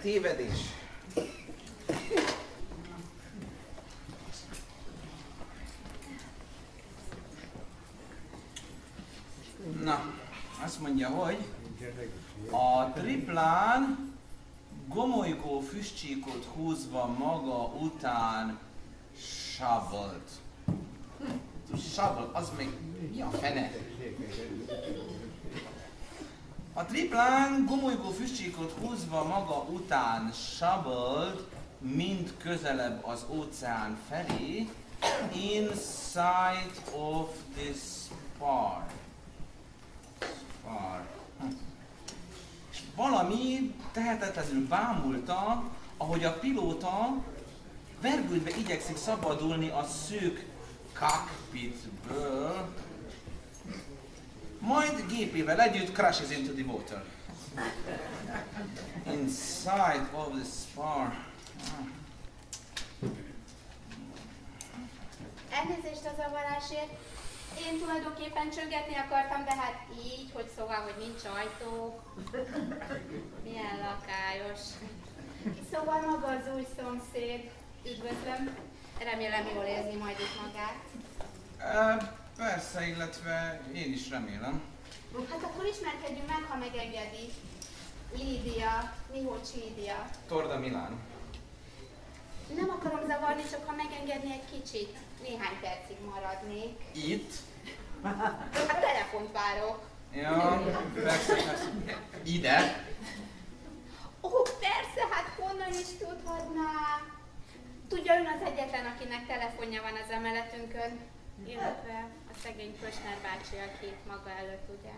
tévedés. Na, azt mondja, hogy a triplán gomolygó füstcsíkot húzva maga után sávolt. Sávolt, az még mi a fene? A triplán gomolygó füstcsíkot húzva maga után sávolt, mind közelebb az óceán felé, in sight of this spar. És valami tehetetlenül bámulta, ahogy a pilóta vergődve igyekszik szabadulni a szűk cockpitből, majd gépével együtt crashes into the water. Inside of the spar. Elnézést a zavarásért. Én tulajdonképpen csöngetni akartam, de hát így, hogy szóval, hogy nincs ajtó. Milyen lakályos. Szóval maga az új szomszéd. Üdvözlöm. Remélem jól érzi majd itt magát. Persze, illetve én is remélem. Hát akkor ismerkedjünk meg, ha megengedi. Lídia. Mihocs Lídia. Torda Milán. Nem akarom zavarni, csak ha megengedni egy kicsit. Néhány percig maradnék. Itt? A telefont várok. Ja, persze. Ide? Ó, persze, hát honnan is tudhatná? Tudja, ön az egyetlen, akinek telefonja van az emeletünkön, illetve a szegény Pösner bácsi, aki itt maga előtt, ugye?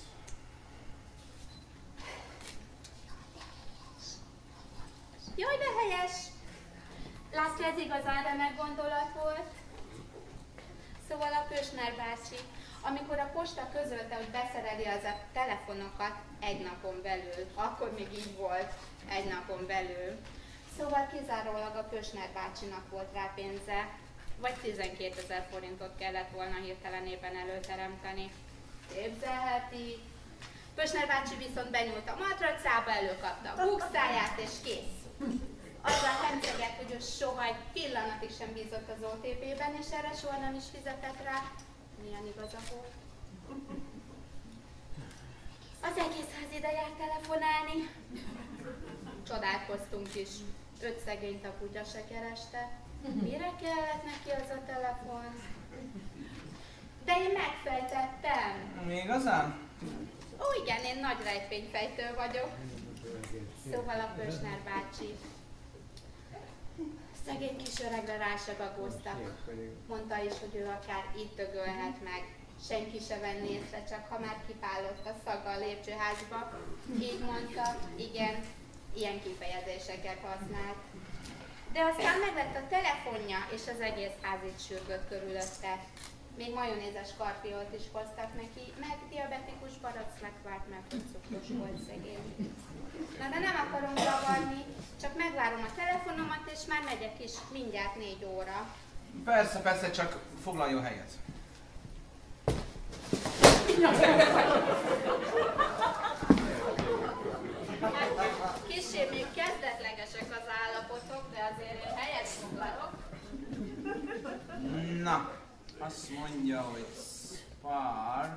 Jaj, de helyes! Látja, ez igazán remek gondolat volt. Szóval a Pösner bácsi, amikor a posta közölte, hogy beszereli az a telefonokat egy napon belül, akkor még így volt, egy napon belül. Szóval kizárólag a Pösner bácsinak volt rá pénze, vagy 12 000 forintot kellett volna hirtelenében előteremteni. Képzelheti. Pösner bácsi viszont benyúlt a matracába, előkapta a bukszáját és kész. Azzal hemceget, hogy ő soha egy pillanatig sem bízott az OTP-ben, és erre soha nem is fizetett rá. Milyen igaza volt? Az egész ház ide járt telefonálni. Csodálkoztunk is. 5 szegényt a kutya se kereste. Mire kellett neki az a telefon? De én megfejtettem. Mi igazán? Ó, igen, én nagy rejtvényfejtő vagyok. Szóval a Pösner bácsi. Szegény kis öregre rá se bagóztak. Mondta is, hogy ő akár itt dögölhet meg. Senki se venné észre, csak ha már kipálott a szaga a lépcsőházba. Így mondta, igen, ilyen kifejezéseket használt. De aztán megvett a telefonja, és az egész ház itt sürgött körülötte. Még majonézes karfiolt is hoztak neki, meg diabetikus baraclekvárt, mert hogy cukros volt szegény. Na de nem akarom zavarni, csak megvárom a telefonomat, és már megyek is mindjárt 4 óra. Persze, csak foglaljon helyet. Kissé még kezdetlegesek az állapotok, de azért én helyet foglalok. Na, azt mondja, hogy spar.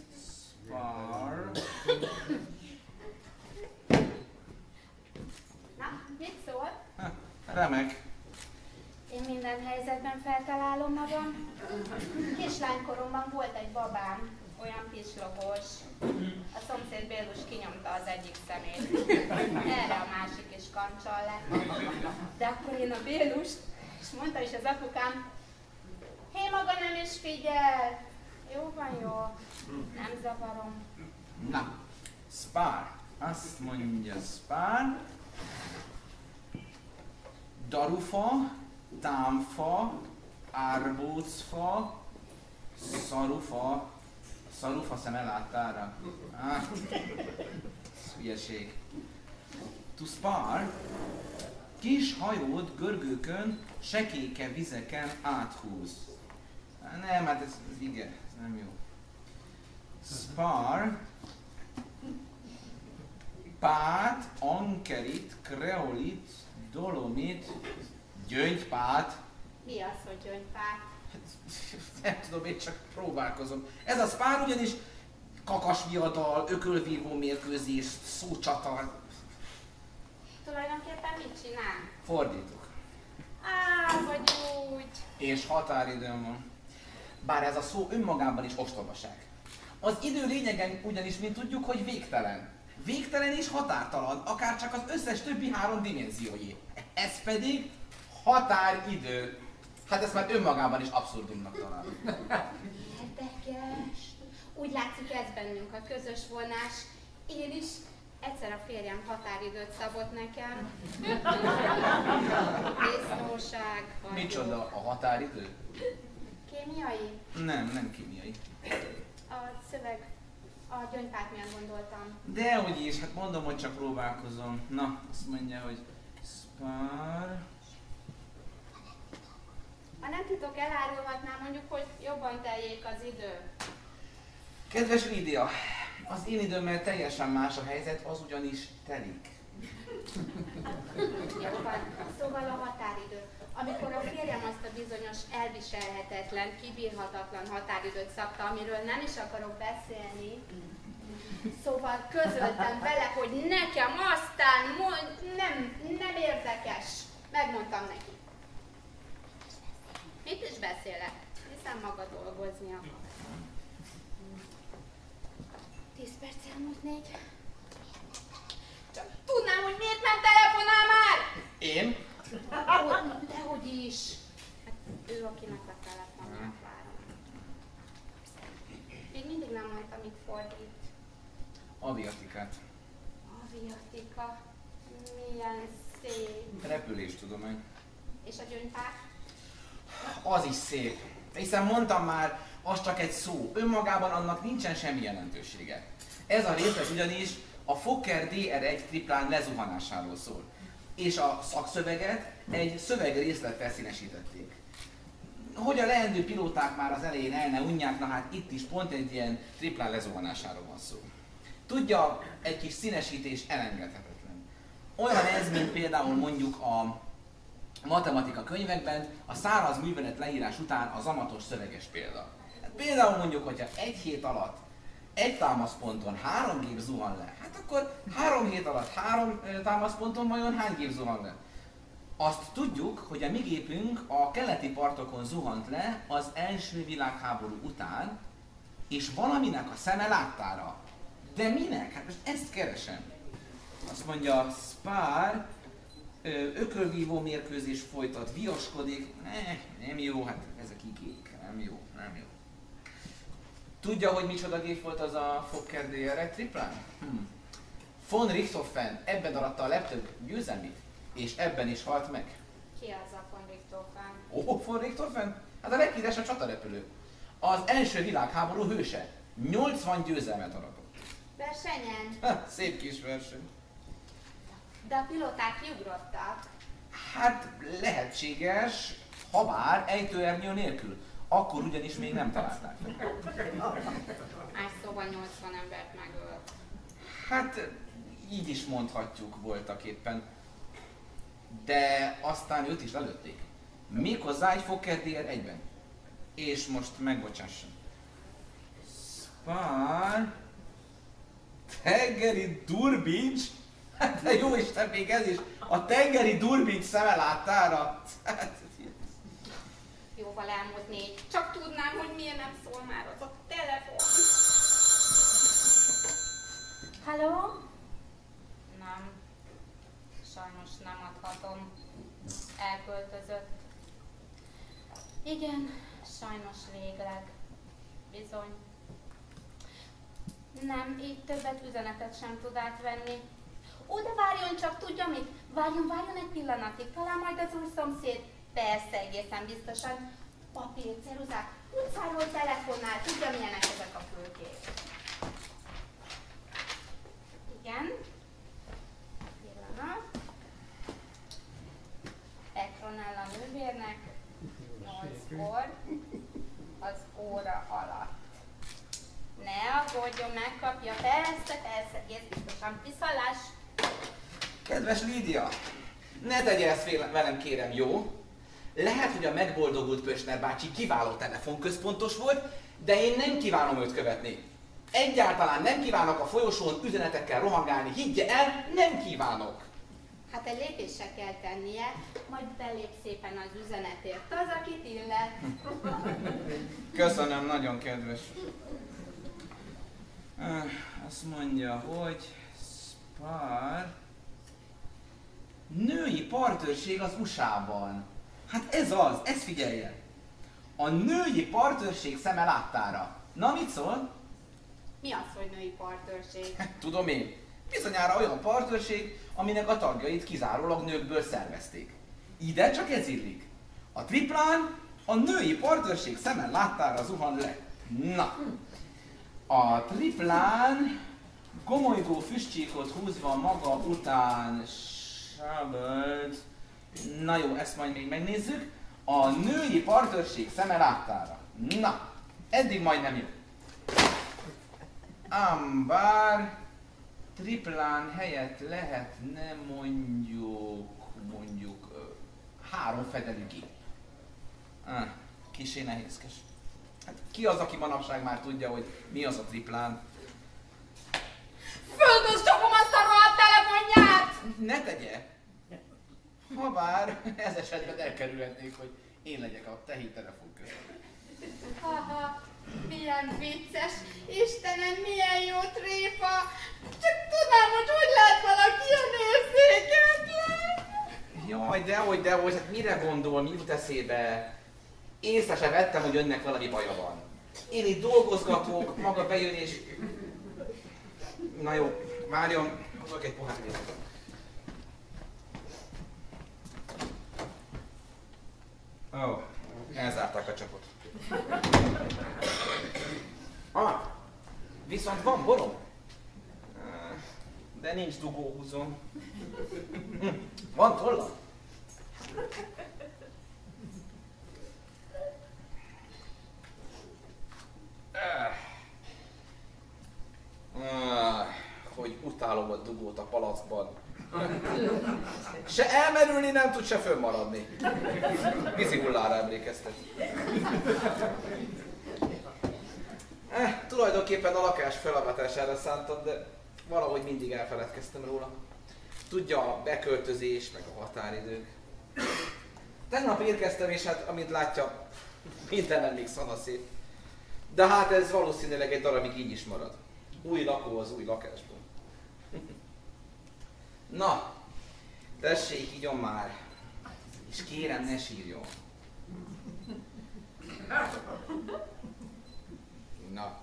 Na, mit szól? Remek. Én minden helyzetben feltalálom magam. Kislánykoromban volt egy babám, olyan pislogós. A szomszéd Bélus kinyomta az egyik szemét. Erre a másik is kancsal lett. De akkor én a Bélust, és mondta is az apukám, hé, maga nem is figyel. Jó van, jó. Nem zavarom. Na, spár. Azt mondja spár. Darufa, támfa, árbócfa, szarufa. Szarufa szem elláttára. Hülyeség. To spar. Kis hajót görgőkön, sekéke vizeken áthúz. Nem, hát ez igen, ez nem jó. Spar. pát, ankerit, kreolit, dolomit, gyöngypát. Mi az, hogy gyöngypát? Nem tudom, én csak próbálkozom. Ez a spár ugyanis kakasviadal, ökölvívó mérkőzés, szócsata. Tulajdonképpen mit csinál? Fordítok. Vagy úgy. És határidőm van. Bár ez a szó önmagában is ostobaság. Az idő lényegen ugyanis, mint tudjuk, hogy végtelen. Végtelen és határtalan, akár csak az összes többi 3 dimenziójé. Ez pedig határidő. Hát ezt már önmagában is abszurdumnak találom. Érdekes. Úgy látszik, ez bennünk a közös vonás. Én is egyszer a férjem határidőt szabott nekem. Disznóság vagyok. Micsoda a határidő? Kémiai? Nem kémiai. A szöveg, a gyöngypát miatt gondoltam. Dehogy is, hát mondom, hogy csak próbálkozom. Na, azt mondja, hogy spár... Ha nem titok, elárulhatnám mondjuk, hogy jobban teljék az idő. Kedves Lídia, az én időmmel teljesen más a helyzet, az ugyanis telik. Jó van. Szóval a határidő. Amikor a férjem azt a bizonyos elviselhetetlen, kibírhatatlan határidőt szabta, amiről nem is akarok beszélni, szóval közöltem vele, hogy nekem aztán nem érdekes. Megmondtam neki. Mit is beszélek? Hiszen maga dolgozni akar. 10 perc elmúlt 4. Csak tudnám, hogy miért nem telefonál már! Én? Dehogy is. Hát ő, akinek a telefonját várom. Még mindig nem mondta, mit fordít. Aviatikát. Aviatika. Milyen szép. Repüléstudomány. És a gyöngypát? Az is szép. Hiszen mondtam már, az csak egy szó. Önmagában annak nincsen semmi jelentősége. Ez a részlet ugyanis a Fokker DR1 triplán lezuhanásáról szól. És a szakszöveget egy szövegrészlettel színesítették. Hogy a leendő pilóták már az elején el ne unják, na hát itt is pont egy ilyen triplán lezuhanásáról van szó. Tudja, egy kis színesítés elengedhetetlen. Olyan ez, mint például mondjuk a matematika könyvekben a száraz művelet leírás után a zamatos szöveges példa. Hát például mondjuk, hogyha egy hét alatt egy támaszponton 3 gép zuhan le, hát akkor 3 hét alatt 3 támaszponton vajon hány gép zuhan le? Azt tudjuk, hogy a mi gépünk a keleti partokon zuhant le az első világháború után, és valaminek a szeme láttára. De minek? Hát most ezt keresem. Azt mondja, Spár ökölvívó mérkőzés folytat, viaskodik. Nem jó, hát ezek igék, nem jó. Tudja, hogy micsoda gép volt az a Fokker DR1 triplán? Von Richthofen ebben aratta a legtöbb győzelmét, és ebben is halt meg. Ki az a von Richthofen? Von Richthofen? Hát a leghíresebb csatarepülő. Az első világháború hőse. 80 győzelmet aratott. Versenyen? Szép kis verseny. De a pilóták kiugrottak. Hát lehetséges, habár ejtőernyő nélkül. Akkor ugyanis még nem találták meg. Más szóval 80 embert megölt. Hát így is mondhatjuk voltak éppen. De aztán őt is lelőtték. Méghozzá egy Fokker DR1-ben. És most megbocsásson. Spár... Tengeri durbincs? Hát de jó Isten, még ez is! A tengeri durbincs szeme láttára! Hát... Jóval elmúlt 4. Csak tudnám, hogy miért nem szól már az a telefon. Halló? Nem. Sajnos nem adhatom. Elköltözött. Igen, sajnos végleg. Bizony. Nem, így többet üzenetet sem tud átvenni. Ó, de várjon csak, tudja mit? Várjon egy pillanatig, talán majd az új szomszéd. Persze, egészen biztosan. Papír, ceruzák, utcáról telefonál, tudja milyenek ezek a fülkék. Igen. Pillanat. Petronella nővérnek 8-kor az óra alatt. Ne aggódjon, megkapja. Persze, egész biztosan. Viszalás. Kedves Lídia, ne tegye ezt velem, kérem, jó? Lehet, hogy a megboldogult Pösner bácsi kiváló telefonközpontos volt, de én nem kívánom őt követni. Egyáltalán nem kívánok a folyosón üzenetekkel rohangálni, higgye el, nem kívánok. Hát egy lépésre kell tennie, majd belép szépen az üzenetért az, akit illet. Köszönöm, nagyon kedves. Azt mondja, hogy Spar... Női partőrség az USA-ban. Hát ez az, ezt figyelje. A női partőrség szeme láttára. Na, mit szól? Mi az, hogy női partőrség? Tudom én. Bizonyára olyan partőrség, aminek a tagjait kizárólag nőkből szervezték. Ide csak ez illik. A triplán a női partőrség szeme láttára zuhan le. Na, a triplán gomolygó füstcsíkot húzva maga után sáböld. Na jó, ezt majd még megnézzük. A női partőrség szeme láttára. Na, eddig majdnem jó. Ám bár triplán helyett lehetne mondjuk 3 fedelű gép. Kissé nehézkes. Hát ki az, aki manapság már tudja, hogy mi az a triplán? Földös csapom azt a rohadt telefonját! Ne tegye! Habár ez esetben elkerülhetnék, hogy én legyek a tehén telefon között. Haha, milyen vicces! Istenem, milyen jó tréfa! Csak tudnám, hogy lehet valaki ilyen érzéketlen! Jaj, dehogy, hát mire gondol, mi jut eszébe? Észre se vettem, hogy önnek valami baja van. Én itt dolgozgatok, maga bejön és... Na jó, várjon, hozok egy pohár vizet. Ó, elzárták a csapot. Viszont van borom. De nincs dugóhúzom. Van tollam? Hogy utálom a dugót a palackban. Se elmerülni nem tud, se fönnmaradni. Vízi hullára emlékeztet. Tulajdonképpen a lakás felavatására szántam, de valahogy mindig elfeledkeztem róla. Tudja, a beköltözés, meg a határidők. Tegnap érkeztem, és hát, amint látja, mindenem még szanaszét. De hát ez valószínűleg egy darabig így is marad. Új lakó az új lakásban. Na, tessék, igyon már. És kérem, ne sírjon. Na.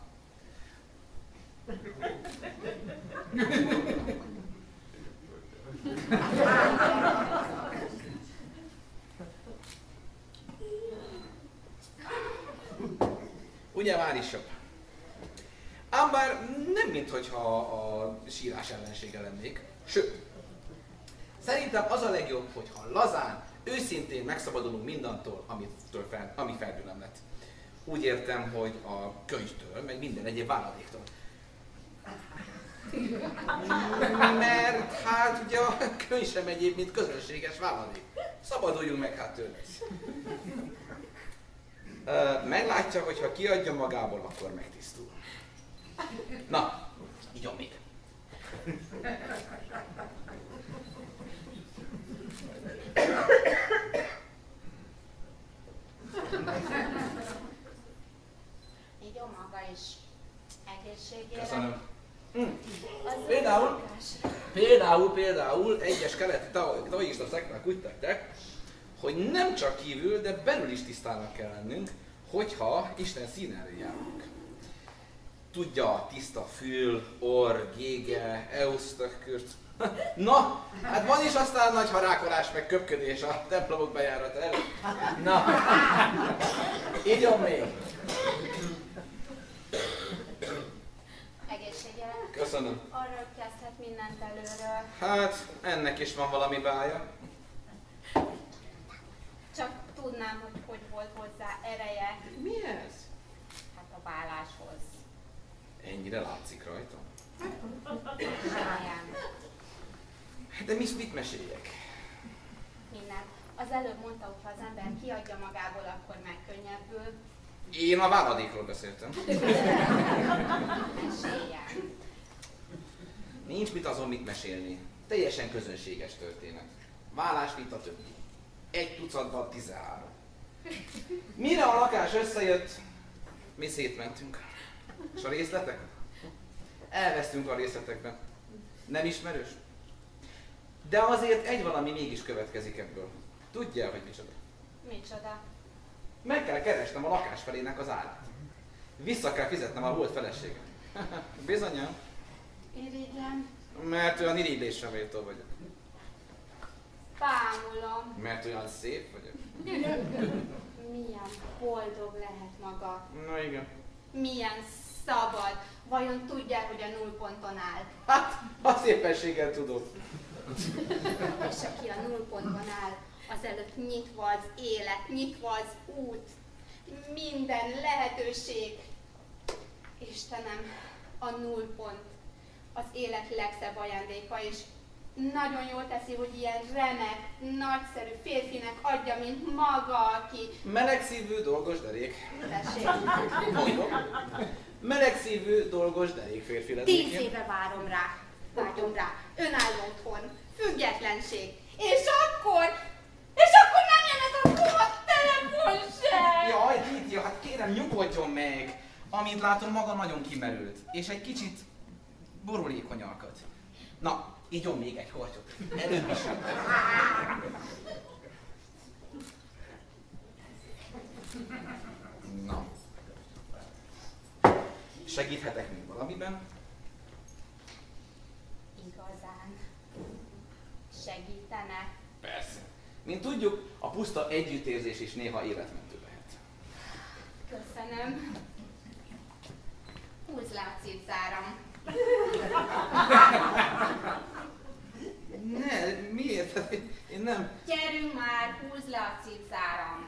Ugye már is jobb. Ám bár nem minthogyha a sírás ellensége lennék. Sőt, szerintem az a legjobb, hogyha lazán, őszintén megszabadulunk mindantól, ami felbűnöm lett. Úgy értem, hogy a könyvtől, meg minden egyéb váladéktól. Mert hát ugye a könyv sem egyéb, mint közönséges váladék. Szabaduljunk meg hát tőle. Meglátja, hogy ha kiadja magából, akkor megtisztul. Na, igyon még. Igyon maga is. Egészségére. Köszönöm. Például egyes keleti taoista szekták úgy tettek, hogy nem csak kívül, de belül is tisztának kell lennünk, hogyha Isten színelő járunk. Tudja, tiszta fül, orr, gége, eusztökkürt. Na, hát van is aztán nagy harákolás meg köpködés a templomok bejárata előtt. Na, igyon még. Egészségére. Köszönöm. Arra kezdhet mindent előről. Hát, ennek is van valami bája. Csak tudnám, hogy volt hozzá ereje. Mi ez? Hát a válláshoz. Ennyire látszik rajta? Nem. De mit meséljek? Minden. Az előbb mondta, hogy ha az ember kiadja magából, akkor megkönnyebbül. Én a váladékról beszéltem. Meséljen. Nincs mit azon mit mesélni. Teljesen közönséges történet. Vállásvita többi. 1 tucatban 13. Mire a lakás összejött, mi szétmentünk. És a részletek? Elvesztünk a részletekben. Nem ismerős? De azért egy valami mégis következik ebből. Tudja, hogy micsoda? Micsoda? Meg kell keresnem a lakásfelének az árát. Vissza kell fizetnem a volt feleségem. Bizonyám. Irigylem. Mert olyan irigylésre méltó vagyok. Bámulom. Mert olyan szép vagyok. Milyen boldog lehet maga. Na igen. Milyen szabad. Vajon tudják, hogy a nullponton áll? Hát, a szépességgel tudod. És aki a nullpontban áll, az előtt nyitva az élet, nyitva az út, minden lehetőség. Istenem, a nullpont az élet legszebb ajándéka, és nagyon jól teszi, hogy ilyen remek, nagyszerű férfinek adja, mint maga, aki... Melegszívű, dolgos derék. Tessék, Mondom. Melegszívű, dolgos derék férfi lennék. 10 éve várom rá, vágyom rá, önálló otthon, függetlenség, és akkor nem jön ez a rohadt telefon sem! Jaj, Lídia, hát kérem, nyugodjon meg! Amint látom, maga nagyon kimerült, és egy kicsit borulékony alkat. Na, igyon még egy kortyot. Előbb is. Na. Segíthetek még valamiben? Igazán segítene. Persze. Mint tudjuk, a puszta együttérzés is néha életmentő lehet. Köszönöm. Húzd le a cipzáram. Ne, miért? Hát én nem... Gyerünk már, húzd le a cipzáram.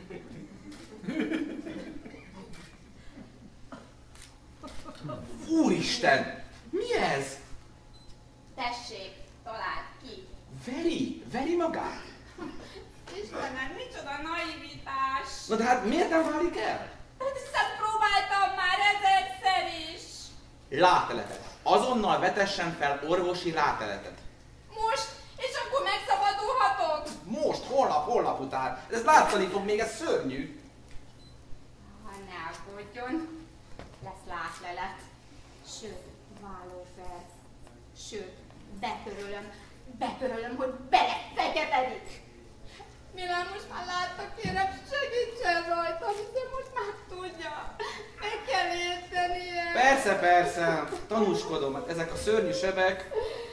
Úristen! Mi ez? Tessék, találd ki. Veri magát? Istenem, micsoda naivitás. Na de hát miért nem válik el? Hiszen próbáltam már ezerszer is. Ráteletet. Azonnal vetessen fel orvosi ráteletet. Most? És akkor megszabadulhatok? Most, holnap után. Ez látszani fog még, ez szörnyű. Ha ne aggódjon, lesz látlelet. Sőt, vállófer. Sőt, bepörölöm, hogy belefeketedik. Milán, most már látta, kérem, segítsen rajtam, hiszen most már tudja. Meg kell értenie. Persze, tanúskodom, hát ezek a szörnyű sebek.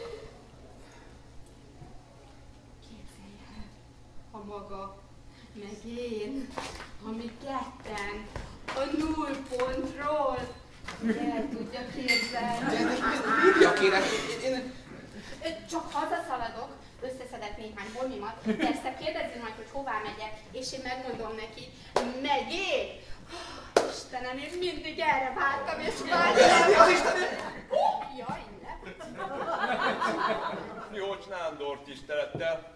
Képzelj el, ha maga, meg én, ha mi ketten, a nullpontról, el tudja képzelni. Lídia, kérem, Csak hazaszaladok, összeszedek néhány holmimat, persze kérdezi majd, hogy hová megyek, és én megmondom neki, megyél? Istenem, én mindig erre vártam, és vártam. Az Istenem! Jaj, ne! Mihocs Nándor tisztelettel.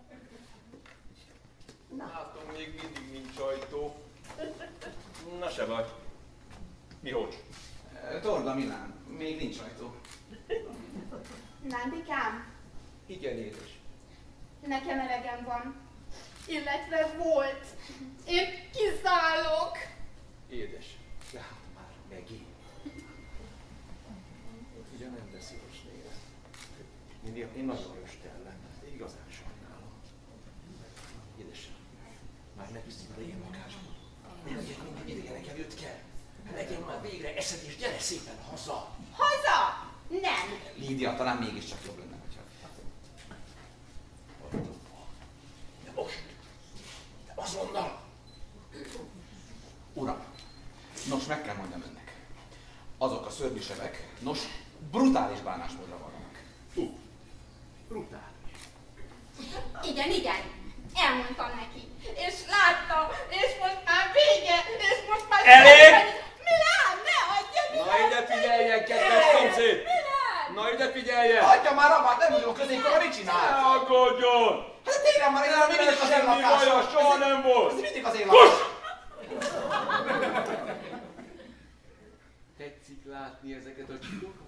Látom, még mindig nincs ajtó. Na se baj. Mihocs? Torda Milán, még nincs ajtó. Nándikám, Igen, édes. nekem elegem van, illetve volt. Én kiszállok. Édes. De hát már megint. Ugye nem lesz szíves néha. Én nagyon röstellen. Igazán sajnálom. Édesem, már megisztít a ilyen lakásban. Ne legyen mindig idegenek előtt kell. Legyen már végre eszed és gyere szépen haza. Haza! Nem. Lídia, talán mégiscsak jobb lenne, hogyha... De most. De azonnal. Uram, nos, meg kell mondjam önnek. Azok a szörnyű sebek, nos, brutális bánásmódra vannak. Brutális. Igen, elmondtam neki. És látta, és most már vége, és most már... Elég! Milán, ne adja, Milán! Na ide figyelj! Na ide figyeljen! Hagyja már abba, nem tudok közénkor, mit csinál? Ne aggódjon! Hát tényleg már ez mindig az én Semmi lakásom. baja, soha nem volt! Ez mindig az én lakásom. Tetszik látni ezeket a csikokat?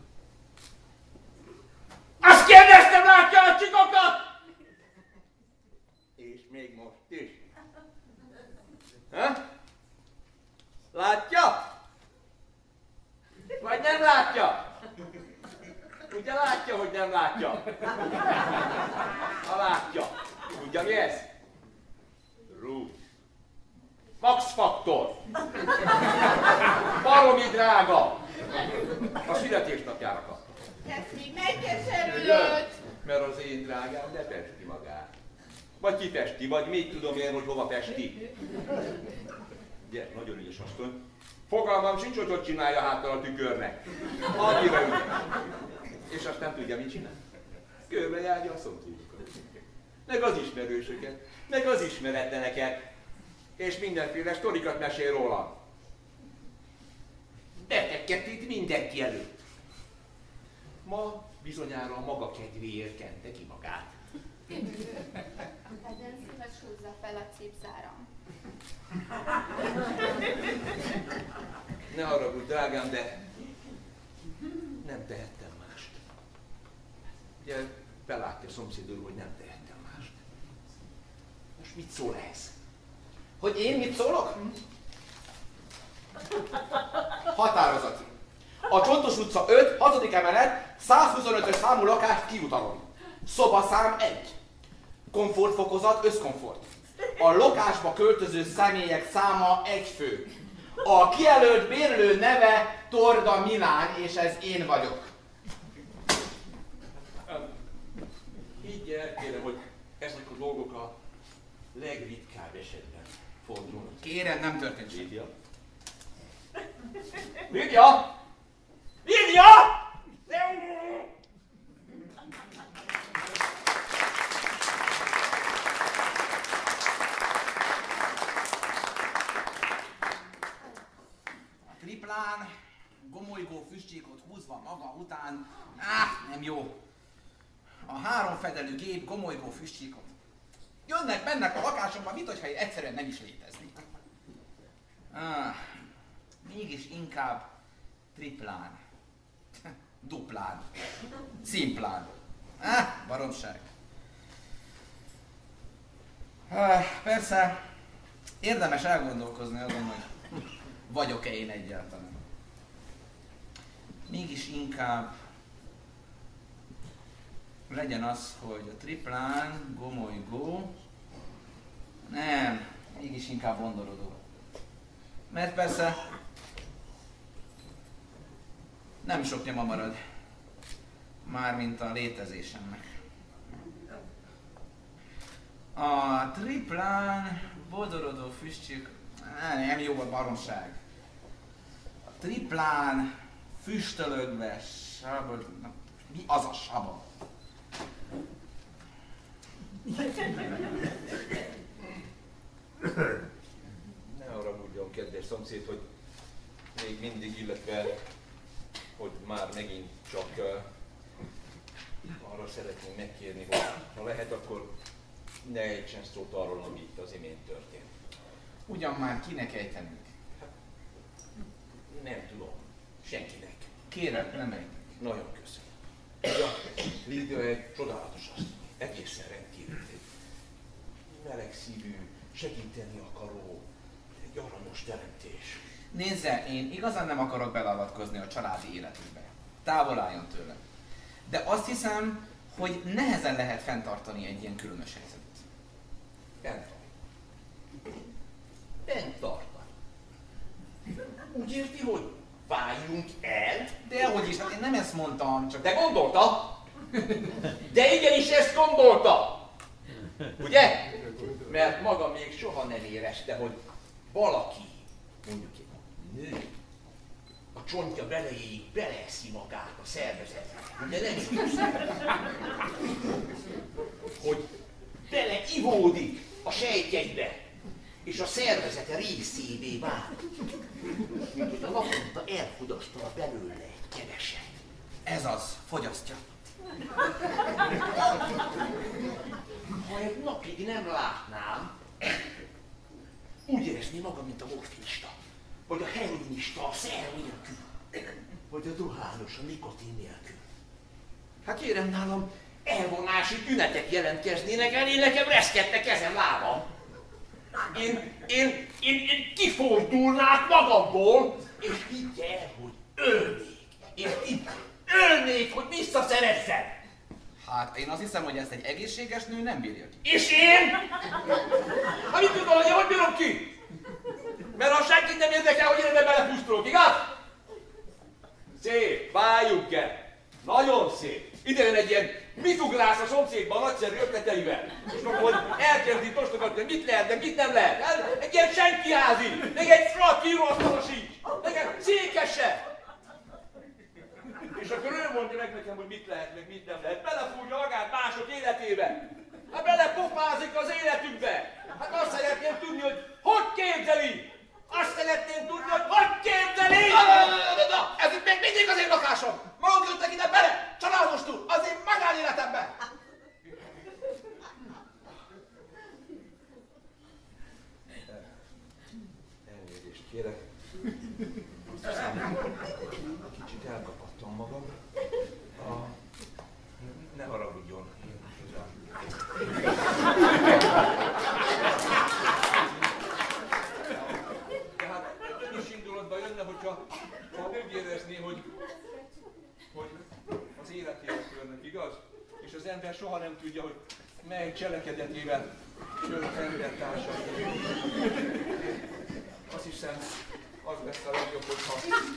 Azt kérdeztem, látja a csikokat? És még most is. Ha? Látja? Vagy nem látja? Ugye látja, hogy nem látja? Ha látja. Tudja mi ez? Rúd. Max faktor. Baromi drága. A születésnapjára kapta. Ez még megkeserülött. Mert az én drágám ne festi magát. Vagy kifesti, vagy még tudom én, hogy hova festi. Ugye, nagyon ügyes asszony. Fogalmam sincs, hogy ott csinálja háttal a tükörnek. Annyira ügyes. És azt nem tudja, mit csinál. Körbejárja a szomszédokat. Meg az ismerősöket, meg az ismeretleneket. És mindenféle sztorikat mesél róla. Betegkedít mindenki előtt. Ma bizonyára a maga kedvéért kente ki magát. Legyen szíves, húzza fel a cipzáram. Ne haragudj, drágám, de nem tehettem mást. Ugye belátja a szomszédul, hogy nem tehettem mást. Most mit szól ehhez? Hogy én mit szólok? Határozat. A Csontos utca 5, 6. emelet, 125-ös számú lakást kiutalom. Szobaszám 1. Komfortfokozat, összkomfort. A lakásba költöző személyek száma 1 fő. A kijelölt bérlő neve Torda Milán, és ez én vagyok. Higgy el, kérem, hogy ezek a dolgok a legritkább esetben fordulnak. Kérem, nem történt semmi. Lídia? Lídia! Lídia! A triplán, gomolygó füstcsíkot húzva maga után, nem jó. A 3 fedelű gép gomolygó füstcsíkot. Jönnek, mennek a lakásomba, mint hogyha én egyszerűen nem is léteznék. Mégis inkább triplán, duplán, szimplán. Baromság. Persze, érdemes elgondolkozni azon, hogy vagyok-e én egyáltalán. Mégis inkább legyen az, hogy a triplán, gomolygó, nem, mégis inkább vondorodó. Mert persze nem sok nyoma marad, mármint a létezésemnek. A triplán, bodorodó füstcsík, nem jó a baromság. A triplán, füstölögve, mi az a saba? Ne haragudjon, kedves szomszéd, hogy még mindig, illetve hogy már megint csak arra szeretném megkérni, hogy ha lehet, akkor ne ejtsen szót arról, ami itt az imént történt. Ugyan már kinek ejtenünk? Nem tudom. Senkinek. Kérem, nem ejtek. Nagyon köszönöm. Lídia egy csodálatos asszony. Egészen rendkívül. Meleg szívű, segíteni akaró, egy aranyos teremtés. Nézze, én igazán nem akarok beleavatkozni a családi életünkbe. Távol álljon tőlem. De azt hiszem, hogy nehezen lehet fenntartani egy ilyen különös helyzetet. Fenntartani. Úgy érti, hogy váljunk el? Dehogy is, hát én nem ezt mondtam, csak... De gondolta? De igenis ezt gondolta! Ugye? Mert maga még soha nem érezte, hogy valaki, mondjuk egy nő, a csontja belejéig beleeszi magát a szervezetbe. Ugye nem érezte? Hogy beleivódik a sejtjeibe, és a szervezete részévé válik. Mint hogy a naponta elfogyasztana belőle egy keveset. Ez az, fogyasztja. Ha egy napig nem látnám, úgy érezném magam, mint a morfinista, vagy a heroinista, a szer nélkül, vagy a dohányos, a nikotin nélkül. Hát kérem, nálam elvonási tünetek jelentkeznének el, én nekem reszkedne kezem, lábam. Én kifordulnák magamból, és higgye el, hogy ölnék. És itt ölnék, hogy visszaszerezzem. Hát én azt hiszem, hogy ezt egy egészséges nő nem bírja ki. És én? Hát mit tudod, hogy bírom ki? Mert ha senkit nem érdekel, hogy én ebbe belepusztulok, igaz? Szép, váljuk el. Nagyon szép. Ide jön egy ilyen mitugrász a szomszédban nagyszerű ötleteivel. És akkor elkezdi tostogatni, hogy mit lehet, de mit nem lehet. Egy ilyen senkiházi, még egy frak íróasztala sincs, még egy székese. És akkor ő mondja meg nekem, hogy mit lehet, meg mit nem lehet. Belefúrja magát mások életébe. Hát belepofázik az életükbe. Hát azt szeretném tudni, hogy képzeli. Azt szeretném tudni, hogy képzeli. Ez itt még mindig az én lakásom. Maguk jöttek ide bele, családostul, az én magánéletemben. Elnézést kérek. Kicsit elkapattam magam. Ne haragudjon. Tehát is indulatba jönne, hogyha úgy érezné, hogy az életéhez törnek, igaz? És az ember soha nem tudja, hogy mely cselekedetével jön embertársai. Azt hiszem, az lesz a legjobb, hogyha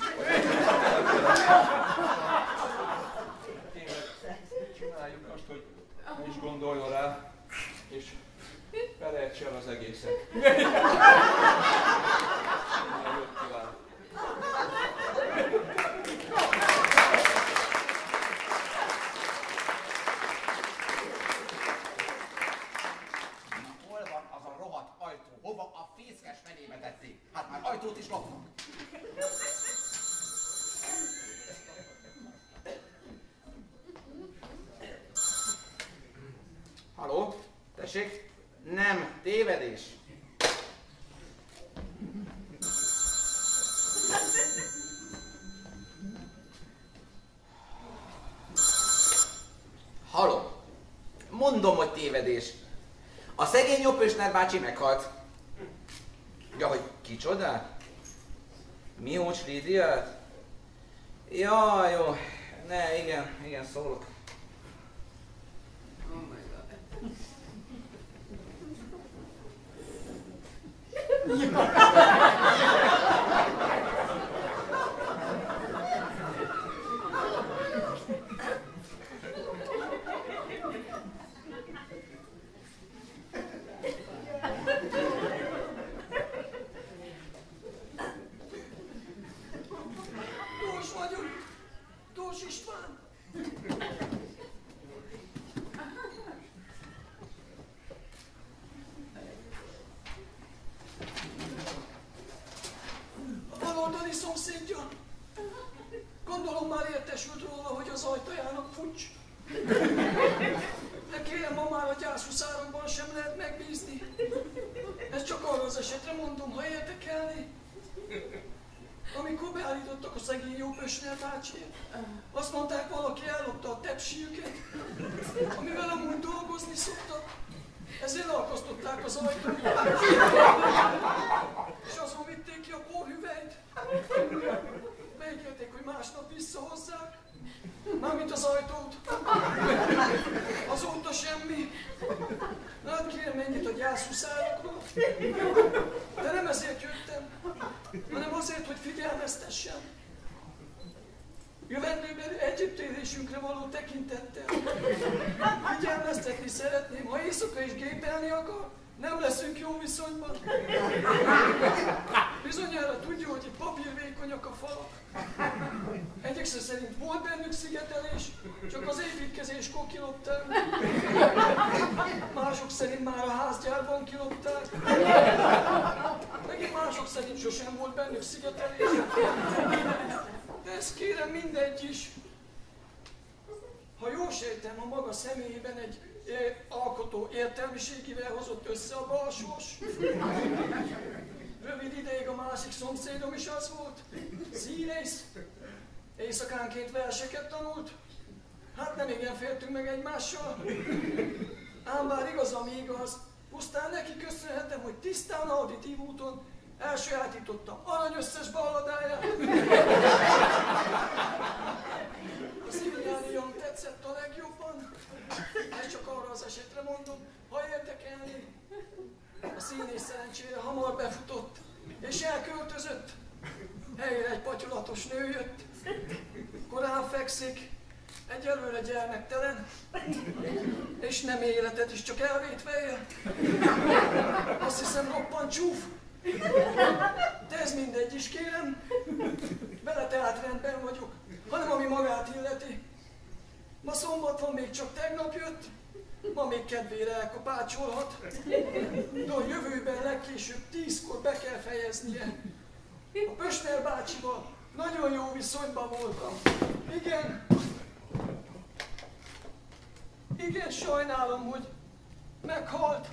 tényleg csináljuk azt, hogy ne is gondoljon rá, és felejts el az egészet. Jót kívánok! Hol van az a rohadt ajtó? Hova a fészkes fenébe tették? Hát már ajtót is lopnak. Haló? Tessék? Nem, tévedés. Haló? Mondom, hogy tévedés. A szegény Jópösner bácsi meghalt. Ja, hogy kicsoda? Miócs Lídiát? Ja, jó. Ne, igen, szólok. Oh my God. Dós vagyok, Dós István. A baloldali szomszédja. Gondolom már értesült róla, hogy az ajtajának fucs. De kérem, ma már a gyászhuszárokban sem lehet megbízni. Ezt csak arra az esetre mondom, ha érdekelné. Amikor beállítottak a szegény Jópösner bácsiért, azt mondták, valaki ellopta a tepsijüket, amivel amúgy dolgozni szoktak. Ezért alkasztották az ajtót. És azon vitték ki a porhüvelyt. Megígérték, hogy másnap visszahozzák. Mármint az ajtót. Azóta semmi. Na hát kérem, mennyit a gyászhuszárokról. De nem ezért jöttem, hanem azért, hogy figyelmeztessem. Jövendőbeli együttélésünkre való tekintettel. Figyelmeztetni szeretném, ha éjszaka is gépelni akar, nem leszünk jó viszonyban. Bizonyára tudja, hogy itt papírvékonyak a falak. Egyekszer szerint volt bennük szigetelés, csak az építkezéskor kilopták. Mások szerint már a házgyárban kilopták. Megint mások szerint sosem volt bennük szigetelés. De ezt kérem mindegy is. Ha jól sejtem, a maga személyében egy alkotó értelmiségivel hozott össze a balsós. Rövid ideig a másik szomszédom is az volt. Színész. Éjszakánként verseket tanult. Hát nem igen féltünk meg egymással. Ám bár igaz, ami igaz, pusztán neki köszönhetem, hogy tisztán auditív úton elsajátítottam arany összes balladáját. A Szivignáni Young tetszett a legjobban. Ezt csak arra az esetre mondom, ha érdekelni. A színész szerencsére hamar befutott, és elköltözött. Helyére egy patyolatos nő jött. Korán fekszik, egyelőre gyermektelen, és nem életet is csak elvétve él. Azt hiszem roppant csúf. De ez mindegy is, kérem. Vele tehát rendben vagyok, hanem ami magát illeti. Ma szombat van, még csak tegnap jött, ma még kedvére elkapácsolhat. De a jövőben legkésőbb 10-kor be kell fejeznie. A Pösner bácsival nagyon jó viszonyban voltam. Igen, sajnálom, hogy meghalt.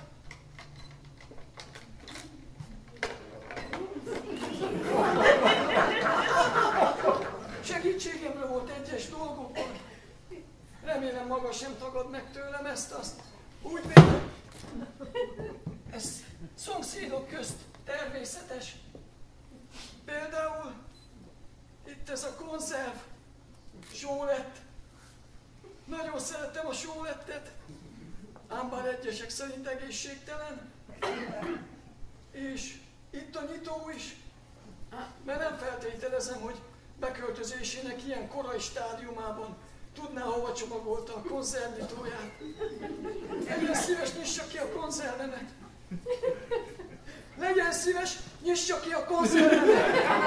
Segítségemre volt egyes dolgokban. Remélem maga sem tagad meg tőlem ezt-azt. Úgy vélem, ez szomszédok közt természetes. Például itt ez a konzerv, sólett. Nagyon szerettem a sólettet, ám bár egyesek szerint egészségtelen. És itt a nyitó is, mert nem feltételezem, hogy beköltözésének ilyen korai stádiumában tudná, hova csomagolta a konzervnyitóját. Legyen szíves, nyissa ki a konzervemet! Legyen szíves, nyissa ki a konzervemet!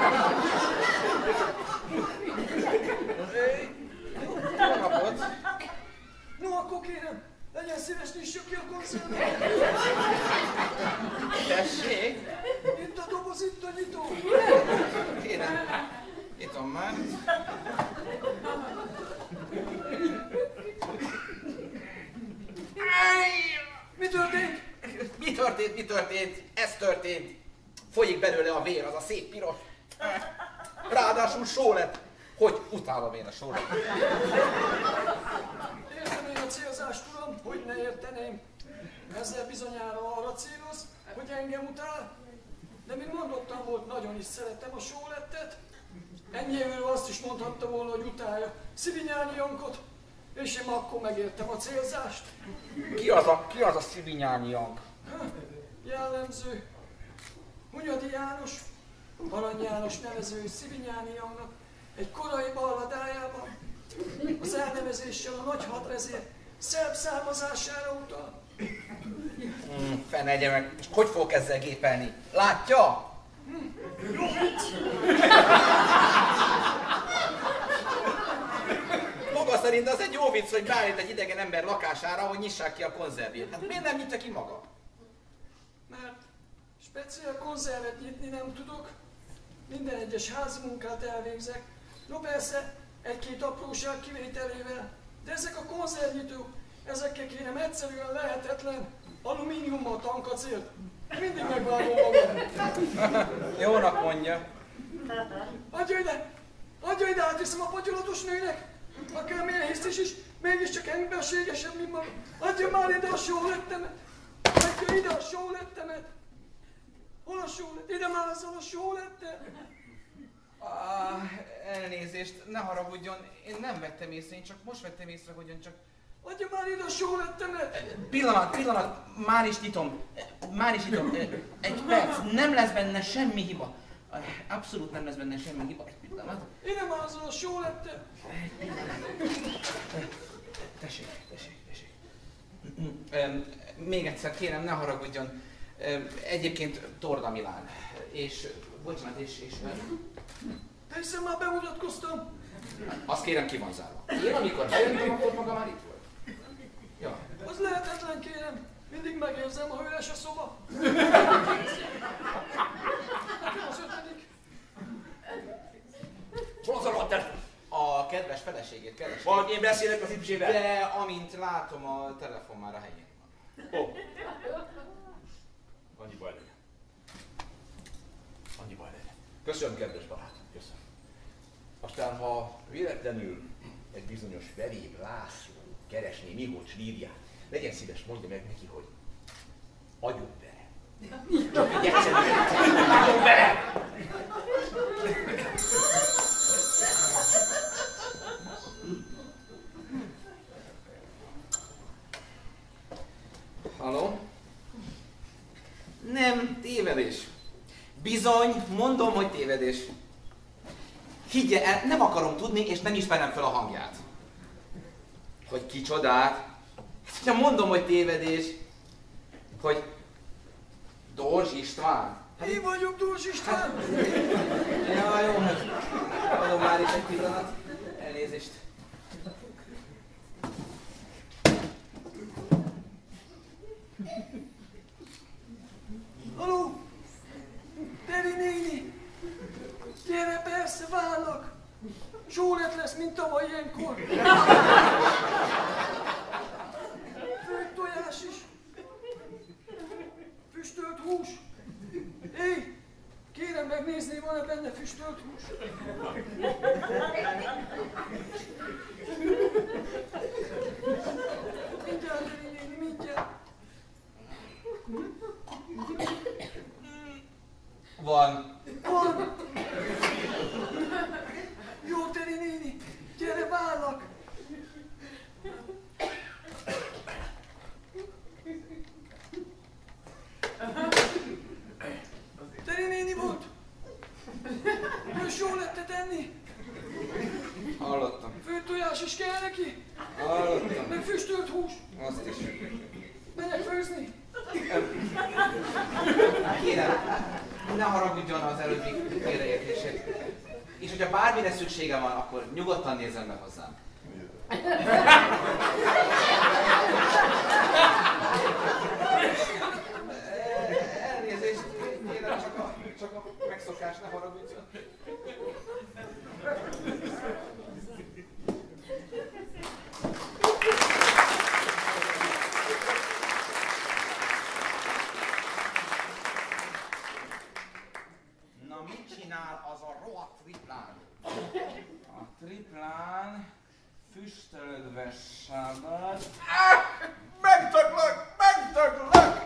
Jó napot! No, akkor kérem, legyen szíves, nyissa ki a konzervemet! Tessék! Itt a doboz, itt a nyitó! Kérem, nyitom már. Mi történt? Mi történt? Ez történt. Folyik belőle a vér, az a szép piros. Ráadásul só lett. Hogy utálom én a sót. Értem én a célzást, uram, hogy ne érteném. Ezzel bizonyára arra céloz, hogy engem utál. De mint mondottam volt, nagyon is szeretem a sólettet. Ennyivel azt is mondhatta volna, hogy utálja Szivignáni Youngot, és én akkor megértem a célzást. Ki az a Szivignáni Young? Jellemző. Hunyadi János, Arany János nevező Szivignáni Youngnak egy korai balladájában az elnevezéssel a nagy hadvezér szerb származására utal. Fenegye meg, és hogy fogok ezzel gépelni? Látja? Jó vicc! Maga szerint az egy jó vicc, hogy beállít egy idegen ember lakására, hogy nyissák ki a konzervét. Hát miért nem nyitja ki maga? Mert speciál konzervet nyitni nem tudok. Minden egyes házi munkát elvégzek. No persze, egy-két apróság kivételével. De ezek a konzervnyitók, ezekkel kérem egyszerűen lehetetlen. Alumíniummal tankacélt. Mindig megvágom magam. Jónak mondja. Adja ide, átviszem a patyolatos nőnek. Akármilyen hisztis is, mégiscsak emberségesebb, mint maga. Adja már ide a sólettemet. Adja ide a sólettemet. Hol a sólett? Ide már azzal a sólettel. Elnézést, ne haragudjon, én nem vettem észre, én csak most vettem észre, hogy ön csak... Adja már ide a sólettemet! Pillanat, már is nyitom. Egy perc, nem lesz benne semmi hiba. Abszolút nem lesz benne semmi hiba. Egy pillanat. Ide már azzal a sólettel! Tessék. Még egyszer kérem, ne haragudjon. Egyébként Torda Milán. És, bocsánat, és... De hiszen már bemutatkoztam. Azt kérem, ki van zárva. Én amikor bejöttem, akkor maga már itt volt. Ja. Az lehetetlen, kérem. Mindig megérzem, ha üres a szoba. Nekem az 5. Hol az a rohadt? A kedves feleségét keresem. Vagy én beszélek az itt zsebébe? De amint látom, a telefon már a helyén van. Ó. Annyi baj legyen. Annyi baj legyen. Köszönöm, kedves barátom, köszönöm. Aztán, ha véletlenül egy bizonyos Veréb László keresné Mihocs Líriát, legyen szíves, mondja meg neki, hogy agyon vele. Csak egy egyszerűen. Agyon vele! Halló? Nem, tévedés. Bizony, mondom, hogy tévedés. Higgye el, nem akarom tudni, és nem ismerem fel a hangját. Hogy kicsodát? Ha mondom, hogy tévedés, hogy Dózs István. Én vagyok Dózs István! Ja, jó, hát adom már is egy pillanat. Elnézést. Haló? Teri néni! Gyere, persze, várlak! Zsólet lesz, mint tavaly ilyenkor! Főtt tojás is! Füstölt hús! Hé! Kérem megnézni, van-e benne füstölt hús? Mindjárt, Teri néni, mindjárt! Van. Van! Jó, Teri néni, gyere, várlak! Teri néni volt! Ős jól lett tenni? Hallottam. Főtt tojás is kell neki? Hallottam. Meg füstölt hús? Azt is. Menjek főzni? Kérem, ne haragudjon az előbbi félreértését. És hogyha bármire szüksége van, akkor nyugodtan nézzen meg hozzám. Elnézést, kérem, csak a megszokás, ne haragudjon. Na, mit csinál az a rohadt triplán? A triplán füstölögve sábad. Megdöglök! Megdöglök!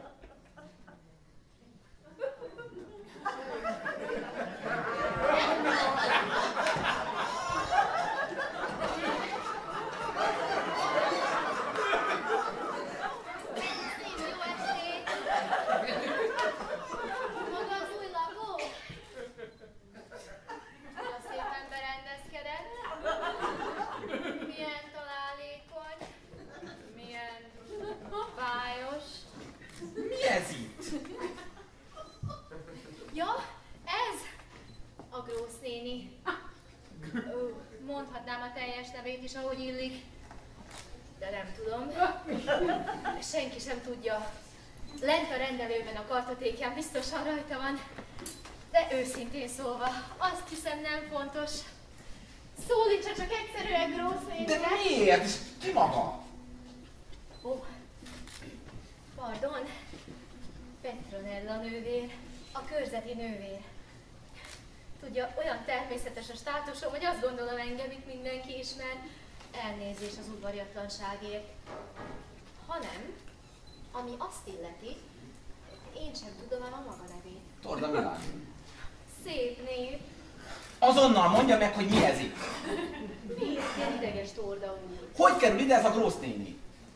Mondhatnám a teljes nevét is, ahogy illik, de nem tudom. Senki sem tudja. Lent a rendelőben a kartotékján biztosan rajta van. De őszintén szólva, azt hiszem nem fontos. Szólítsa csak egyszerűen Grósznénire. De miért? És ki maga? Ó, pardon. Petronella nővér, a körzeti nővér. Tudja, olyan természetes a státusom, hogy azt gondolom, engem itt mindenki ismer. Elnézés az udvariatlanságért. Hanem, ami azt illeti, én sem tudom el a maga nevét. Torda Milán. Szép név. Azonnal mondja meg, hogy mi ez itt. Miért ilyen ideges Torda úr? Hogy kerül ide ez a Grósznéni?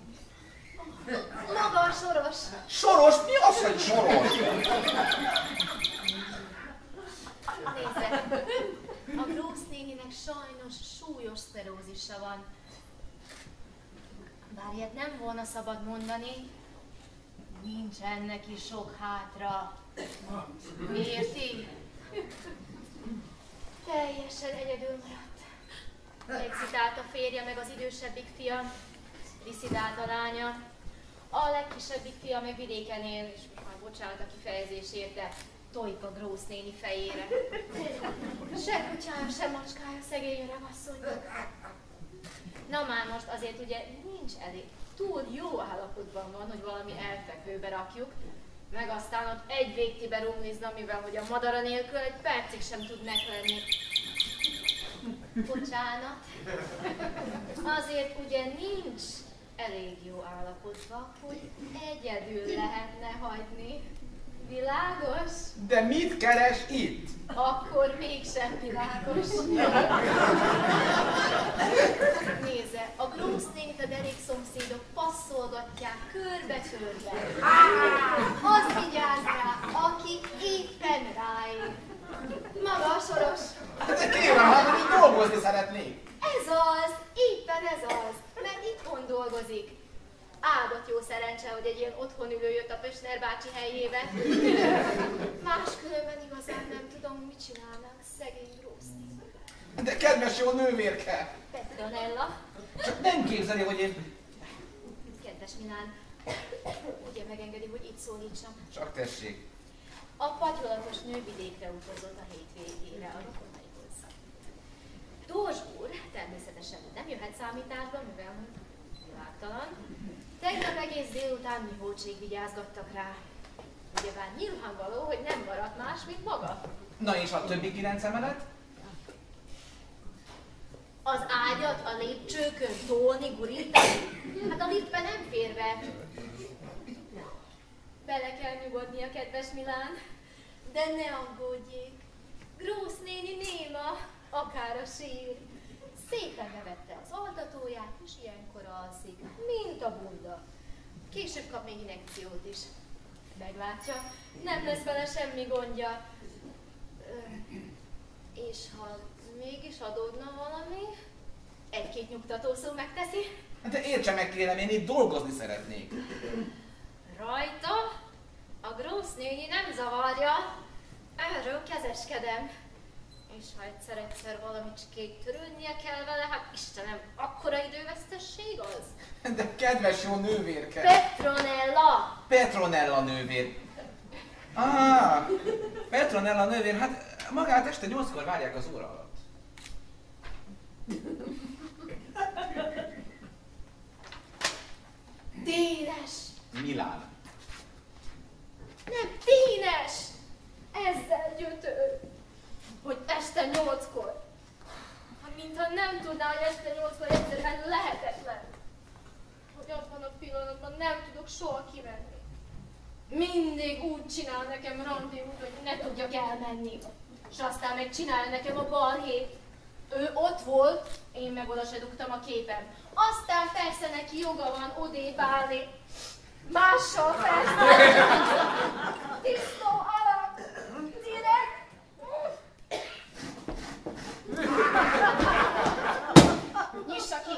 Maga a Soros. Soros? Mi az, hogy Soros? Nézze, a Grósznéninek sajnos súlyos szterózisa van. Bár ilyet nem volna szabad mondani, nincsen neki sok hátra. Érti? Teljesen egyedül maradt. Excitált a férje meg az idősebbik fia, diszidált a lánya. A legkisebbik fia meg vidéken él, és már bocsánat a kifejezésért, de tojik a Grósznéni fejére. Se kutyája, se macskája szegény öregasszonynak. Na már most azért ugye nincs elég. Túl jó állapotban van, hogy valami elfekvőbe rakjuk, meg aztán ott egy végtibe rumlizna, mivel hogy a madara nélkül egy percig sem tud meglenni. Bocsánat. Azért ugye nincs elég jó állapotban, hogy egyedül lehetne hagyni. Világos? De mit keres itt? Akkor mégsem világos. Nézze, a Gross nénit a derék szomszédok passzolgatják körbe-körbe. Az vigyázz rá, aki éppen ráér. Maga a soros. De kérem, hát én dolgozni szeretnék. Ez az, éppen ez az, mert itthon dolgozik. Áldott jó szerencse, hogy egy ilyen otthon ülő jött a Pösner bácsi helyébe. Máskülönben igazán nem tudom, mit csinálnak szegény Grossné. De kedves jó nővérke! Petronella. Csak nem képzeli, hogy én... Kedves Milán, ugye megengedi, hogy itt szólítsam? Csak tessék. A patyolatos nő vidékre utazott a hétvégére a rokonaihoz. Dózs úr természetesen nem jöhet számításba, mivel világtalan. Tegnap egész délután mihócség vigyázgattak rá. Ugyebár nyilvánvaló, hogy nem maradt más, mint maga. Na és a többi 9 emelet? Az ágyat a lépcsőkön tolni, gurítani? Hát a liftbe nem fér be. Bele kell nyugodnia, kedves Milán. De ne aggódjék. Gross néni néma, akár a sír. Szépen bevette az altatóját, és ilyenkor alszik, mint a bunda. Később kap még injekciót is. Meglátja, nem lesz vele semmi gondja. És ha mégis adódna valami, egy-két nyugtató szó megteszi. De értse meg kérem, én itt dolgozni szeretnék. Rajta a Gross néni nem zavarja, erről kezeskedem. És ha egyszer valamicskét törődnie kell vele, hát Istenem, akkora idővesztesség az? De kedves jó nővérke! Petronella! Petronella nővér. Petronella nővér, hát magát este 8-kor várják az óra alatt. Dénes! Milán. Nem, Dénes! Ezzel gyötör, hogy este 8-kor. Mintha nem tudná, hogy este 8-kor egyszerűen lehetetlen. Hogy abban a pillanatban nem tudok soha kimenni. Mindig úgy csinál nekem randévút, hogy ne tudjak elmenni. És aztán meg csinálja nekem a balhét. Ő ott volt, én meg oda se dugtam a képem. Aztán persze neki joga van odébb állni. Mással persze. Tisztó alak. Direkt. Nyissa ki.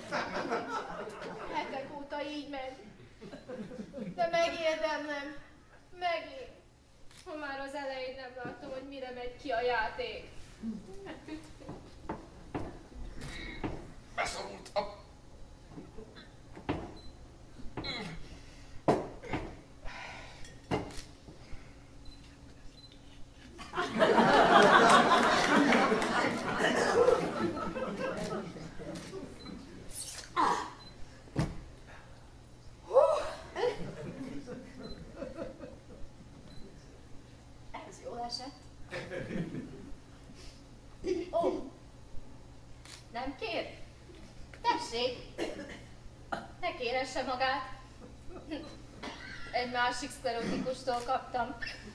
Hetek óta így megy. De megérdemlem. Megint. Ha már az elején nem láttam, hogy mire megy ki a játék. Beszorultam. Ez jól esett. Ó, nem kér? Tessék, ne kéresse magát. Egy másik szklerotikustól kaptam.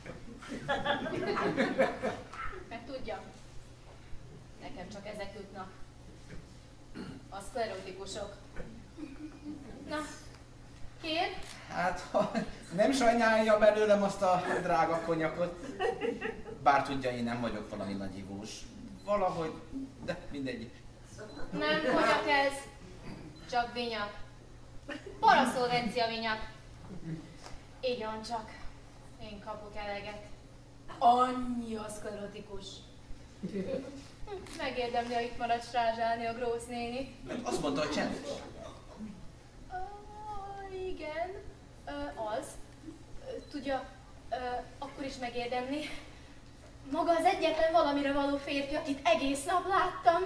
Mert tudja, nekem csak ezek jutnak. A szklerotikusok. Na, kér? Hát, ha nem sajnálja belőlem azt a drága konyakot, bár tudja, én nem vagyok valami nagy ivós. Valahogy, de mindegy. Nem konyak ez, csak vinyak. Paraszolvencia vinyak. Igyon csak, én kapok eleget. Annyi a szklerotikus. Megérdemli, ha itt marad strázsálni a Gross néni. Azt mondta, hogy csendes. Igen, az. Tudja, akkor is megérdemli. Maga az egyetlen valamire való férfi, akit egész nap láttam.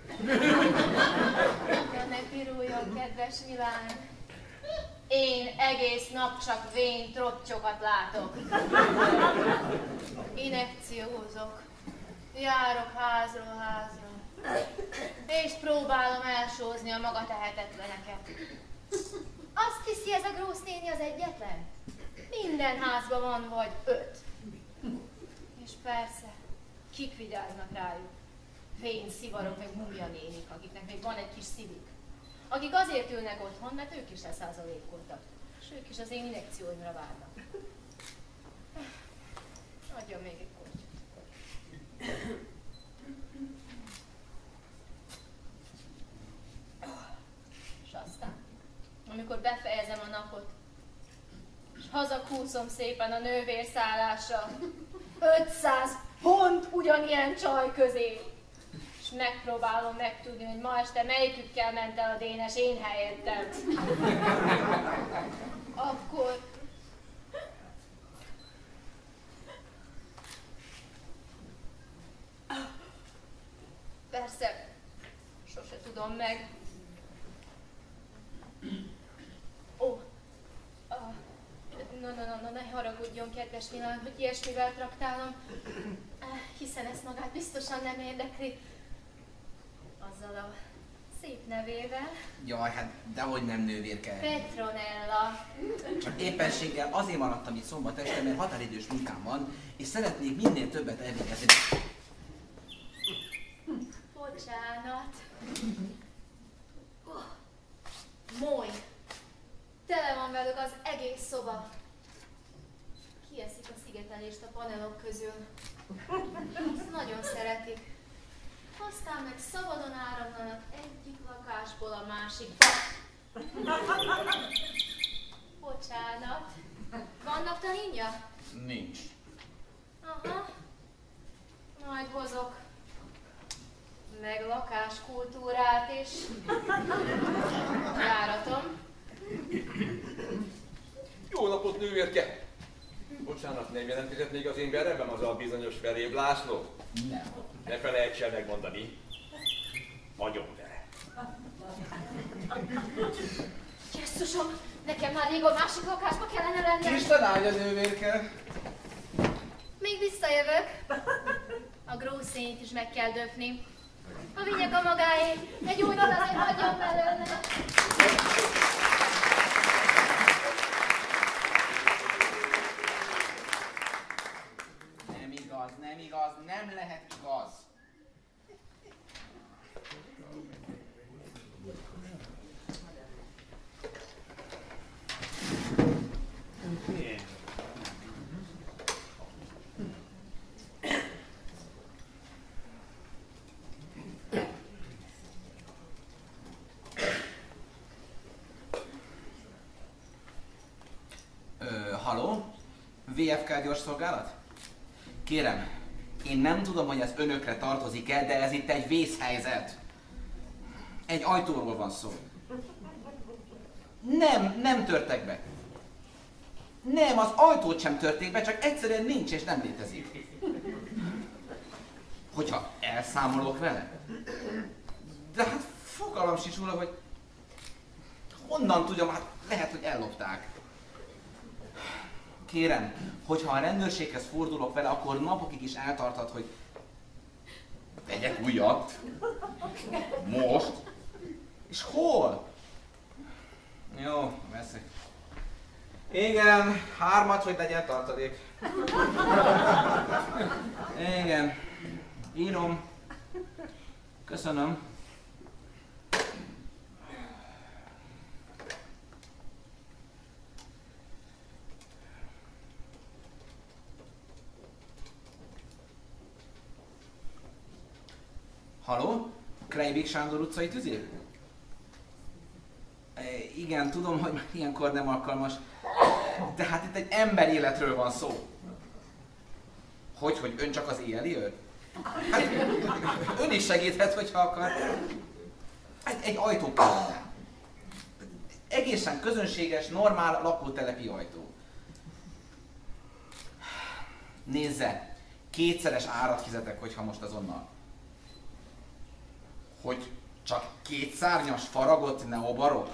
Ne piruljon, kedves Milán. Én egész nap csak vén trottyokat látok. Inekciózok. Járok házról házra. És próbálom elsózni a maga tehetetleneket. Azt hiszi, ez a Grósz néni az egyetlen? Minden házban van vagy 5. És persze, kik vigyáznak rájuk? Vén szivarok meg múmia nénik, akiknek még van egy kis szívük. Akik azért ülnek otthon, mert ők is leszázalékoltak. És ők is az én injekcióimra várnak. Adjon még egy kortyot. És aztán, amikor befejezem a napot, és hazakúszom szépen a nővérszállásra, 500 pont ugyanilyen csaj közé, és megpróbálom megtudni, hogy ma este melyikükkel ment el a Dénes én helyettem. Akkor... Persze, sose tudom meg. Ó, ne haragudjon, kedves Milán, hogy ilyesmivel traktálom, hiszen ezt magát biztosan nem érdekli. Azzal a szép nevével. Jaj, hát dehogy nem nővérke. Petronella. Csak éppenséggel azért maradtam itt szombat este, mert határidős munkám van, és szeretnék minél többet elvégezni. Bocsánat. Moly. Tele van velük az egész szoba. Kieszik a szigetelést a panelok közül. Azt nagyon szeretik. Aztán meg szabadon áramlanak egyik lakásból a másikba. Bocsánat. Van naptalinja? Nincs. Aha. Majd hozok. Meg lakáskultúrát is. Járatom. Jó napot, nővérke! Bocsánat, nem jelentkezett még az én veremben az a bizonyos Veréb László? Nem. Ne felejts el megmondani. Agyonvere. Jesszusom, nekem már rég a másik lakásba kellene lennem. Isten áldja, nővérke! Még visszajövök. A Grószényt is meg kell döfni. Ha vigyek a magáé, egy új dal azért hagyjon belőle. Nem igaz, nem lehet igaz. Haló? VFK gyorsszolgálat? Kérem, én nem tudom, hogy ez önökre tartozik-e, de ez itt egy vészhelyzet. Egy ajtóról van szó. Nem törtek be. Nem, az ajtót sem törték be, csak egyszerűen nincs és nem létezik. Hogyha elszámolok vele? De hát fogalmam sincs róla, hogy honnan tudjam, hát lehet, hogy ellopták. Kérem, hogyha a rendőrséghez fordulok vele, akkor napokig is eltarthat, hogy vegyek újat. Most? És hol? Jó, veszek. Igen, 3, hogy legyen tartalék. Igen, írom. Köszönöm. Haló? Kreivik Sándor utcai tüzér? Igen, tudom, hogy ilyenkor nem alkalmas, de hát itt egy emberéletről van szó. Hogy ön csak az éjjeli őr? Hát ön is segíthet, hogyha akar. Egy ajtó kellene. Egészen közönséges, normál lakótelepi ajtó. Nézze, kétszeres árat fizetek, hogyha most azonnal. Hogy csak kétszárnyas faragott neobarok?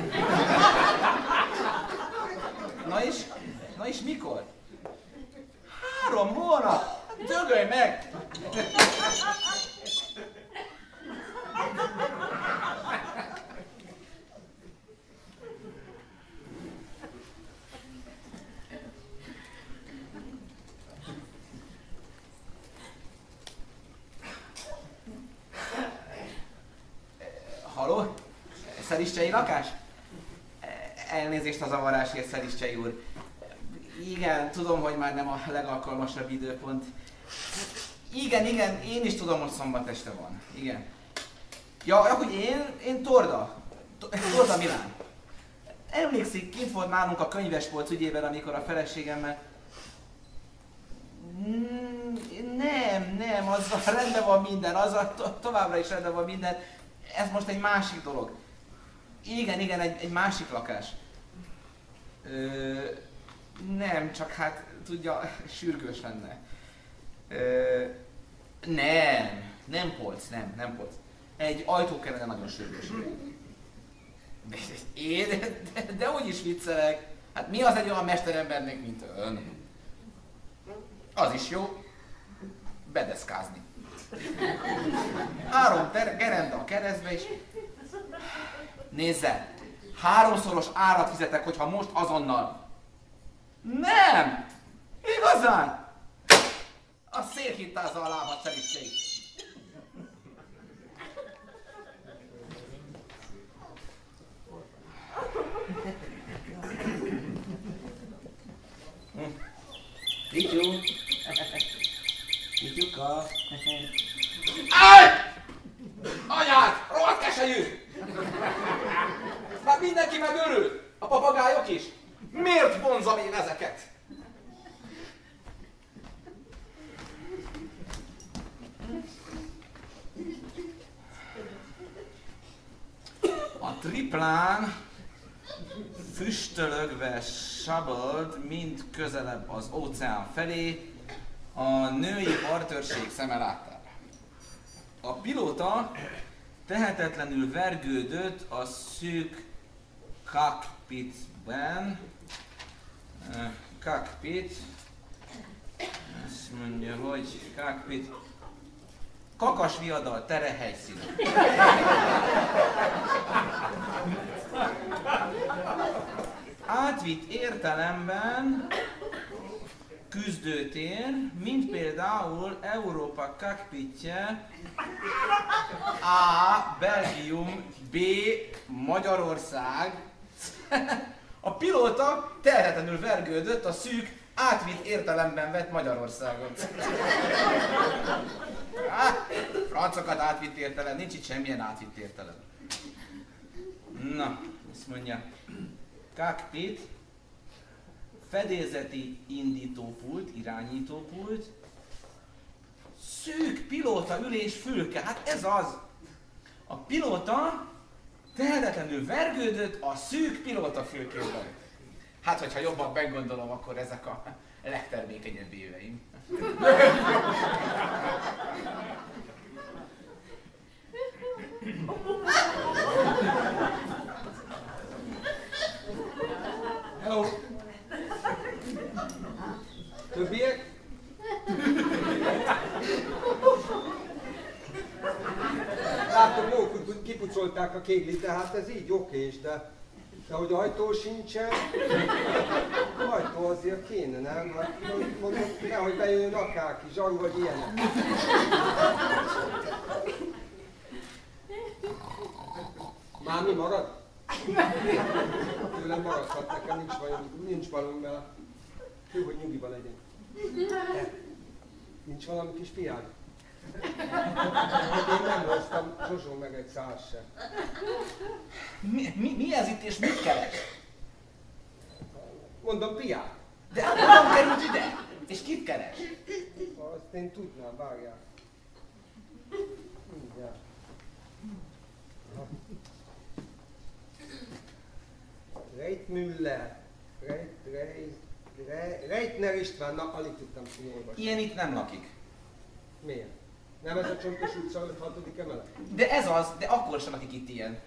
Na és mikor? 3 hónap! Dögölj meg! Haló? Szeriscsei lakás? Elnézést a zavarásért, Szeriscsei úr. Igen, tudom, hogy már nem a legalkalmasabb időpont. Igen, én is tudom, hogy szombat este van. Igen. Ja, hogy én Torda Milán. Emlékszik, kint volt nálunk a könyvespolc ügyében, amikor a feleségemmel... Nem, azzal rendben van minden, azzal továbbra is rendben van minden. Ez most egy másik dolog. Igen, egy másik lakás. Nem, csak hát tudja, sürgős lenne. Nem polc. Egy ajtó kellene nagyon sürgős. De úgy is viccelek. Hát mi az egy olyan mesterembernek, mint ön? Az is jó. Bedeszkázni. 3 gerenda a keresztbe is. Nézze! 3-szoros árat fizetek, hogyha most azonnal. Nem! Igazán! A szél hittázza a lábat, Szeriscsei. Pityuka. Állj! Anyád! Rohadt keselyű! Már mindenki megörül! A papagájok is! Miért vonzom én ezeket? A triplán füstölögve sabold mind közelebb az óceán felé, a női partőrség szeme láttára. A pilóta tehetetlenül vergődött a szűk cockpitben. Cockpit. Azt mondja, hogy cockpit. Kakas viadal tere helyszínen. Átvitt értelemben küzdőtér, mint például Európa cockpitje, A. Belgium, B. Magyarország. A pilóta tehetetlenül vergődött a szűk, átvitt értelemben vett Magyarországon. Francokat átvitt értelem, nincs itt semmilyen átvitt értelem. Na, azt mondja, cockpit, fedélzeti indítópult, irányítópult, szűk pilóta ülés fülke, hát ez az. A pilóta tehetetlenül vergődött a szűk pilóta fülkében. Hát, hogyha jobban meggondolom, akkor ezek a legtermékenyebb éveim. Hello! Többiek? Látom, jó, kipucolták a kéglit, de hát ez így okés, de hogy ajtó sincsen, ajtó azért kéne, nem? Hát mondom, nehogy bejön akárki, zsaru vagy ilyenek. Már mi marad? Tőlem maradhat, nekem nincs valami vele. Jó, hogy nyugiban legyen. Nincs valami kis piány? Én nem hoztam Zsozsó meg egy száz sem. Mi ez itt és mit keres? Mondom, piány. De honnan került ide? És kit keres? Azt én tudnám, várjál. Mindjárt. Reitmüller. Reitner Istvánnak alig tudtam kiolvasni. Ilyen itt nem lakik. Miért? Nem ez a Csontos utca 6. emelet? De ez az, de akkor sem lakik itt ilyen.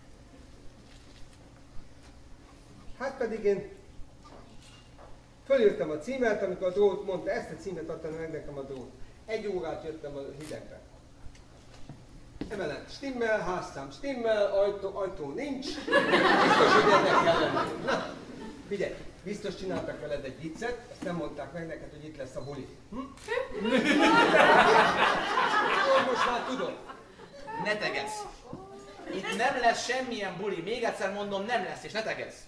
Hát pedig én fölírtam a címet, amikor a drót mondta, ezt a címet adtam meg nekem a drót. 1 órát jöttem a hidegbe. Emelet stimmel, házszám stimmel, ajtó nincs, biztos, hogy ennek kell lenni. Na, figyelj, biztos csináltak veled egy viccet, ezt nem mondták meg neked, hogy itt lesz a buli. Most már tudod. Ne tegesz! Itt nem lesz semmilyen buli, még egyszer mondom, nem lesz, és ne tegesz!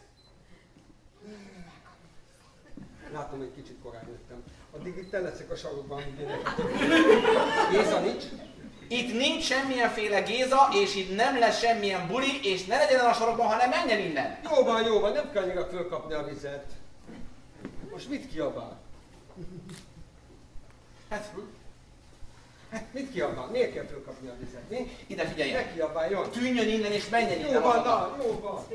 Látom, hogy kicsit korán jöttem. Addig itt leszek a sarokban, hogy énekeltek. Géza nincs? Itt nincs semmilyenféle Géza, és itt nem lesz semmilyen buli, és ne legyen a sarokban, hanem menjen innen! Jó van, nem kell annyira fölkapni a vizet. Most mit kiabál? Hát, mit kiabál? Miért kell fölkapni a vizet? Mi? ide figyeljen! Ne kiabáljon! Tűnjön innen, és menjen innen! Jó van, haza. jó van.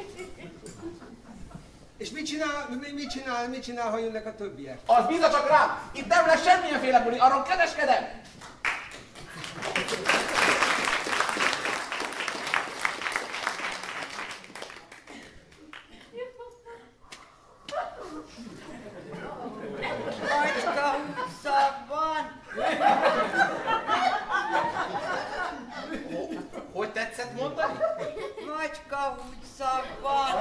És mit csinál, ha jönnek a többiek? Az bízza csak rám! Itt nem lesz semmilyenféle buli, arról kereskedem! Macska utcában. Hogy tetszett mondani? Macska utcában.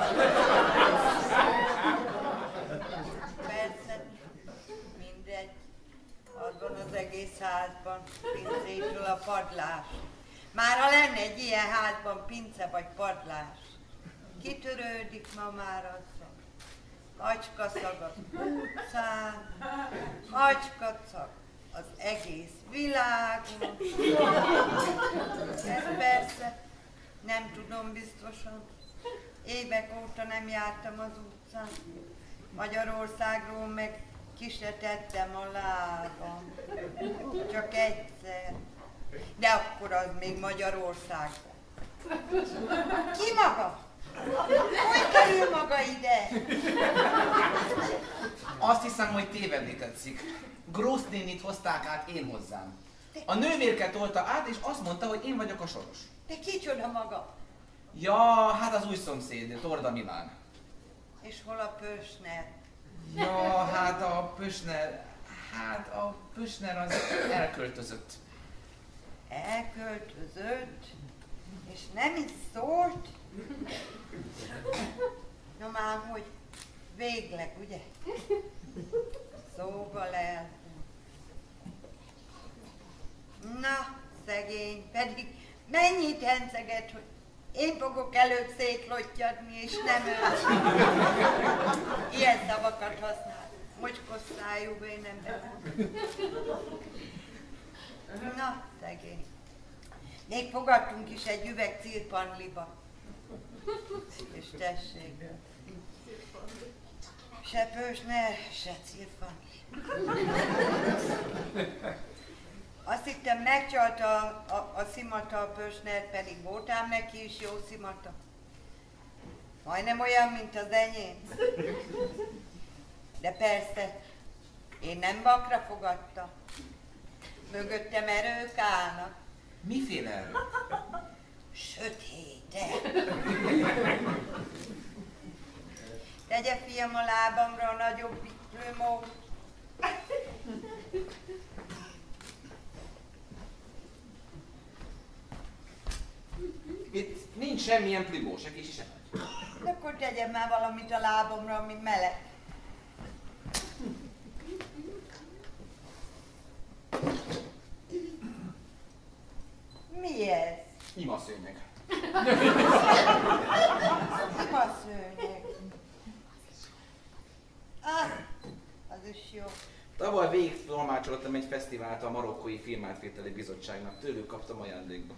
Persze, mindegy. Azon az egész házban, pincétől a padlás. Már ha lenne egy ilyen házban pince vagy padlás, kitörődik ma már azzal. Macskaszag az utcán, macskaszag az egész világon. Ez persze, nem tudom biztosan. Évek óta nem jártam az utcán. Magyarországról meg ki se tettem a lábam. Csak egyszer. De akkor az még Magyarországban. Ki maga? Hogy kerül maga ide? Azt hiszem, hogy tévedni tetszik. Grósz nénit hozták át én hozzám. A nővérke tolta át, és azt mondta, hogy én vagyok a Soros. De kicsoda maga? Ja, hát az új szomszéd, Torda Milán. És hol a Pösner? Ja, hát a Pösner az elköltözött. Elköltözött? És nem is szólt? Na már, hogy végleg, ugye? Szóval elhunyt. Na, szegény, pedig mennyit henceget, hogy én fogok előbb szétlottyadni, és nem ő. Ilyen szavakat használ. Mocskos szájú én ember. Na, szegény. Még fogadtunk is egy üveg cirpanliba. És tessék. Se Pösner, se cirpanli. Azt hittem, megcsalta a szimata a Pösner, pedig volt ám neki is jó szimata. Majdnem olyan, mint az enyém. De persze, én nem vakra fogadtam. Mögöttem erők állnak. Miféle erő? Sötétek. Tegye fiam a lábamra a nagyobb plümót. Itt nincs semmilyen plibó, se kis, se nagy. Akkor tegye már valamit a lábamra, ami meleg. Mi ez? Imaszőnyeg. Imaszőnyeg. Ah, az is jó. Tavaly végig tolmácsoltam egy fesztivált a Marokkói Filmátvételi Bizottságnak, tőlük kaptam ajándékba.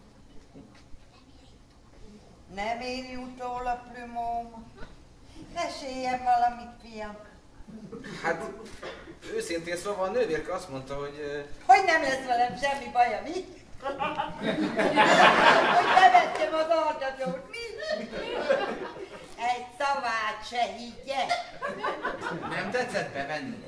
Nem éri utól a plümóm. Meséljen valamit, fiam. Hát, őszintén szóval a nővérke azt mondta, hogy... Hogy nem lesz velem semmi baja, mi? Hogy bevettem az altatót, mi? Egy szavát se higgye. Nem tetszett bevenni?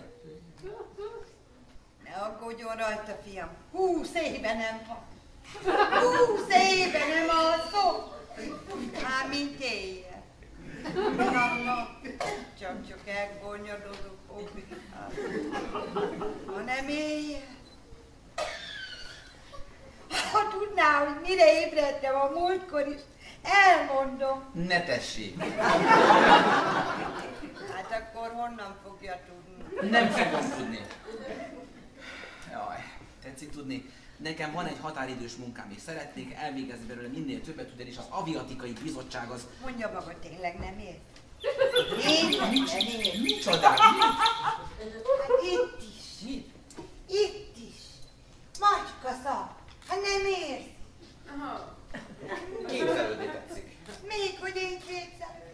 Ne aggódjon rajta, fiam. 20 éve nem van. 20 éve nem alszom. Már mint éjjel. Na, csak elgornyadozok, Obi. Ha nem éjjel. Ha tudná, hogy mire ébredtem a múltkor is, elmondom. Ne tessék. Hát akkor honnan fogja tudni? Nem fogom tudni. Jaj, tetszik tudni. Nekem van egy határidős munkám, és szeretnék elvégezni belőle minél többet, ugyanis az aviatikai bizottság az... Mondja maga, tényleg nem ért? Én nem ért. Micsodák? Hát itt is. Mit? Itt is. Macskaszav. Hát nem érsz. Képzelődni tetszik. Még hogy én képzelődöm.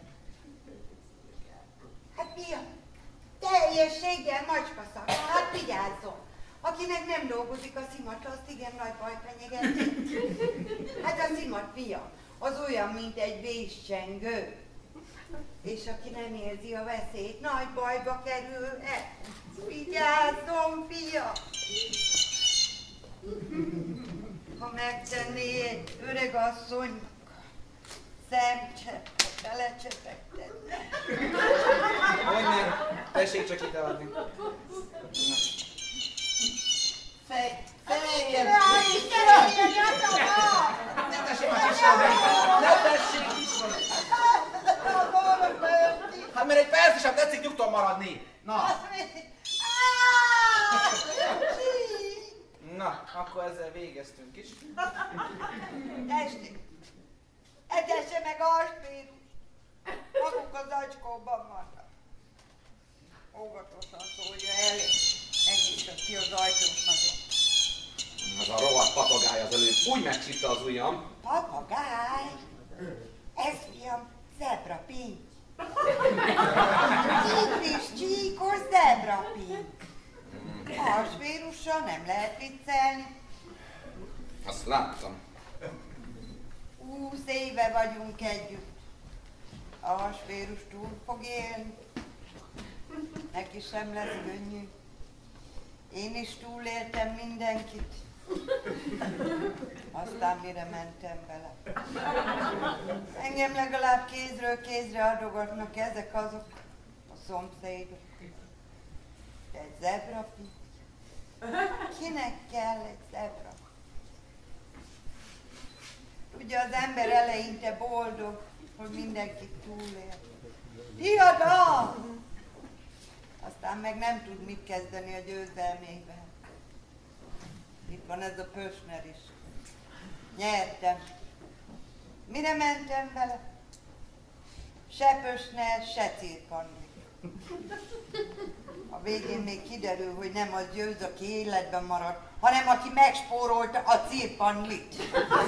Hát fiam, teljességgel macskaszav. Hát vigyázzon. Akinek nem dolgozik a szimatra, azt igen nagy baj fenyegeti. Hát a szimat, fia, az olyan, mint egy vészcsengő. És aki nem érzi a veszélyt, nagy bajba kerülhet. Vigyázzon, fia! Ha megtenné egy öreg asszony, szemcseppet belecsepegtetne. Hogy nem? Tessék csak ide adni. Fejem! Ne tessék a kisebben! Ne tessék is! Hát mert egy perc sem tetszik nyugton maradni! Na! Na, akkor ezzel végeztünk is. Tessék! Etesse meg a aspírus! Maguk az acskóban vannak. Óvatosan szólja el, engedj ki az ajtót nagyon. Az a rohadt papagáj az előbb úgy megcsípte az ujjam. Papagáj? Ez, fiam, zebrapinty. Tigris csíkos zebrapinty. Hasvérussal nem lehet viccelni. Azt láttam. 20 éve vagyunk együtt. A hasvérus túl fog élni. Neki sem lesz könnyű. Én is túléltem mindenkit. Aztán mire mentem vele. Engem legalább kézről kézre adogatnak ezek azok a szomszédok. De egy zebrapinty? Kinek kell egy zebra? Ugye az ember eleinte boldog, hogy mindenki túlél. Diadal! Aztán meg nem tud mit kezdeni a győzelmével. Itt van ez a Pösner is. Nyertem. Mire mentem vele? Se Pösner, se Cirpanli. A végén még kiderül, hogy nem az győz, aki életben maradt, hanem aki megspórolta a Cirpanlit.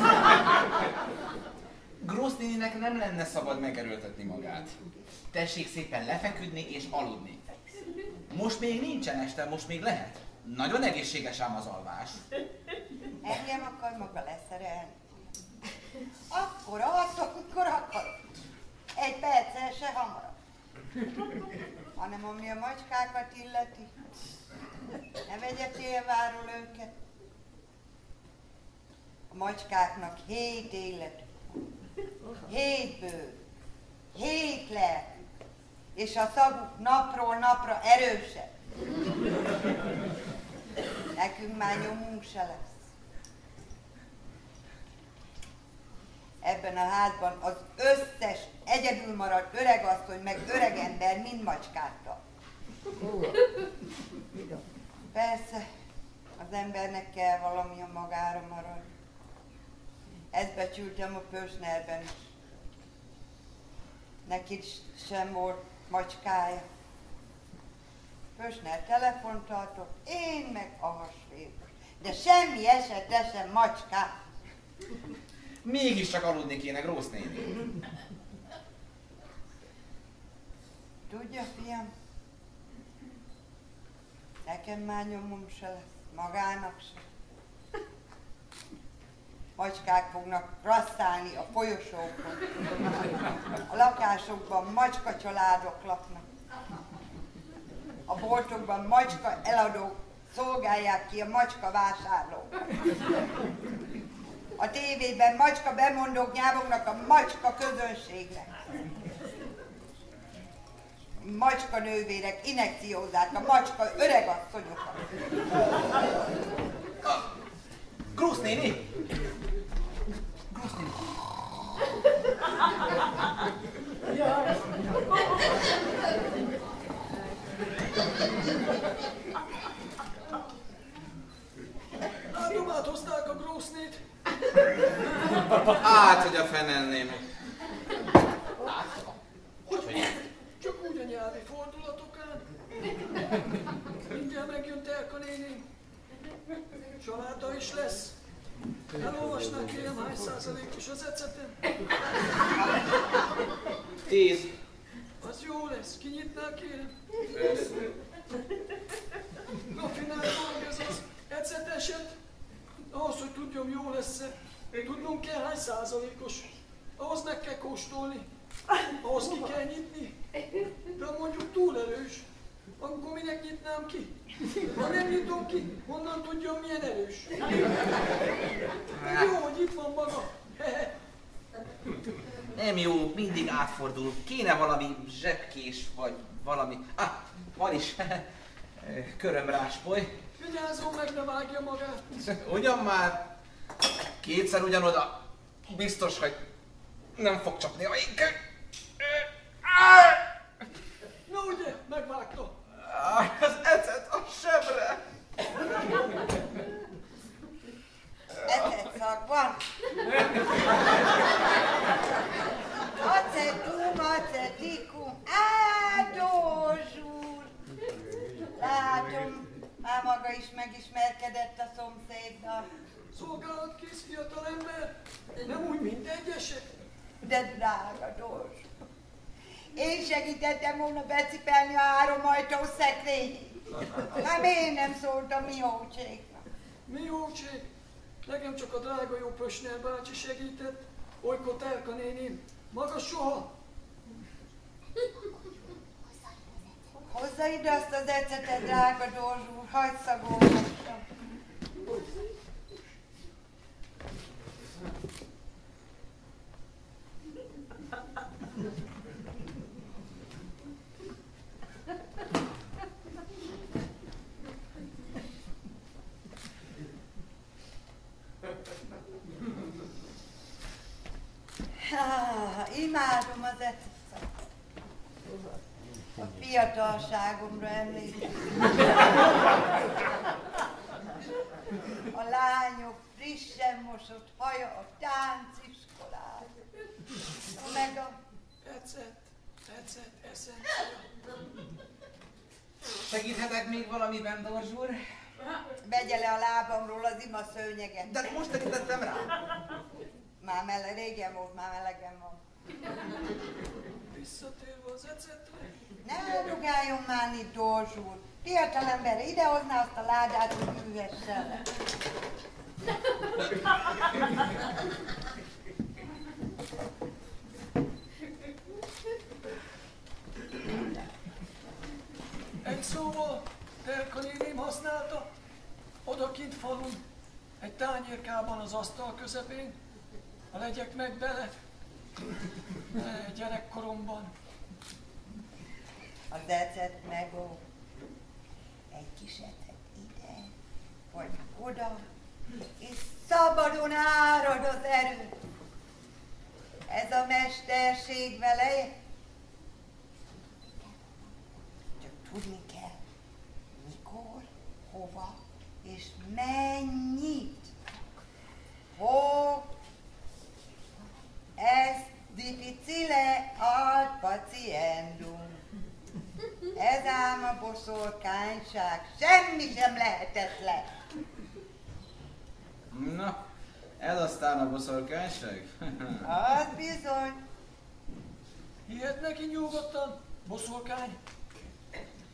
Grósz néninek nem lenne szabad megerőltetni magát. Tessék szépen lefeküdni és aludni. Most még nincsen este, most még lehet. Nagyon egészséges ám az alvás. Engem akar maga leszerelni. Akkor alszok, amikor akarok. Egy perccel se hamarabb. Hanem ami a macskákat illeti, ne vegye félváról őket. A macskáknak 7 életük, 7 bőr, 7 lelkük, és a szaguk napról napra erősebb. Nekünk már nyomunk se lesz. Ebben a házban az összes egyedül maradt öregasszony meg öregember mind macskáttal. Persze, az embernek kell valami a magára marad. Ezt becsültem a Pösnerben is. Neki sem volt macskája. Pösner telefont tartott, én meg a hasvéros. De semmi esetre sem macskát. Mégiscsak aludni kéne, Grósz néni. Tudja, fiam, nekem már nyomom se lesz, magának se. Macskák fognak rasszálni a folyosókon. A lakásokban macska családok laknak. A boltokban macska eladók szolgálják ki a macska vásárlók. A tévében macska bemondók nyávognak a macska közönségnek. Macska nővérek injekciózzák a macska öregasszonyokat. Grúsz néni! Grúsz néni! Látom, áthozták a grósznét. Hát, hogy a fenenném. Hogy? Csak úgy a nyelvi fordulatokán. Mindjárt megjön Terka néni. Családa is lesz. Elolvasnák kérem, hány százalékos az ecetem? 10. Az jó lesz, kinyitnál kérem? Persze. Rafinál dolog ez az eceteset. Ahhoz, hogy tudjam, jó lesz-e. Tudnom kell, hány százalékos. Ahhoz meg kell kóstolni. Ahhoz ki kell nyitni. De mondjuk túl erős. Akkor minek nyitnám ki? Ha nem nyitom ki, honnan tudjam, milyen erős? Jó, hogy itt van maga. Nem jó, mindig átfordul. Kéne valami zsebkés, vagy valami... Van is. Körömráspoly. Vigyázzon meg, ne vágja magát. Ugyan már. Kétszer ugyanoda. Biztos, hogy nem fog csapni a ink. Na ugye, megvágta. Az ecet a sebre. Ecetszak van. Acetum, acetikum, Dózs úr. Látom, már maga is megismerkedett a szomszéddal. Szolgálatkész fiatalember. Nem úgy, mint egyesek. De drága Dózs. Én segítettem volna becipelni a 3 ajtós szekrényét. Hát miért nem szóltam Miócséknak? Miócsék? Nekem csak a drága jó Pösner bácsi segített. Olykor Terka néném. Maga soha. Hozza ide azt az ecetet, drága Dózs úr, hagyd szagolgassam. Imádom az ecetet. A fiatalságomra emlékszem. A lányok frissen mosott haja a tánciskolán. Meg a... Ecet, eszencia. Segíthetek még valamiben, Dózs úr? Vegye le a lábamról az ima szőnyeget. De most tekintettem rá. Már régen volt, már melegen van. Visszatérve az ecetre. Ne rugáljon már itt, Dózs úr. Fiatalember, idehozná azt a ládát, hogy üvessen le. Egy szóval, Terka néném használta, odakint falun, egy tányérkában az asztal közepén, ha legyek meg bele, gyerekkoromban. Az ecet megó. Egy kis ecet ide, vagy oda, és szabadon árad az erő. Ez a mesterség veleje. Csak tudni kell, mikor, hova és mennyit. Est difficile ad patiendum. Ez ám a boszorkányság, semmi sem lehetetlen. Na, ez aztán a boszorkányság? Az bizony. Hihet neki nyugodtan, boszorkány?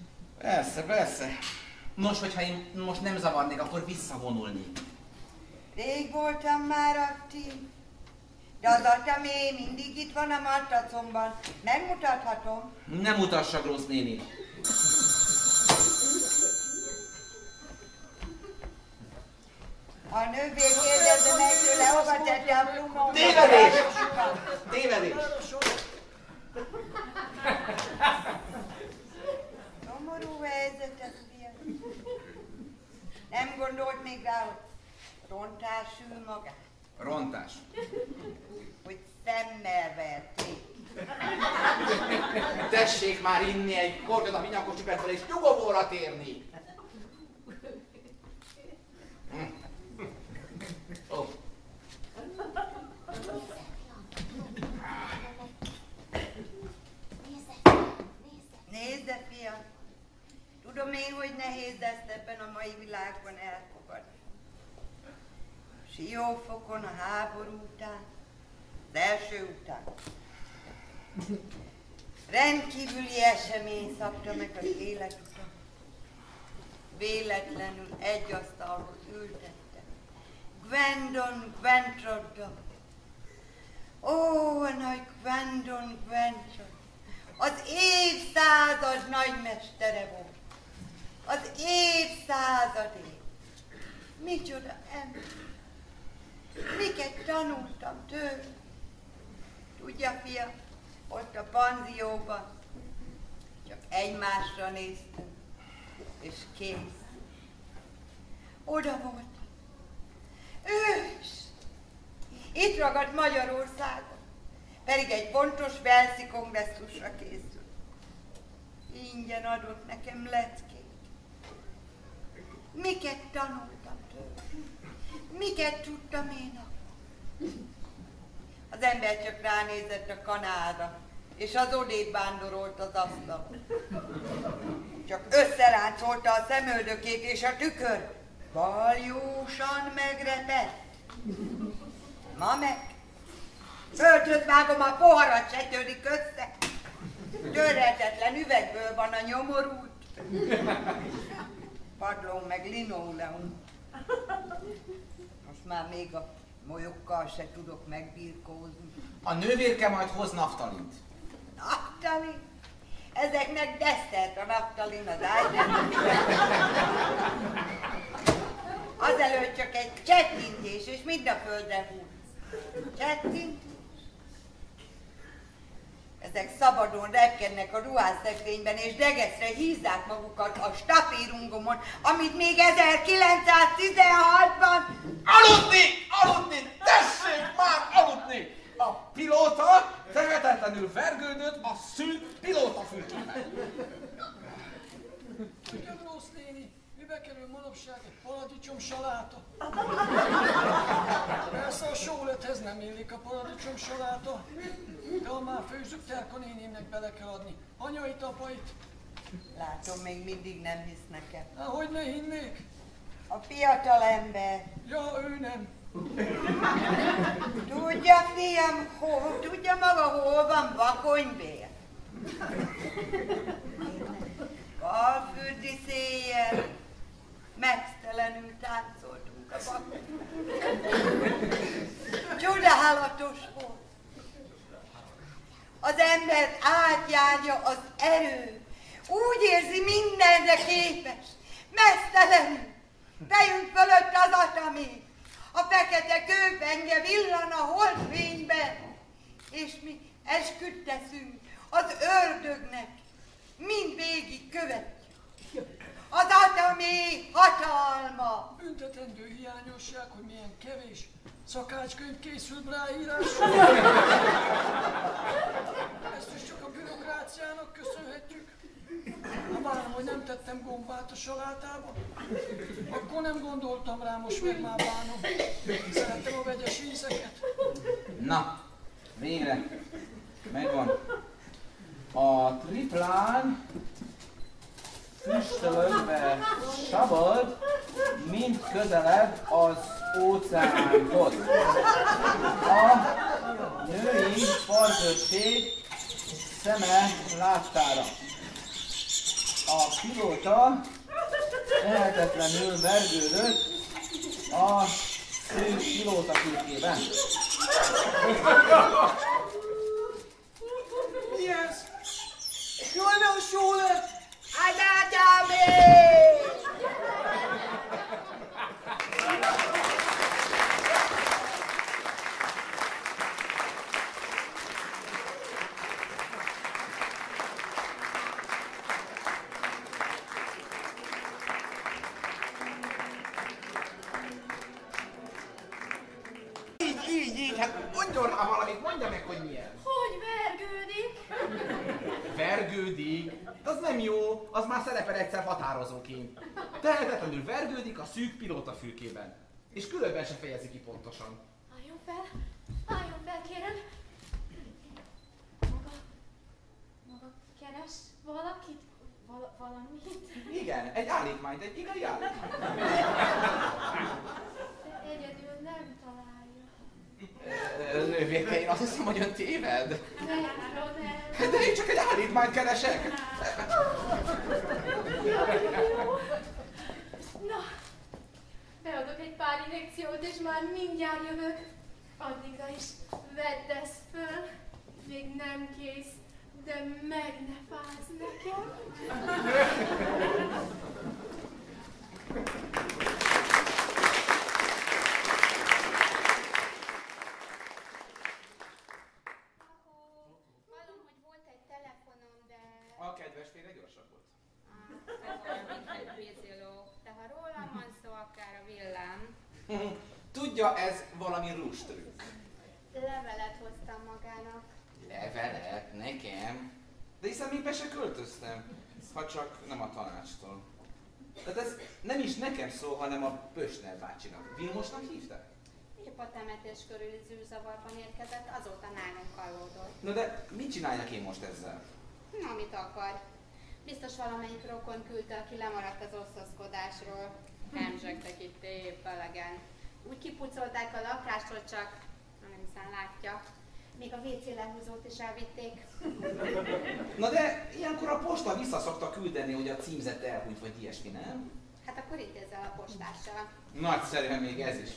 Persze, persze. Nos, hogyha én most nem zavarnék, akkor visszavonulnék. Rég voltam már aktív, de az atyamé mindig itt van a matracomban. Megmutathatom? Nem mutassa, Grossz néni. A nővér kérdezze meg tőle, hova tette a plumon. Tévedés! Tévedés! Szomorú helyzet ez, fiam. Nem gondolt még rá, hogy rontás sül magát? Rontás. Hogy szemmel verték. Tessék már inni egy kortyot a vinyakos csipetből és nyugovóra térni. Oh. Nézd, fiam, tudom én, hogy nehéz ezt ebben a mai világban elfogadni. Siófokon a háború után, az első után. Rendkívüli esemény szabta meg az életutat. Véletlenül egy asztalhoz ültettem. Gwendon Gwentrod. Ó, a nagy Gwendon Gwentrod. Az évszázad nagymestere volt. Az évszázadé. Micsoda ember. Miket tanultam tőle. Tudja, fiam, ott a panzióban csak egymásra néztünk, és kész. Oda voltam. Ős! Itt ragadt Magyarországon, pedig egy fontos Velszi kongresszusra készült. Ingyen adott nekem leckét. Miket tanultam tőle? Miket tudtam én akkor? Az ember csak ránézett a kanálra, és az odébb vándorolt az asztalon. Csak összeráncolta a szemöldökét, és a tükör valjósan megrepett. Ma meg földhöz vágom, a poharat se törik össze. Törhetetlen üvegből van a nyomorult. Padlón meg linoleum. Most már még a molyokkal se tudok megbirkózni. A nővérke majd hoz naftalint. Naftalin? Ezeknek desszert a naftalin az ágyban. Azelőtt csak egy csettintés, és mind a földre húz. Csettintés? Ezek szabadon repkednek a ruhásszekrényben, és degeszre hízzák magukat a stafírungomon, amit még 1916-ban... Aludni! Aludni! Tessék már aludni! A pilóta tehetetlenül vergődött a szűk pilótafülkében. Tudja, Grossz néni, mibe kerül manapság egy paradicsom saláta? Persze a sólethez nem illik a paradicsom saláta, de ha már főzzük, Terka nénémnek bele kell adni anyait, apait. Látom, még mindig nem hisz nekem. Hogy ne hinnék? A fiatal ember. Ja, ő nem. Tudja, fiam, tudja maga, hol van Bakonybél? Alföldi széjjel mesztelenül táncoltunk a Bakonyban. Csodálatos volt. Az ember átjárja az erő. Úgy érzi, mindenre képes. Mesztelenül. Fejünk fölött az atamé. A fekete kőpenge villan a holdfényben. És mi esküdt teszünk az ördögnek. Mindvégig követjük. Az atamé hatalma. Büntetendő hiányosság, hogy milyen kevés szakácskönyv készült ráírásra. Ezt is csak a bürokráciának köszönhetjük. Ha bánom, hogy nem tettem gombát a salátába, akkor nem gondoltam rá, most meg már bánom. Szerettem a vegyes ízeket. Na, végre. Megvan. A triplán füstölögve sabad, mint közelebb az óceánhoz. A női farkörtség szeme láttára. A pilóta tehetetlenül vergődött a Pilóta fülkében. Mi ez? Jaj, ne a só lett! Adágyámé! Így, hát mondjon már valamit, mondja meg, hogy milyen. Hogy vergődik? Vergődik? Az nem jó, az már szerepel egyszer határozóként. Tehetetlenül vergődik a szűk pilótafülkében. És különben se fejezi ki pontosan. Álljon fel, kérem. Maga keres valakit? Valamit? Igen, egy állítmányt, egy igazi állítmányt. De egyedül nem találja. Nővérke, én azt hiszem, hogy ön téved. Nem. De én csak egy állítmányt keresek. Jó. Na, beadok egy pár injekciót, és már mindjárt jövök. Addigra is vedd ezt föl. Még nem kész, de meg ne fázz nekem. A kedves férje gyorsabb volt. De ha rólam van szó, akár a villám. Tudja, ez valami lustrükk. Levelet hoztam magának. Levelet? Nekem? De hiszen még be se költöztem, ha csak nem a tanácstól. Tehát ez nem is nekem szól, hanem a Pösner bácsinak. Vilmosnak hívták? Épp a temetés körüli zűrzavarban érkezett, azóta nálunk hallódott. Na de mit csináljak én most ezzel? Amit akar. Biztos valamelyik rokon küldte, aki lemaradt az osztozkodásról. Hemzsegtek itt épp elegen. Úgy kipucolták a lakást, hogy csak, nem hiszen látja. Még a WC lehúzót is elvitték. Na de ilyenkor a posta vissza szokta küldeni, hogy a címzet elhúnyt, vagy ilyesmi, nem? Hát akkor intézzel a postással. Nagyszerűen még ez is.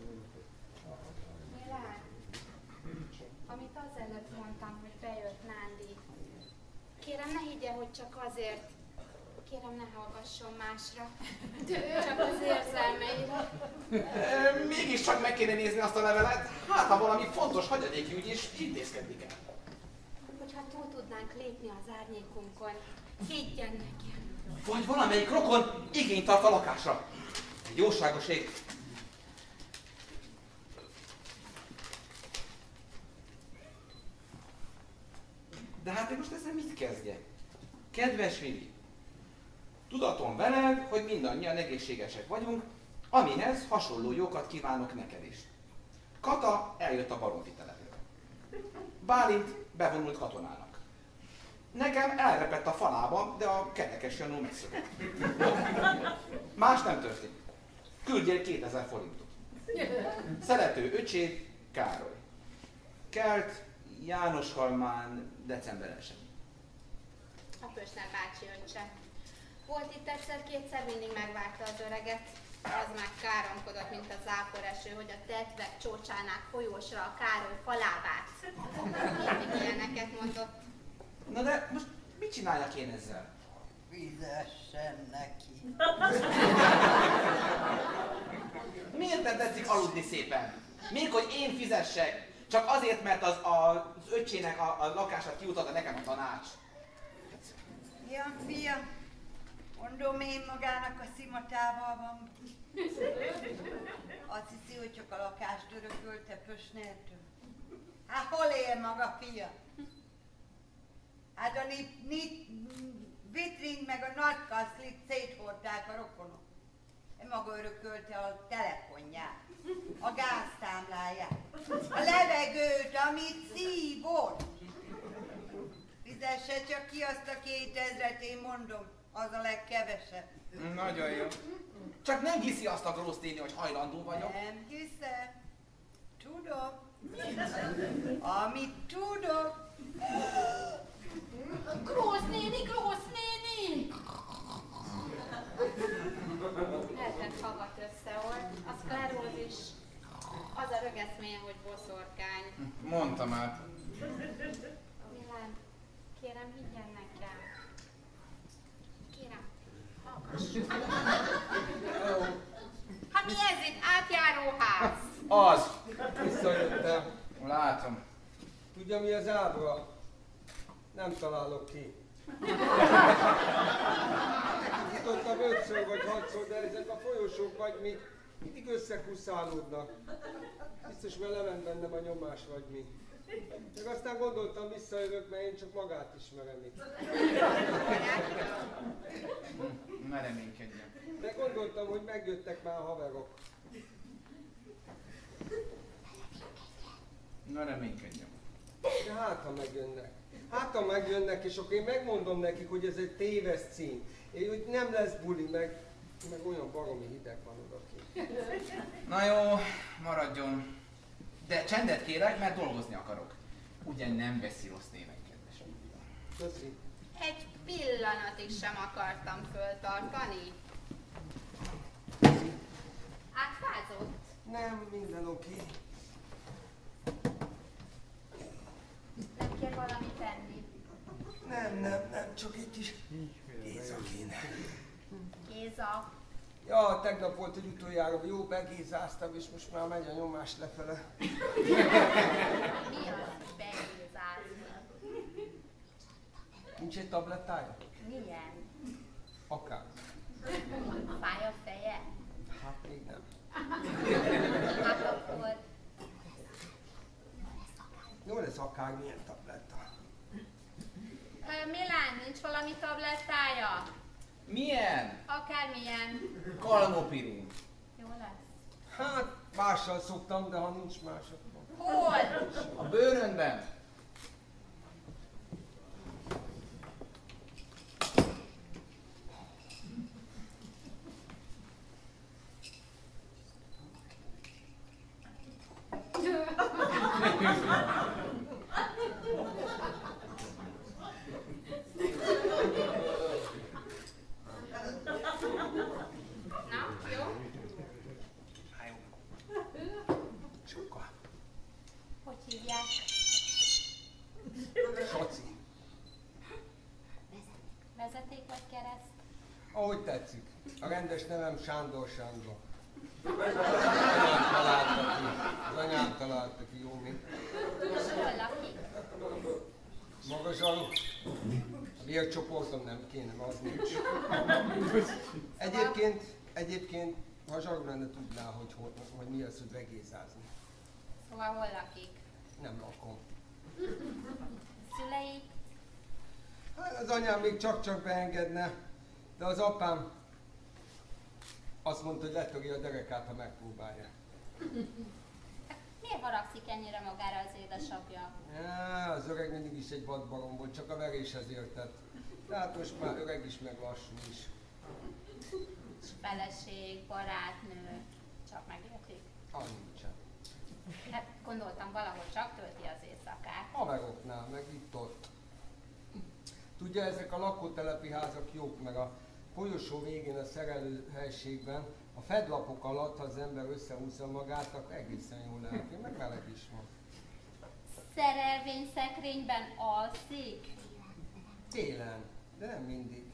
Milán, amit azelőtt mondtam, hogy bejött Nándi. Kérem, ne higgye, hogy csak azért. Kérem, ne hallgasson másra. Csak az érzelmeire. Mégiscsak meg kéne nézni azt a levelet, hát ha valami fontos hagyadékügy is intézkedni kell. Hogyha túl tudnánk lépni az árnyékunkon, higgyen nekem. Vagy valamelyik rokon igényt tart a lakásra. Egy jóságos ég. De hát én most ezzel mit kezdjek? Kedves Vili, tudatom veled, hogy mindannyian egészségesek vagyunk, amihez hasonló jókat kívánok neked is. Kata eljött a baromfi telepére. Bálint bevonult katonának. Nekem elrepett a falába, de a kerekes Janó megszökött. Más nem történt. Küldjél 2000 forintot. Szerető öcséd, Károly. Kelt, Jánoshalmán, december 1. A Pösner bácsi öccse. Volt itt egyszer-kétszer, mindig megvárta az öreget. Az meg káromkodott, mint a záporeső, hogy a tetvek csócsánák folyósra a Károly falábát. Mindig ilyeneket mondott. Na de most mit csináljak én ezzel? Fizessen neki. Miért nem tetszik aludni szépen? Még hogy én fizessek? Csak azért, mert az öccsének a lakását kiutalta nekem a tanács. Ja, fiam, mondom én magának a szimatával van. Azt hiszi, hogy csak a lakást örökölte Pösnertől. Hát hol él maga, fia? Hát a vitrin meg a nagy kaszlit széthordták a rokonok. Maga örökölte a telefonját, a gáztámláját, a levegőt, amit szívott. Fizesse csak ki azt a 2000-et, én mondom, az a legkevesebb. Nagyon jó. Csak nem hiszi azt a Grósz néni, hogy hajlandó vagyok. Nem hiszem. Tudom. Amit tudok. Grósz néni, Grósz néni! Lehetett hallgat összeolt, a szklerózis Az a rögeszméje, hogy boszorkány. Mondtam át. Milán, kérem, higgyen nekem. Kérem, hallgass. Hát mi ez itt? Átjáróház? Az! Visszajöttem. Látom. Tudja, mi az ábra? Nem találok ki. Futottam 5-ször vagy 6-szor, de ezek a folyosók vagy mi mindig összekuszálódnak. Biztos, mert lement bennem a nyomás vagy mi. Csak aztán gondoltam, visszajövök, mert én csak magát ismerem itt. Ne reménykedjen. De gondoltam, hogy megjöttek már a haverok. Ne reménykedjen. De hát, ha megjönnek, és akkor én megmondom nekik, hogy ez egy téves cím. Hogy nem lesz buli, meg olyan baromi hideg van odakint. Na jó, maradjon. De csendet kérek, mert dolgozni akarok. Ugye nem veszi rossz néven, kedves Júlia. Köszi. Egy pillanatig sem akartam föltartani. Átfázott? Nem, minden oké. Nem kér valamit tenni? Nem, csak egy kis Géza kéne. Géza. Ja, tegnap volt, hogy utoljára jó begézáztam, és most már megy a nyomás lefele. Mi az begézázni? Nincs egy tablettája? Milyen? Akár. Fáj a feje? Hát még nem. Hát akkor... Jó lesz akármilyen tabletta. Milán, nincs valami tablettája? Milyen? Akármilyen. Kalmopirin. Jó lesz. Hát, mással szoktam, de ha nincs más, akkor... Hol? A bőröndben. Na, jó? Sokkal. Hogy hívják? Soci. Vezeték vagy kereszt? Ahogy tetszik. A rendes nevem Sándor Sándor. Az anyám találta ki, jó mi? És hol lakik? Magas alul. A vércsoportom nem kéne, az nincs. Egyébként, ha zsarul lenne, tudná, hogy mi az, hogy begézázni. Szóval hol lakik? Nem lakom. Szülei? Hát az anyám még csak-csak beengedne, de az apám azt mondta, hogy letöri a derekát, ha megpróbálja. Miért haragszik ennyire magára az édesapja? Ja, az öreg mindig is egy vadbarom volt, csak a veréshez értett. De hát most már öreg is, meg lassú is. Feleség, barátnő, csak megértik. Nincsen. Hát gondoltam, valahol csak tölti az éjszakát. Haveroknál, meg itt-ott. Tudja, ezek a lakótelepi házak jók, meg a folyosó végén a szerelőhelységben, a fedlapok alatt, ha az ember összehúzza magát, akkor egészen jól elfér, meg meleg is van. Szerelvényszekrényben alszik? Télen, de nem mindig.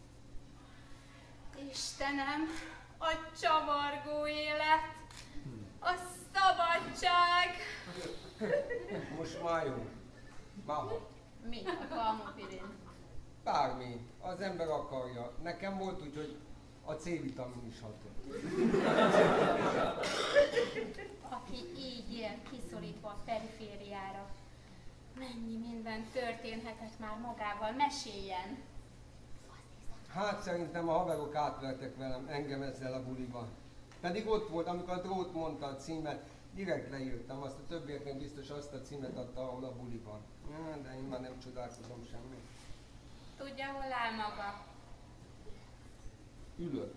Istenem, a csavargó élet, a szabadság! Most már jó. Maha. Mi? A kalmopirin. Bármi. Az ember akarja. Nekem volt úgy, hogy a C-vitamin is hatott. Aki így él, kiszorítva a perifériára. Mennyi minden történhetett már magával, meséljen! Hát szerintem a haverok átvertek velem, engem ezzel a buliban. Pedig ott volt, amikor a Drót mondta a címet, direkt leírtam, azt a többieknek biztos azt a címet adta, ahol a buliban. Ja, de én már nem csodálkozom semmit. Tudja, hol áll maga? Ülök.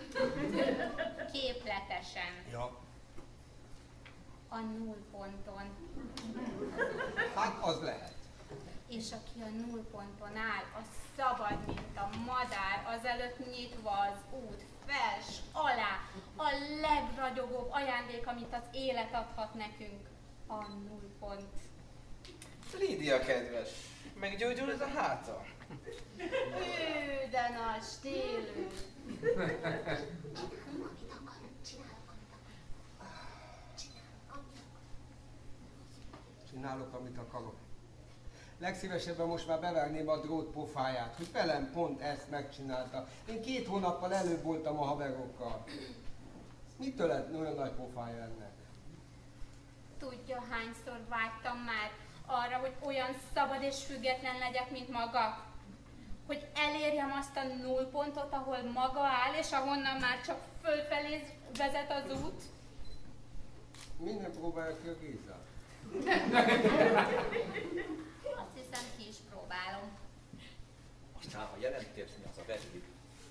Képletesen. Ja. A nullponton. Hát az lehet. És aki a nullponton áll, az szabad, mint a madár, azelőtt nyitva az út, fels, alá, a legragyogóbb aján ajándék, amit az élet adhat nekünk. A nullpont. Lídia kedves, meggyógyul ez a háta? Hű, de nagy stílű. Csinálok, amit akarok. Legszívesebben most már bevágném a drót pofáját, hogy velem pont ezt megcsinálta. Én 2 hónappal előbb voltam a haverokkal. Mitől lett olyan nagy pofája ennek? Tudja, hányszor vágytam már arra, hogy olyan szabad és független legyek, mint maga? Hogy elérjem azt a nullpontot, ahol maga áll, és ahonnan már csak fölfelé vezet az út? Minden próbálja ki a Gézát. Azt hiszem, ki is próbálom. Aztán, ha jelentkezni az a Veri.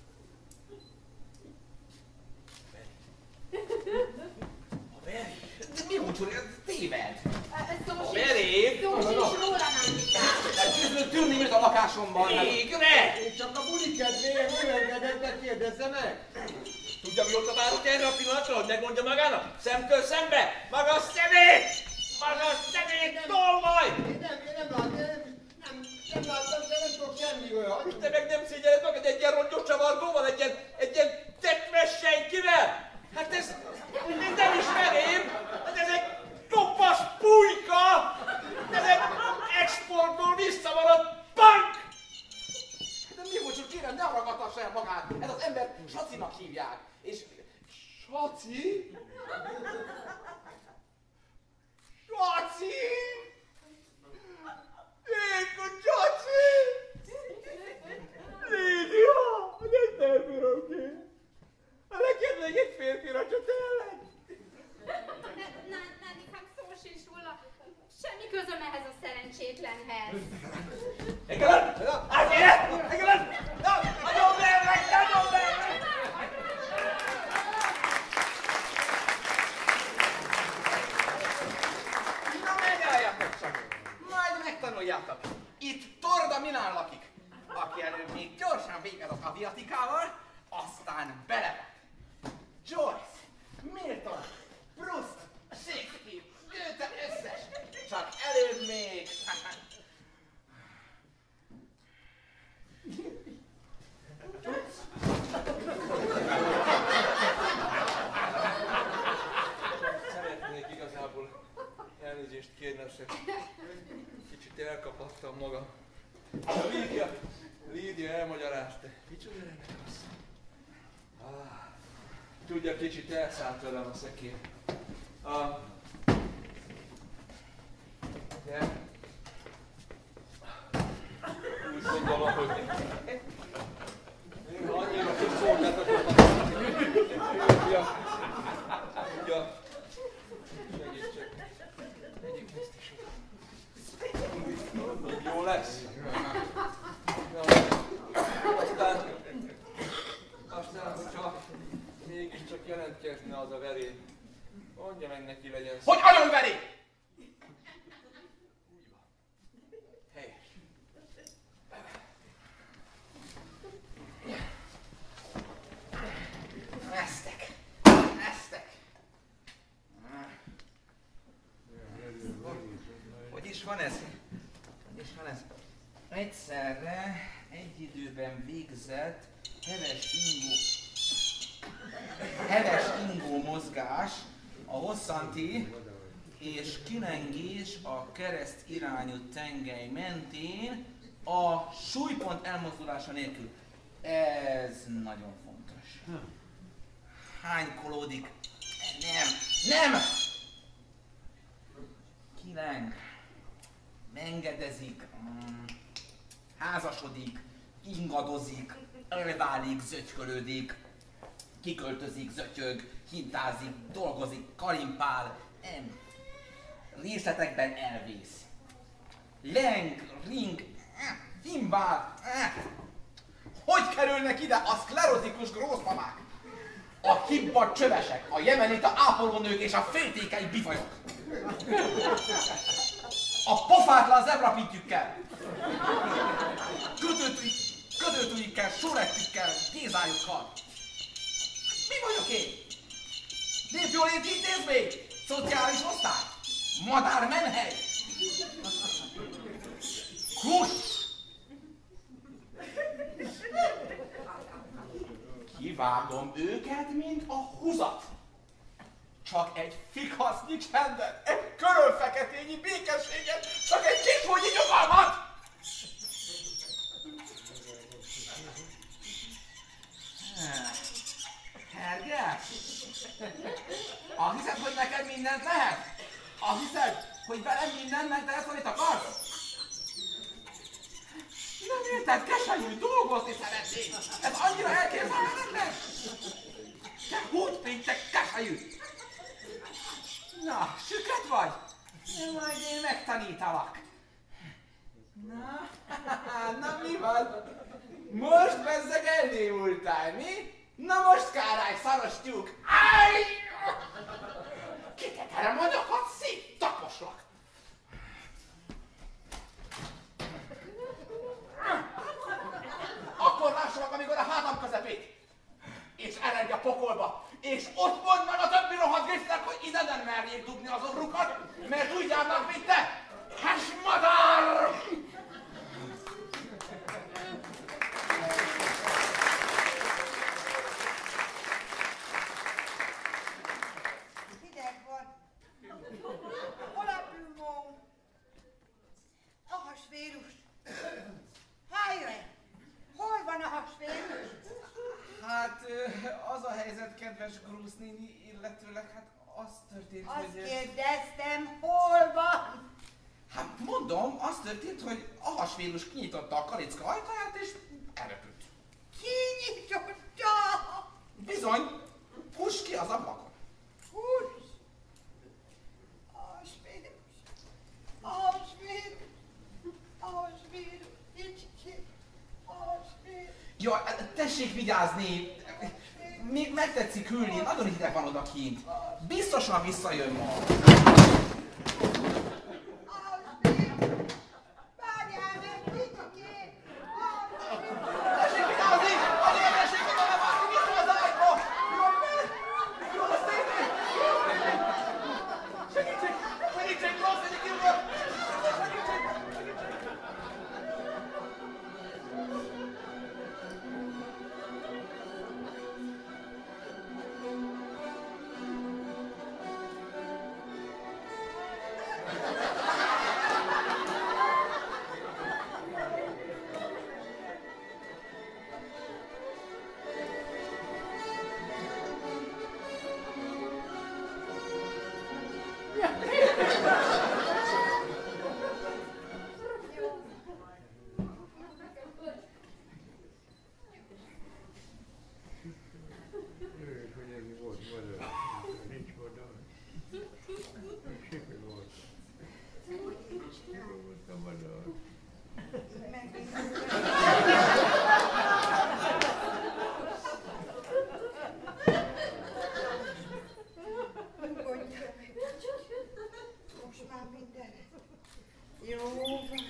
A Veri? De mi úcsúr, ez téved? Szó Veri! sincs róla, nem vitál. Tűnni jött a lakásomban. Végre! Én csak a buli kedvéért növelkedett, de kérdezze meg! Tudja, mióta várok erre a pillanatra, hogy megmondja magának? Szemtől szembe! Maga szemét! Maga szemét! Tolvaj! Én nem láttam, de nem tudok semmiről. Te meg nem szégyeled magad egy ilyen rongyos csavargóval, egy ilyen tetves senkivel? Hát ez nem ismerém! Hát ez egy kopasz pulyka! Ez egy exportból visszamaradt bank! De mi úcsúr, kérem, ne ragadtassa el magát. Ez az ember Sacinak hívják. És... Saci? Saci! Éko, Saci! Lídia! Nem bírom ki! Neked még egy férfira csak tényleg! Nekem szó sincs róla. Semmi közöm ehhez a szerencsétlenhez. Engeded! Átjélet! Engeded! Nagyon verlek! Nagyon verlek! Na megálljatok csak! Majd megtanuljátok! Itt Torda Milán lakik, aki előbb még gyorsan végezett a viatikával, aztán belepak. Joyce, Milton, Proust, Shakespeare, Goethe összes, csak előbb még... Szeretnék igazából elnézést kérni, kicsit elkaphattam magam. Lídia elmagyarázta. Micsoda remek az. Tudja, kicsit elszállt velem a szekér. De úgy gondolom, hogy én annyira kiszolgáltatott Lídia. Segítsek. Egyik ezt is. Jó lesz. Aztán, hogyha mégiscsak jelentkezne az a Veri, mondja meg neki, legyen szó. Hogy agyonveri! Úgy van. Helyes. Eztek! Hogy is van ez? Egyszerre, egy időben végzett heves ingó mozgás, a hosszanti és kilengés a kereszt irányú tengely mentén a súlypont elmozdulása nélkül. Ez nagyon fontos. Hánykolódik? Nem! Kileng, mengedezik, házasodik, ingadozik, elválik, zögykölődik, kiköltözik, zötyög, hintázik, dolgozik, kalimpál, nem. Részletekben elvész. Leng, ring, himbál. Hogy kerülnek ide a szklerozikus grószmamák? A hibbat csövesek, a jemenita ápolónők és a féltékeny bifajok. A pofátlan zebrapitjükkel. Kötőtűjükkel, sorettükkel, gézájukkal. Mi vagyok én? Népjóléti intézmény! Szociális osztály! Madármenhely! Kus! Kivágom őket, mint a húzat! Csak egy fikasznyi csendet, egy körölfeketényi békességet, csak egy kisfogyi nyugalmat! Herges? Azt hiszed, hogy neked mindent lehet? Azt hiszed, hogy velem mindent megtehetsz, amit akarsz? Nem érted, keselyű, dolgozni szeretnék! Ez annyira elképzelhetetlen! Te húgypény, te keselyű! Na, süket vagy? Majd én megtanítalak. Na mi van? Most bezzeg elnémultál, mi? Na most Kárály, szaros tyúk! Áj! Kitekerem a nyakad, széttaposlak! Akkor lássalak, amikor a hátam közepét! És eredj a pokolba! És ott mondd meg a többi rohadt griffnek, hogy ide nem merjék dugni az orrukat, mert úgy járnak, mint te! Hesmadár! Hideg van. Hol a plumó? A hasvérus. Hájjaj! Hol van a hasvérus? Hát az a helyzet, kedves Grúsz néni, illetőleg hát az történt, Azt hogy... kérdeztem, hol van? Hát mondom, az történt, hogy a hasvérus kinyitotta a kalicka ajtaját és elrepült. Kinyitotta! Bizony, fuss ki az ablakon. Hús! Hasvérus! Hasvérus! Hasvérus! Kicsi! Hasvérus! Jaj, tessék vigyázni! Még megtetszik ülni, nagyon hideg van odakint. Biztosan visszajön ma. Várjál meg, kicsikém! Tessék vigyázni! Azért tessék oda levászni vissza az ágyba! Jaj, mert! Jó, szépen! Segítség! Segítség! Rossz egyik jövő! Segítség! Most már minden. Jó van.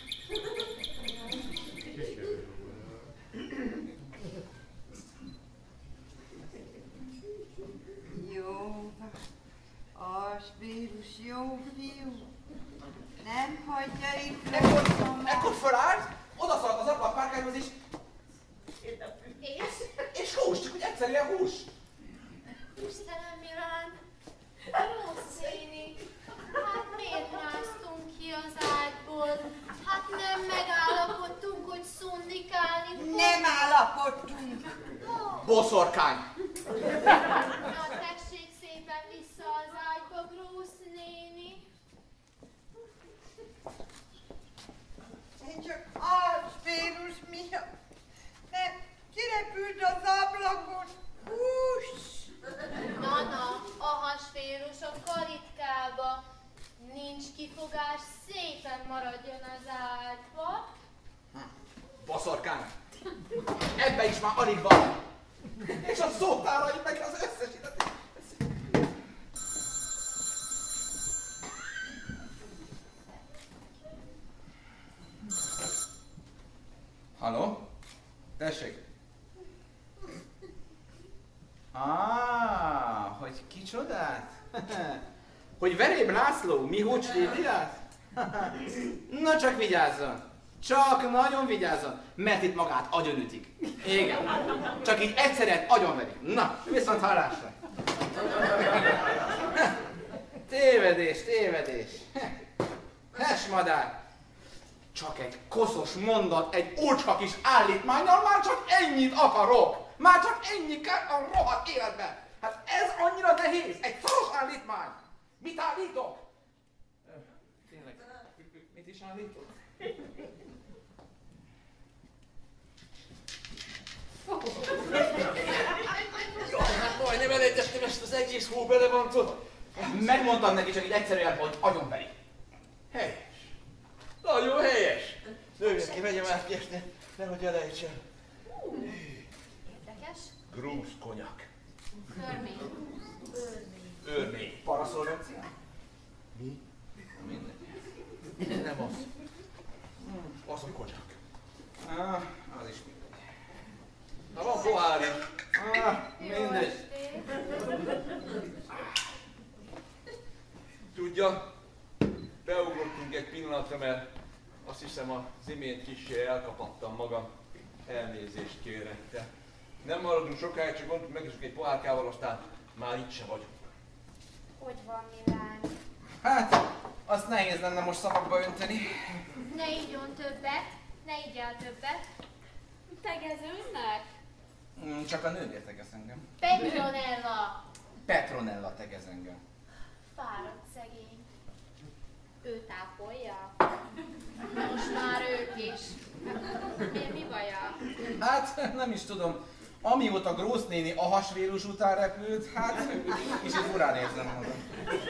Jó van. Asvérus jó fiú. Nem hagyja itt Ekkor fölállt, odaszaladt az ablakpárkányhoz és És? hús, csak úgy egyszerűen hús. Istenem, Milán! Rossz néni! Hát miért másztunk ki az ágyból? Hát nem megállapodtunk, hogy szundikálni fogunk. Nem állapodtunk. Boszorkány. Na tessék szépen vissza az ágyba, Grúsz néni. Én csak asvérus miatt. Nem, kirepült az ablakon. Hús! Na, a hasvérus a karitkába. Nincs kifogás, szépen maradjon az ágyba. Boszorkány. Ebbe is már alig van. És a szótárai meg az összes ide. Halló? Tessék. hogy kicsodát? Hogy Veréb László, Mihocs Liliát? Na csak vigyázzon! Csak nagyon vigyázzon, mert itt magát agyonütik. Igen. Csak így egyszerűen agyonverik. Na, viszont hallásra. Tévedés, tévedés. Hesmadár. Csak egy koszos mondat, egy ócska kis állítmánnyal már csak ennyit akarok. Már csak ennyi kell a rohadt életben. Hát ez annyira nehéz, egy szoros állítmány. Mit állítok? Tényleg, mit is állítok? Jaj, hát majdnem elejtettem ezt az egész hó belevantot. Megmondtam neki csak így egyszerűen, hogy agyonveri. Helyes. Nagyon helyes. Nővérke, vegyem át ki este, nehogy elejtsen. Érdekes. Grúz konyak. Örmény. Örmény. Paraszolvencia? Mi? Mindegy. Nem az. Az a konyak. Az is mindegy. Na van pohár is. Mindegy. Tudja, beugrottunk egy pillanatra, mert azt hiszem az imént kissé elkapattam magam. Elnézést kérek, de nem maradunk sokáig, csak gondoltuk, megiszunk egy pohárkával, aztán már itt se vagyunk. Hogy van, Milán? Hát, azt nehéz lenne most szavakba önteni. Ne igyon többet, ne igyál többet. Tegeződnek? Csak a nővér tegez engem. Petronella. Petronella tegez engem. Fáradt szegény. Ő tápolja? Most már ők is. Miért, mi baja? Hát, nem is tudom. Amióta Grósz néni a hasvérus után repült, hát, és itt furán érzem magam.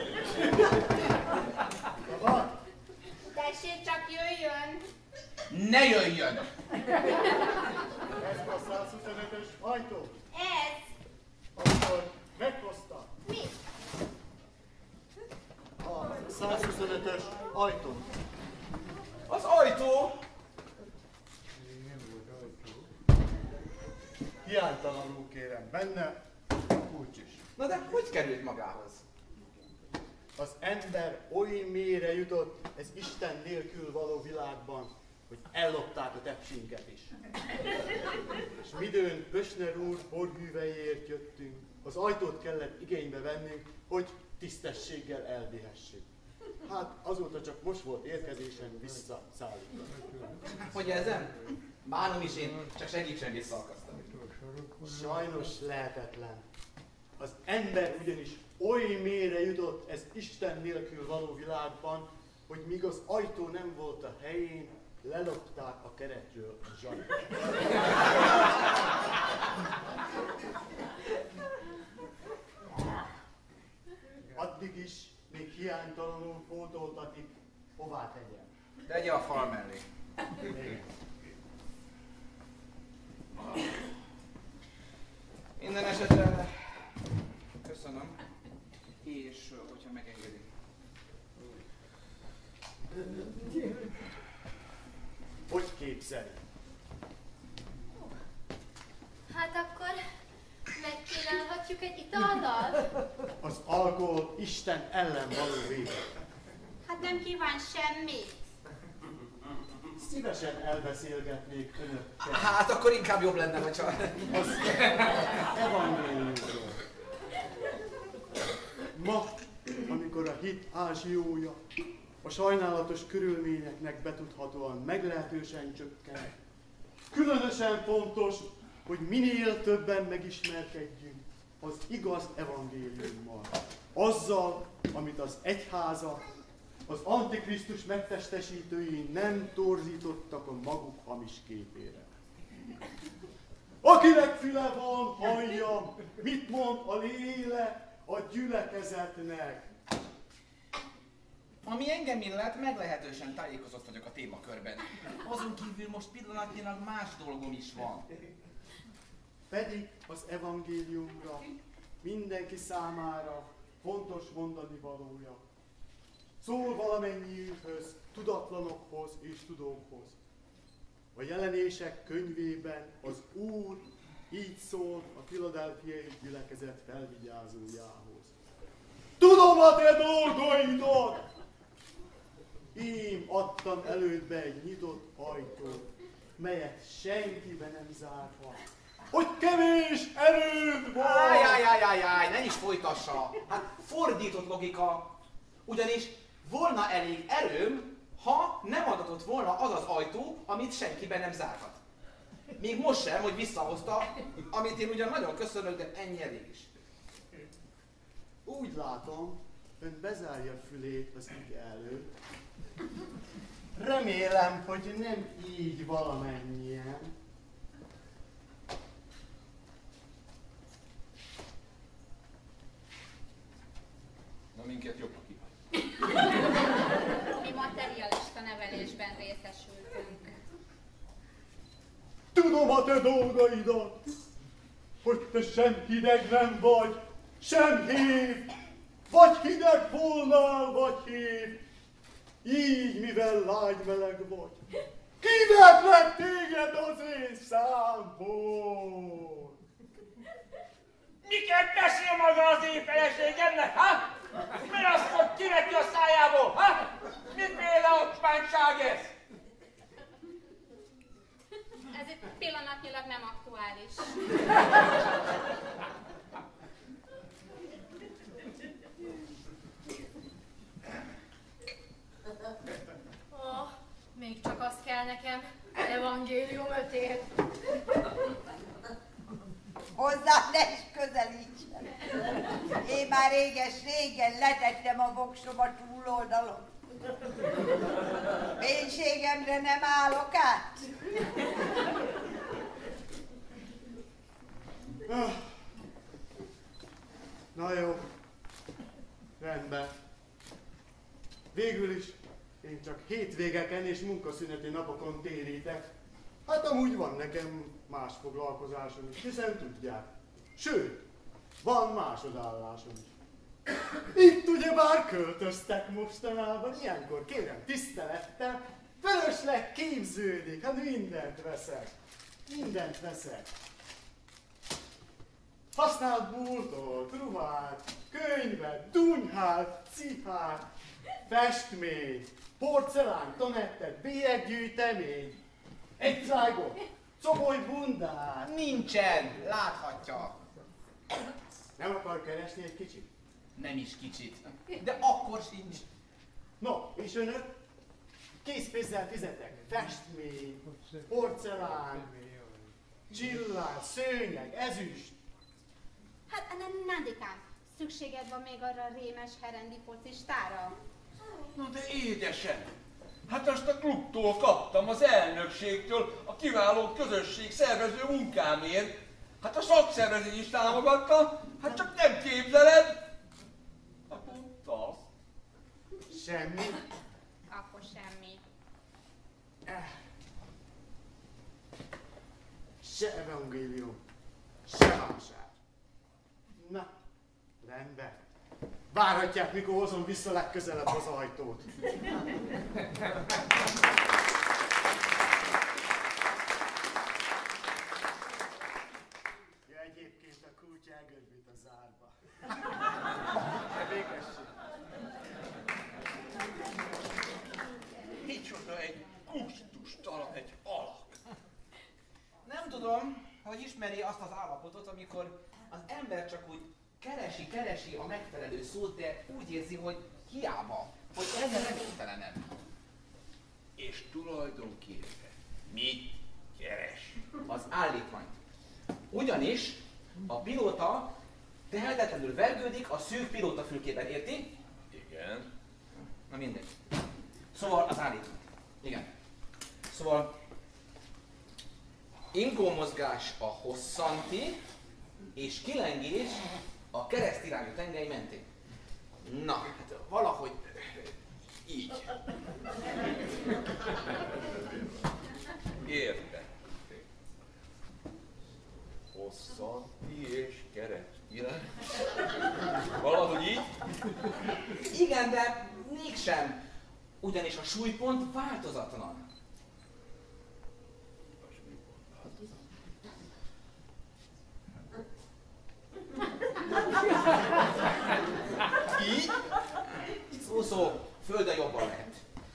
Tessék, csak jöjjön! Ne jöjjön! Ez a 125-ös ajtó? Ez! Akkor meghozta. Mi? A 125-ös ajtó. Az ajtó! Hiánytalanul kérem benne, kulcs is. Na de hogy került magához? Az ember oly mélyre jutott ez Isten nélkül való világban, hogy ellopták a tepsinket is. És midőn Pösner úr borhűveiért jöttünk, az ajtót kellett igénybe vennünk, hogy tisztességgel elvihessük. Hát azóta csak most volt érkezésen visszaszállítani. Hogy ezen? Bánom is én, csak segítsen visszaakasztani. Sajnos lehetetlen. Az ember ugyanis oly mélyre jutott ez Isten nélkül való világban, hogy míg az ajtó nem volt a helyén, lelopták a keretről a zsanyat. Addig is még hiánytalanul pótoltatik, hová tegyem. Tegye a fal mellé. Minden esetre köszönöm, és hogyha megengedi. Hogy képzeli? Hát akkor megkínálhatjuk egy itallal? Az alkohol Isten ellen való vége. Hát nem kíván semmit. Szívesen elbeszélgetnék önökkel Hát akkor inkább jobb lenne, hogyha... az evangéliumról. Ma, amikor a hit ázsiója a sajnálatos körülményeknek betudhatóan meglehetősen csökken, különösen fontos, hogy minél többen megismerkedjünk az igaz evangéliummal. Azzal, amit az egyháza, az Antikrisztus megtestesítői nem torzítottak a maguk hamis képére. Akinek füle van, hallja, mit mond a lélek a gyülekezetnek. Ami engem illet, meglehetősen tájékozott vagyok a témakörben. Azon kívül most pillanatnyilag más dolgom is van. Pedig az evangéliumra mindenki számára fontos mondani valója. Szól valamennyiünkhöz, tudatlanokhoz és tudókhoz. A jelenések könyvében az Úr Így szólt a Philadelphiai gyülekezet felvigyázójához. Tudom a te dolgaidat! Ím adtam elődbe egy nyitott ajtót, melyet senkibe nem zárhat. Hogy kevés erőd van! Ájjájjájjájjáj, ne is folytassa! Hát fordított logika. Ugyanis volna elég erőm, ha nem adatott volna az az ajtó, amit senkiben nem zárhat. Még most sem, hogy visszahozta, amit én ugyan nagyon köszönök, de ennyi elég is. Úgy látom, ön bezárja fülét az ige előtt. Remélem, hogy nem így valamennyien. Na minket jobbra kihagy. Mi materialista nevelésben részesültünk. Tudom a te dolgaidat, hogy te sem hideg nem vagy, sem hív, vagy hideg volnál, vagy hív. Így, mivel lágy-meleg vagy, kivetlek téged az én számból. Miket beszél maga az én feleségemnek, ha? Mi azt, hogy kiveti a szájából, ha? Miféle ocsmányság ez? Ez itt pillanatnyilag nem aktuális. Még csak az kell nekem, evangélium 5 év. Hozzá ne is közelítsen. Én már régen letettem a voksom a túloldalon. Mélységemre nem állok át. Na jó, rendben. Végül is én csak hétvégeken és munkaszüneti napokon térítek. Hát amúgy van nekem más foglalkozásom is, hiszen tudják. Sőt, van másodállásom is. Itt ugyebár költöztek mostanában, ilyenkor kérem tisztelettel, fölösleg képződik, hát mindent veszek. Mindent veszek. Használt búrtot, ruhát, könyvet, dunyhát, cipát, festményt, porcelán, tonettet, bélyeggyűjtemény, egy zájgot, coboly bundát. Nincsen, láthatja. Nem akar keresni egy kicsit? Nem is kicsit. De akkor sincs. No, és önök? Készpénzzel fizetek. Festmény, porcelán, csillár, szőnyeg, ezüst. Hát Nándikám, szükséged van még arra a rémes herendi focistára? Na de édesem, hát azt a klubtól kaptam, az elnökségtől, a kiváló közösség szervező munkámért. Hát a szakszervezés is támogatta, hát csak nem képzeled. Hát pont az. Semmi. Akkor semmi. Se evangélium, se válság. Na, rendben. Várhatják, mikor hozom vissza legközelebb az ajtót. Ja, egyébként a kutya elgörbült a zárba. De végesség. Micsoda egy gusztustalan, egy alak. Nem tudom, hogy ismeri azt az állapotot, amikor az ember csak úgy keresi a megfelelő szót, de úgy érzi, hogy hiába, hogy ezzel reménytelenebb. És tulajdonképpen mit keres? Az állítmányt. Ugyanis a pilóta tehetetlenül vergődik a szűk pilótafülkében, érti? Igen. Na mindegy. Szóval az állítmány. Igen. Szóval ingómozgás a hosszanti és kilengés a keresztirányú tengely mentén. Na, hát valahogy így. Értették. Hosszanti és keresztirány. Valahogy így? Igen, de mégsem. Ugyanis a súlypont változatlan. Így? Szó, földön jobban lehet.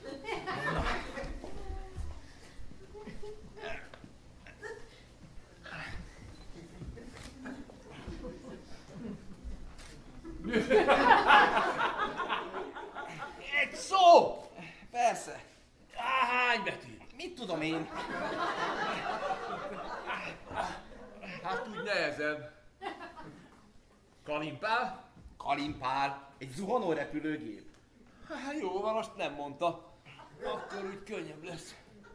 Egy szó! Persze. Hány betű? Mit tudom én? Hát úgy nehezebb. Kalimpál? Kalimpál. Egy zuhanó repülőgép. Hát jó van, azt nem mondta. Akkor úgy könnyebb lesz.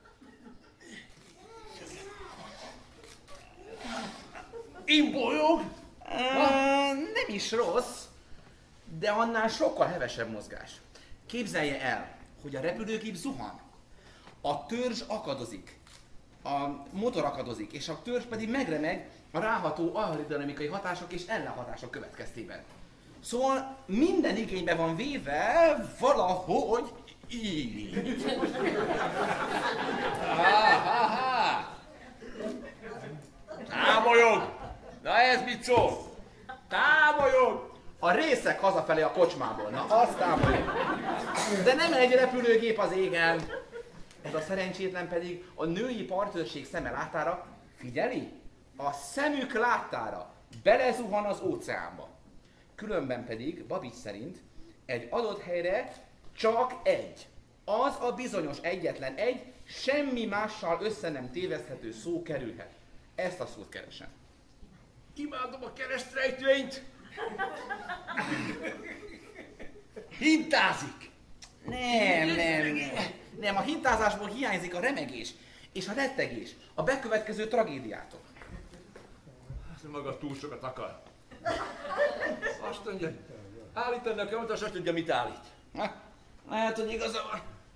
Imbolyog? Nem is rossz, de annál sokkal hevesebb mozgás. Képzelje el, hogy a repülőgép zuhan, a törzs akadozik, a motor akadozik, és a törzs pedig megremeg a ráható aerodinamikai hatások és ellenhatások következtében. Szóval minden igénybe van véve valahogy így. Támolyog! Na ez mit szól? Támolyog! A részek hazafelé a kocsmából, na azt támolyog. De nem egy repülőgép az égen. Ez a szerencsétlen pedig a női partőrség szeme láttára, figyeli? A szemük láttára belezuhan az óceánba. Különben pedig, Babics szerint, egy adott helyre csak egy. Az a bizonyos egyetlen egy, semmi mással össze nem téveszthető szó kerülhet. Ezt a szót keresem. Imádom a keresztrejtvényt! Hintázik! Nem, a hintázásból hiányzik a remegés és a rettegés a bekövetkező tragédiától. Ez maga túl sokat akar. Azt mondja, állítani nekem, hogy azt tudja, mit állít. Lehet, hogy igaza van.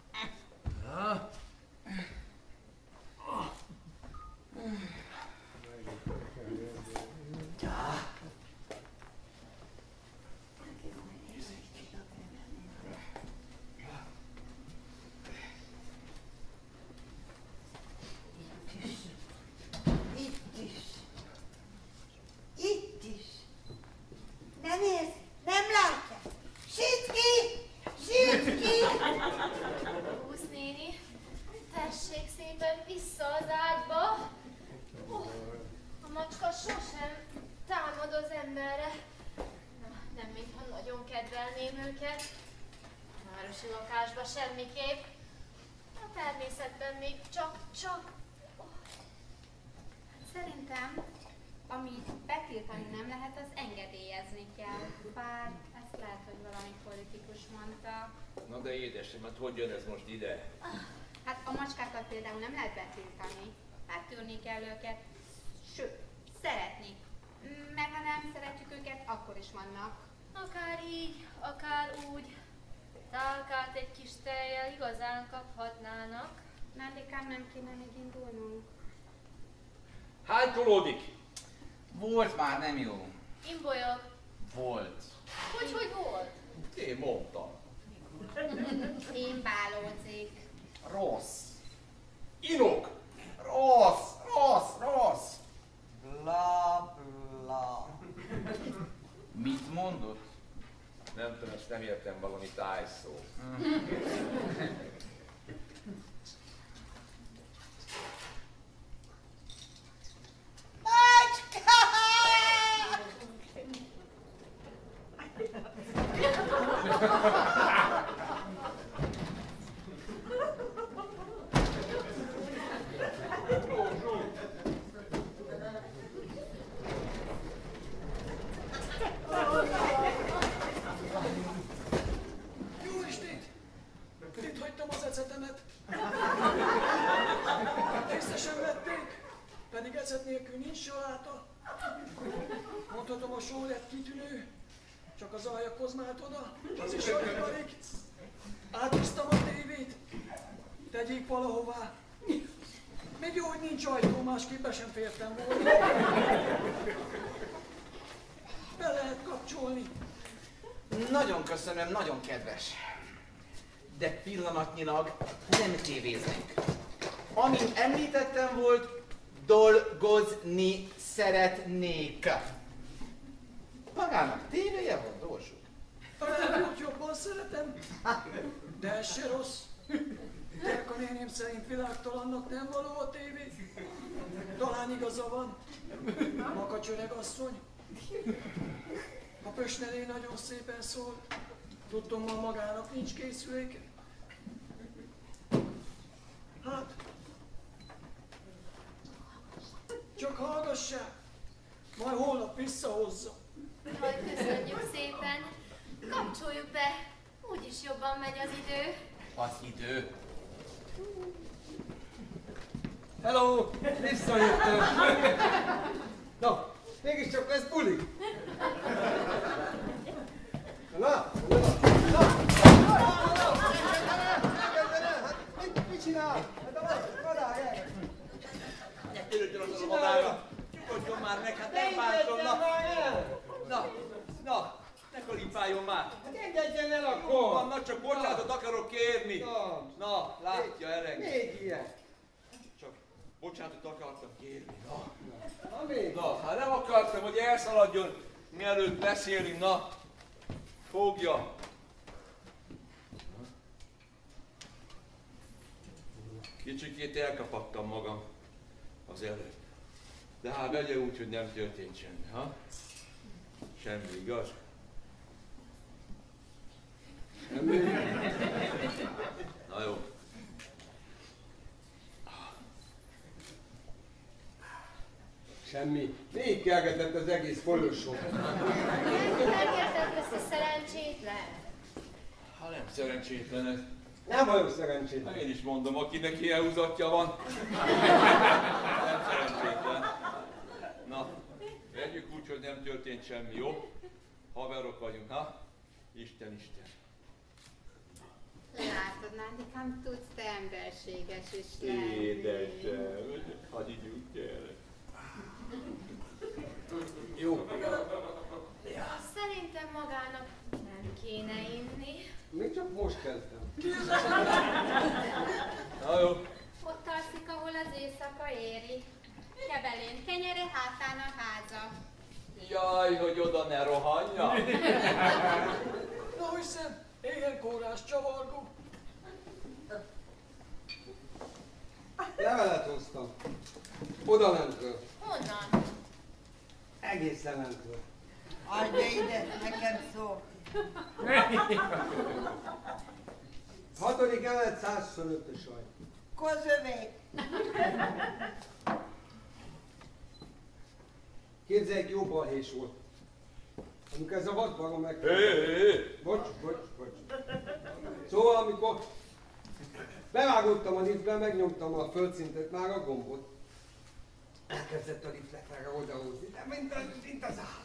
Itt is. Nem érzi? Nem látja? Süt ki! Süt ki! Húsz néni, tessék szépen vissza az ágyba. A macska sosem támad az emberre. Na, nem mintha nagyon kedvelném őket. A városi lakásba semmiképp. A természetben még csak. Szerintem, amit betiltani nem lehet, az engedélyezni kell. Bár ezt lehet, hogy valami politikus mondta. Na de édesem, hát hogy jön ez most ide? Hát a macskákat például nem lehet betiltani. Hát tűrni kell őket. Sőt, szeretni. Mert ha nem szeretjük őket, akkor is vannak. Akár így, akár úgy. Tálkát egy kis tejjel igazán kaphatnának. Mellékán nem kéne még indulnunk. Hány tolódik? Volt már, nem jó. Imbolyog. Volt. Hogy volt? Én mondtam. Én bálózik. Rossz. Inok! Rossz. Bla bla. Mit mondott? Nem tudom, ezt nem értem, valami tájszó. Jó estét! Itt hagytam az ecetemet. Észre sem vették, pedig ecet nélkül nincs saláta. Mondhatom, a só lett kitűnő, csak az alja kozmált oda, az is alig alig. Átvisztam a tévét, tegyék valahová. Még jó, hogy nincs ajtó, másképp be sem fértem volna. Be lehet kapcsolni. Nagyon köszönöm, nagyon kedves. De pillanatnyilag nem tévéznénk. Amint említettem volt, dolgozni szeretnék. Magának tévéje van, Dorsuk? Talán jobban szeretem, de ez se rossz. Terka néném szerint világtalannak nem való a tévé. Talán igaza van. Makacs öreg asszony. A Pösneré nagyon szépen szólt. Tudtommal magának nincs készüléke. Hát, csak hallgassák, majd holnap visszahozza. Majd köszönjük szépen. Kapcsoljuk be. Úgyis jobban megy az idő. Az idő. Hello! Visszajöttem! Na, mégiscsak lesz buli! Na! Mit csinál? Vadár, el! Jöjjön az a vadára! Nyugodjon már meg, hát nem bántom, na, ne kalimpáljon már! Hát engedjen el akkor! Van, na csak bocsánatot akarok kérni! Na, látja, eleng. Még ilyen! Csak bocsánatot akartam kérni, na. Na még? Na, hát nem akartam, hogy elszaladjon, mielőtt beszélünk, na. Fogja. Kicsikét elkapattam magam az előtt. De hát vegye úgy, hogy nem történt semmi, ha? Semmi, igaz? Semmi? Na jó. Semmi. Még kelgetett az egész folyosó. Elkezdett ezt a szerencsétlen. Ha nem szerencsétlen ez. Nem vagyok szerencsétlen. Én is mondom, akinek ilyen húzatja van. Nem szerencsétlen. Na, vegyük úgy, hogy nem történt semmi, jó? Haverok vagyunk, ha? Isten. Látod, Nándikám, tudsz te emberséges is lenni. Édesem, hadd ígyunk, gyere. Jó. Szerintem magának nem kéne inni. Még csak most kezdtem. Na jó. Ott alszik, ahol az éjszaka éri. Kebelén kenyere, hátán a háza. Jaj, hogy oda ne rohanja. Na hiszem, éhen kórás csavargó. Levelet hoztam. Oda lentről. Honnan? Egészen lentről. Adja ide, nekem szó. 6. emelet 125-ös aj. Kozövé. Képzelj, jó balhés volt. Amikor ez a vadbarom meg... Bocs. Szóval, amikor bevágottam a liftbe, megnyomtam a földszintet, már a gombot. Elkezdett a lift lefelé odahozni, de mint az állat.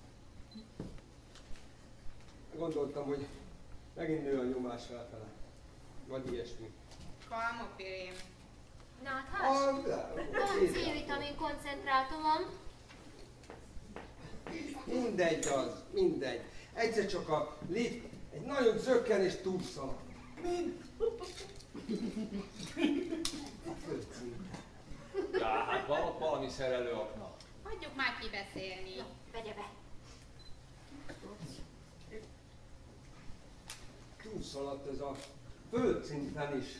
Gondoltam, hogy megint nő a nyomás felfele. Vagy ilyesmi. Kalmopirém. Náthás? Van C-vitamin koncentrátumom. Mindegy. Egyszer csak a lift egy nagyon zökken és túlszaladt. Ja, hát valami szerelőakna. Hagyjuk már kibeszélni. Vegye be. Túlszaladt ez a földszinten is.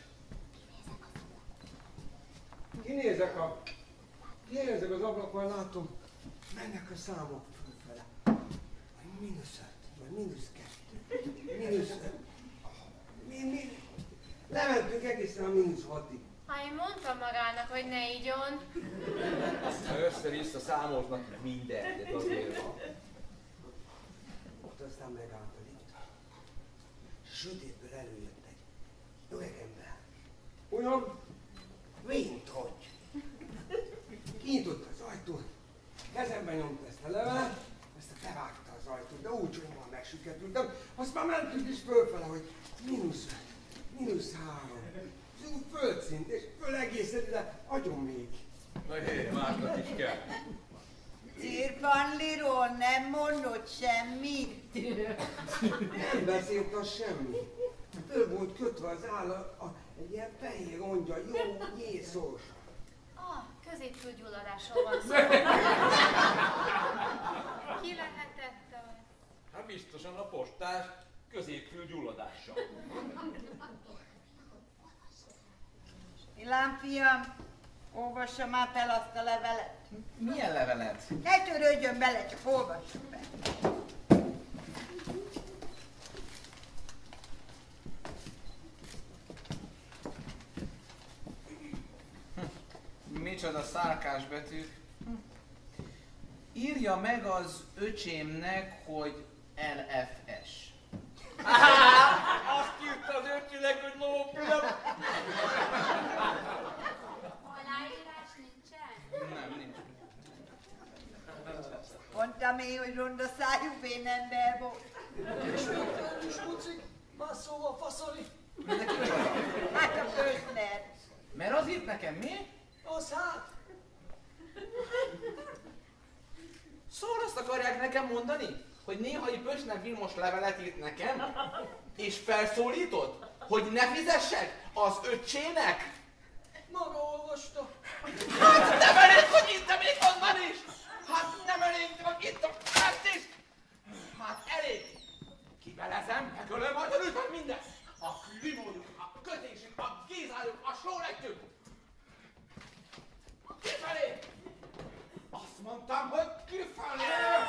Kinézek az ablakon, látom, mennek a számok fölfele. -5, vagy -2, -5. Lementünk egészen a -6-ig. Ha én mondtam magának, hogy ne igyon. Ha össze-vissza számolnak mindent, ez azért van. Ott aztán megállt a lift. Sötétből előjött egy öregember. Olyan, mint hogy. Kinyitotta az ajtót, kezemben nyomta ezt a levelet, ezt bevágta az ajtót, de úgy, hogy már megsüketültem. Azt már mentünk is fölfele, hogy -5, -3. Földszint, és föl egészen ide, agyon még. Na hé, másnak is kell. Cirpanliról nem mondott semmit. Nem beszélt az semmi. Föl volt kötve az állat egy ilyen fehér ongya, jó, jészos. Középfülgyulladásról van szó. Ki lehetett az? Hát biztosan a postás középfül gyulladással. Ilám fiam, olvassa már fel azt a levelet. Milyen levelet? Ne törődjön bele, csak olvassa fel. Micsoda szálkás betűk. Írja meg az öcsémnek, hogy LFS. Azt írta az öcsinek, hogy lófülem. Aláírás nincsen? Nem, nincs. Mondtam én, hogy ronda szájú vén ember volt. És végtelen is mucik, más szóval faszoli. De kicsoda? Hát a Pösner. Mert az írt nekem, mi? Az hát, Szóval azt akarják nekem mondani, hogy néhai Pösner Vilmos levelet írt nekem, és felszólított, hogy ne fizessek az öccsének? maga olvasta. Hát nem elég, hogy itt még onnan is! Hát nem elég, hogy itt a párt is! Hát elég! Kibelezem, megölöm, agyon meg minden! A klimójuk, a kötésük, a gézájuk, a sóletjük! Kifelé! Azt mondtam, hogy kifelé!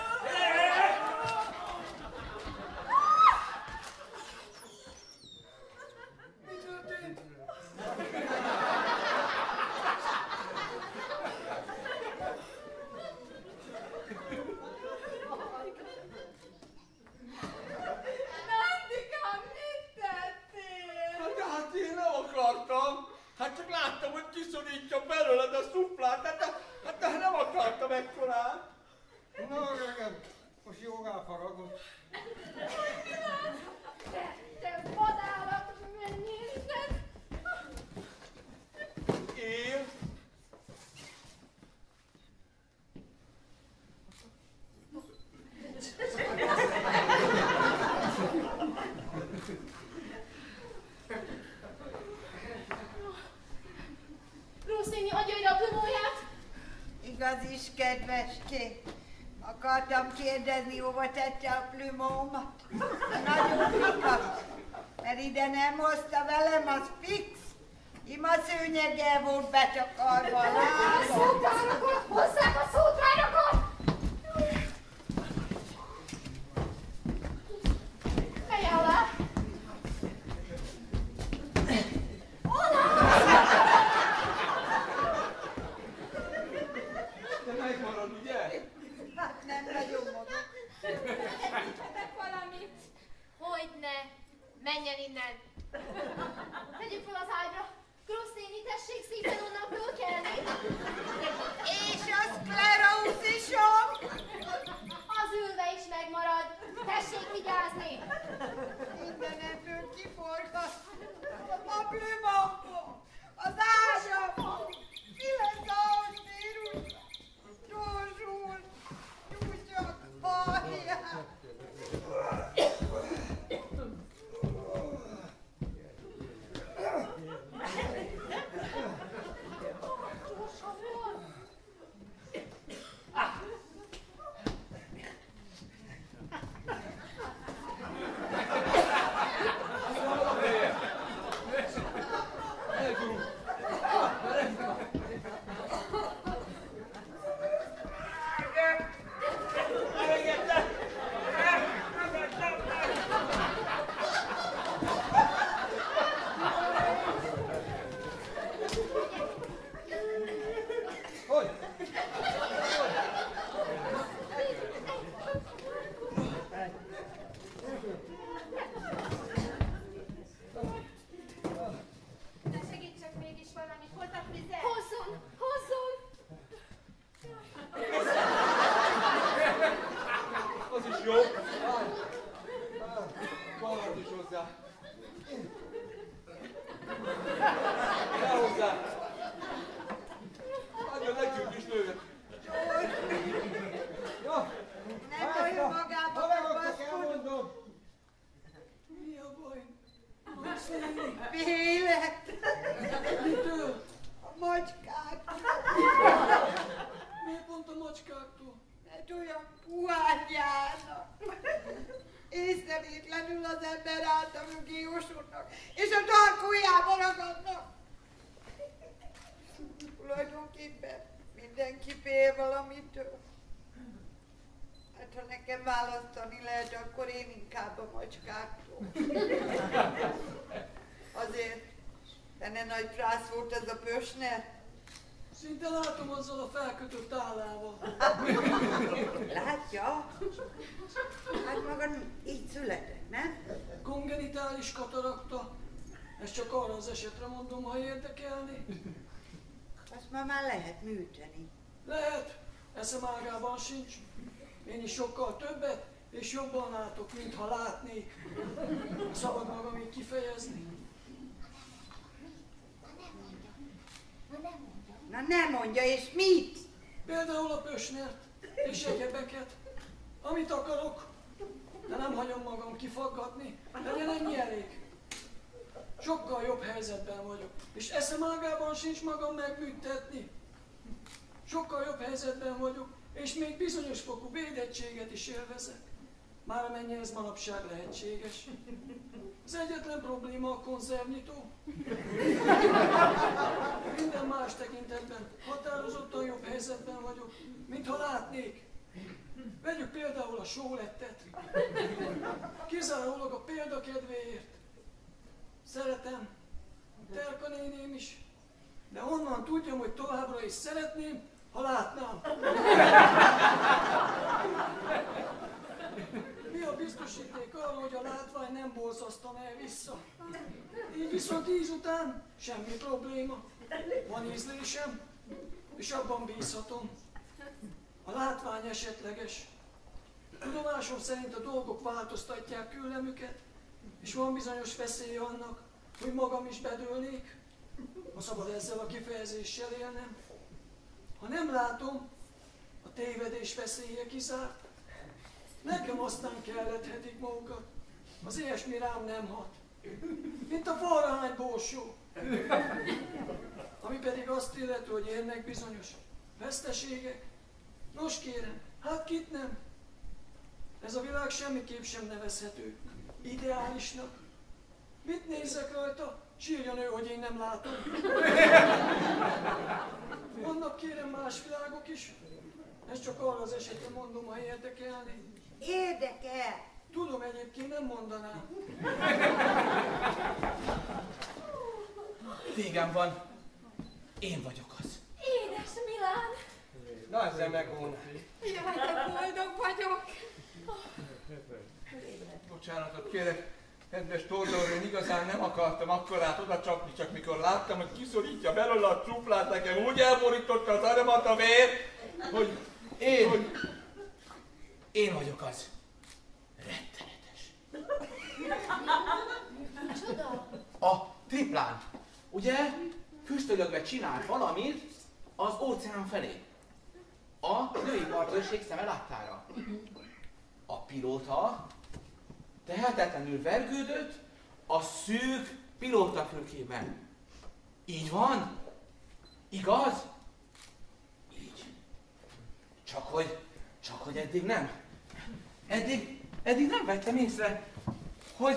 Mi történt? Nandikám, mit tettél? Hát én nem akartam. Hát csak láttam, hogy kiszorítja belőled a szuflát. Hát nem akartam ekkorát. Na, öregem, most jó elfaragod. Te vadállat, mennyire? Én? Rosszényi agyai rablóját? Igaz is, kedveském. Akartam kérdezni, hova tette a plümómat. Nagyon pikas. Mert ide nem hozta velem, az fix. Ima szőnyeggel volt becsakarva a A lábam. szótárakat! Hozzák a szótárakat! Feje alá! De megmarad, ugye? Hát nem nagyon mozog. Segítsetek valamit! Hogyne! Menjen innen! Tegyük fel az ágyra! Grossz néni, tessék szépen onnan fölkelni! És a szklerózisom? Az ülve is megmarad! Tessék vigyázni! Mindenebből kiforgat. A plümómból, az ágyamból. Mi lesz ahhoz, vírus? Gyorsul, tyúcsak, hallják. Hogy? De segítsek mégis valamit, hozzak vizet? Hozzon! Hozzon! Az is jó. Valamit is hozzá. Ne hozzá. Adjon nekünk is lővet. Ja, Nem olyan magába ha megakadok, kapaszkodni. elmondom. Mi a baj? Félek. Mitől? A macskák. Miért pont a macskáktól? Mert olyan puhán járnak. észrevétlenül az ember által mögé osonnak, és a tarkójába ragadnak. Tulajdonképpen mindenki fél valamitől. Hát ha nekem választani lehet, akkor én inkább a macskáktól. Azért benne nagy frász volt ez a Pösner. Szinte látom azzal a felkötött állával. Látja? Hát maga így született, nem? Kongenitális katarakta. Ezt csak arra az esetre mondom, ha érdekelni. Azt már lehet műteni. Lehet, eszem ágában sincs. Én is sokkal többet és jobban látok, mintha látnék. Szabad magam így kifejezni. Na nem mondja, és mit? Például a Pösnert és egyebeket. Amit akarok, de nem hagyom magam kifaggatni, legyen ennyi elég. Sokkal jobb helyzetben vagyok, és eszem ágában sincs magam megbüntetni. Sokkal jobb helyzetben vagyok, és még bizonyos fokú védettséget is élvezek. Már amennyi ez manapság lehetséges. Az egyetlen probléma a konzervnyitó. Minden más tekintetben határozottan jobb helyzetben vagyok, mintha látnék. Vegyük például a sólettet. Kizárólag a példa kedvéért. Szeretem, Terka néném is, de onnan tudjam, hogy továbbra is szeretném, ha látnám. Mi a biztosíték arra, hogy a látvány nem borzasztan el vissza? Így viszont 10 után semmi probléma. Van ízlésem, és abban bízhatom. A látvány esetleges. Tudomásom szerint a dolgok változtatják küllemüket, és van bizonyos veszély annak, hogy magam is bedőlnék, ha szabad ezzel a kifejezéssel élnem. Ha nem látom, a tévedés veszélye kizárt. Nekem aztán kellethetik magukat, az ilyesmi rám nem hat. Mint a falra hány borsó. Ami pedig azt illeti, hogy érnek bizonyos veszteségek. Nos kérem, hát kit nem? Ez a világ semmiképp sem nevezhető ideálisnak. Mit nézzek rajta? Sírjon ő, hogy én nem látom. Vannak kérem más világok is. Ezt csak arra az esetre mondom, ha érdekelni. Érdekel! Tudom, egyébként nem mondanám. Végem van. Én vagyok az. Édes Milán! Nagy remegón. Jaj, de boldog vagyok! Bocsánatot kérek, kedves Tordor, én igazán nem akartam akkorát oda csapni, csak mikor láttam, hogy kiszorítja belőle a csuplát, nekem úgy elborította az agyamat a vér, hogy... Én vagyok az. Rettenetes. Micsoda? A triplán. Ugye füstölögve csinált valamit az óceán felé. A női partőrség szeme láttára. A pilóta tehetetlenül vergődött a szűk pilótafülkében. Így van? Igaz? Így. Csak hogy eddig nem. Eddig nem vettem észre, hogy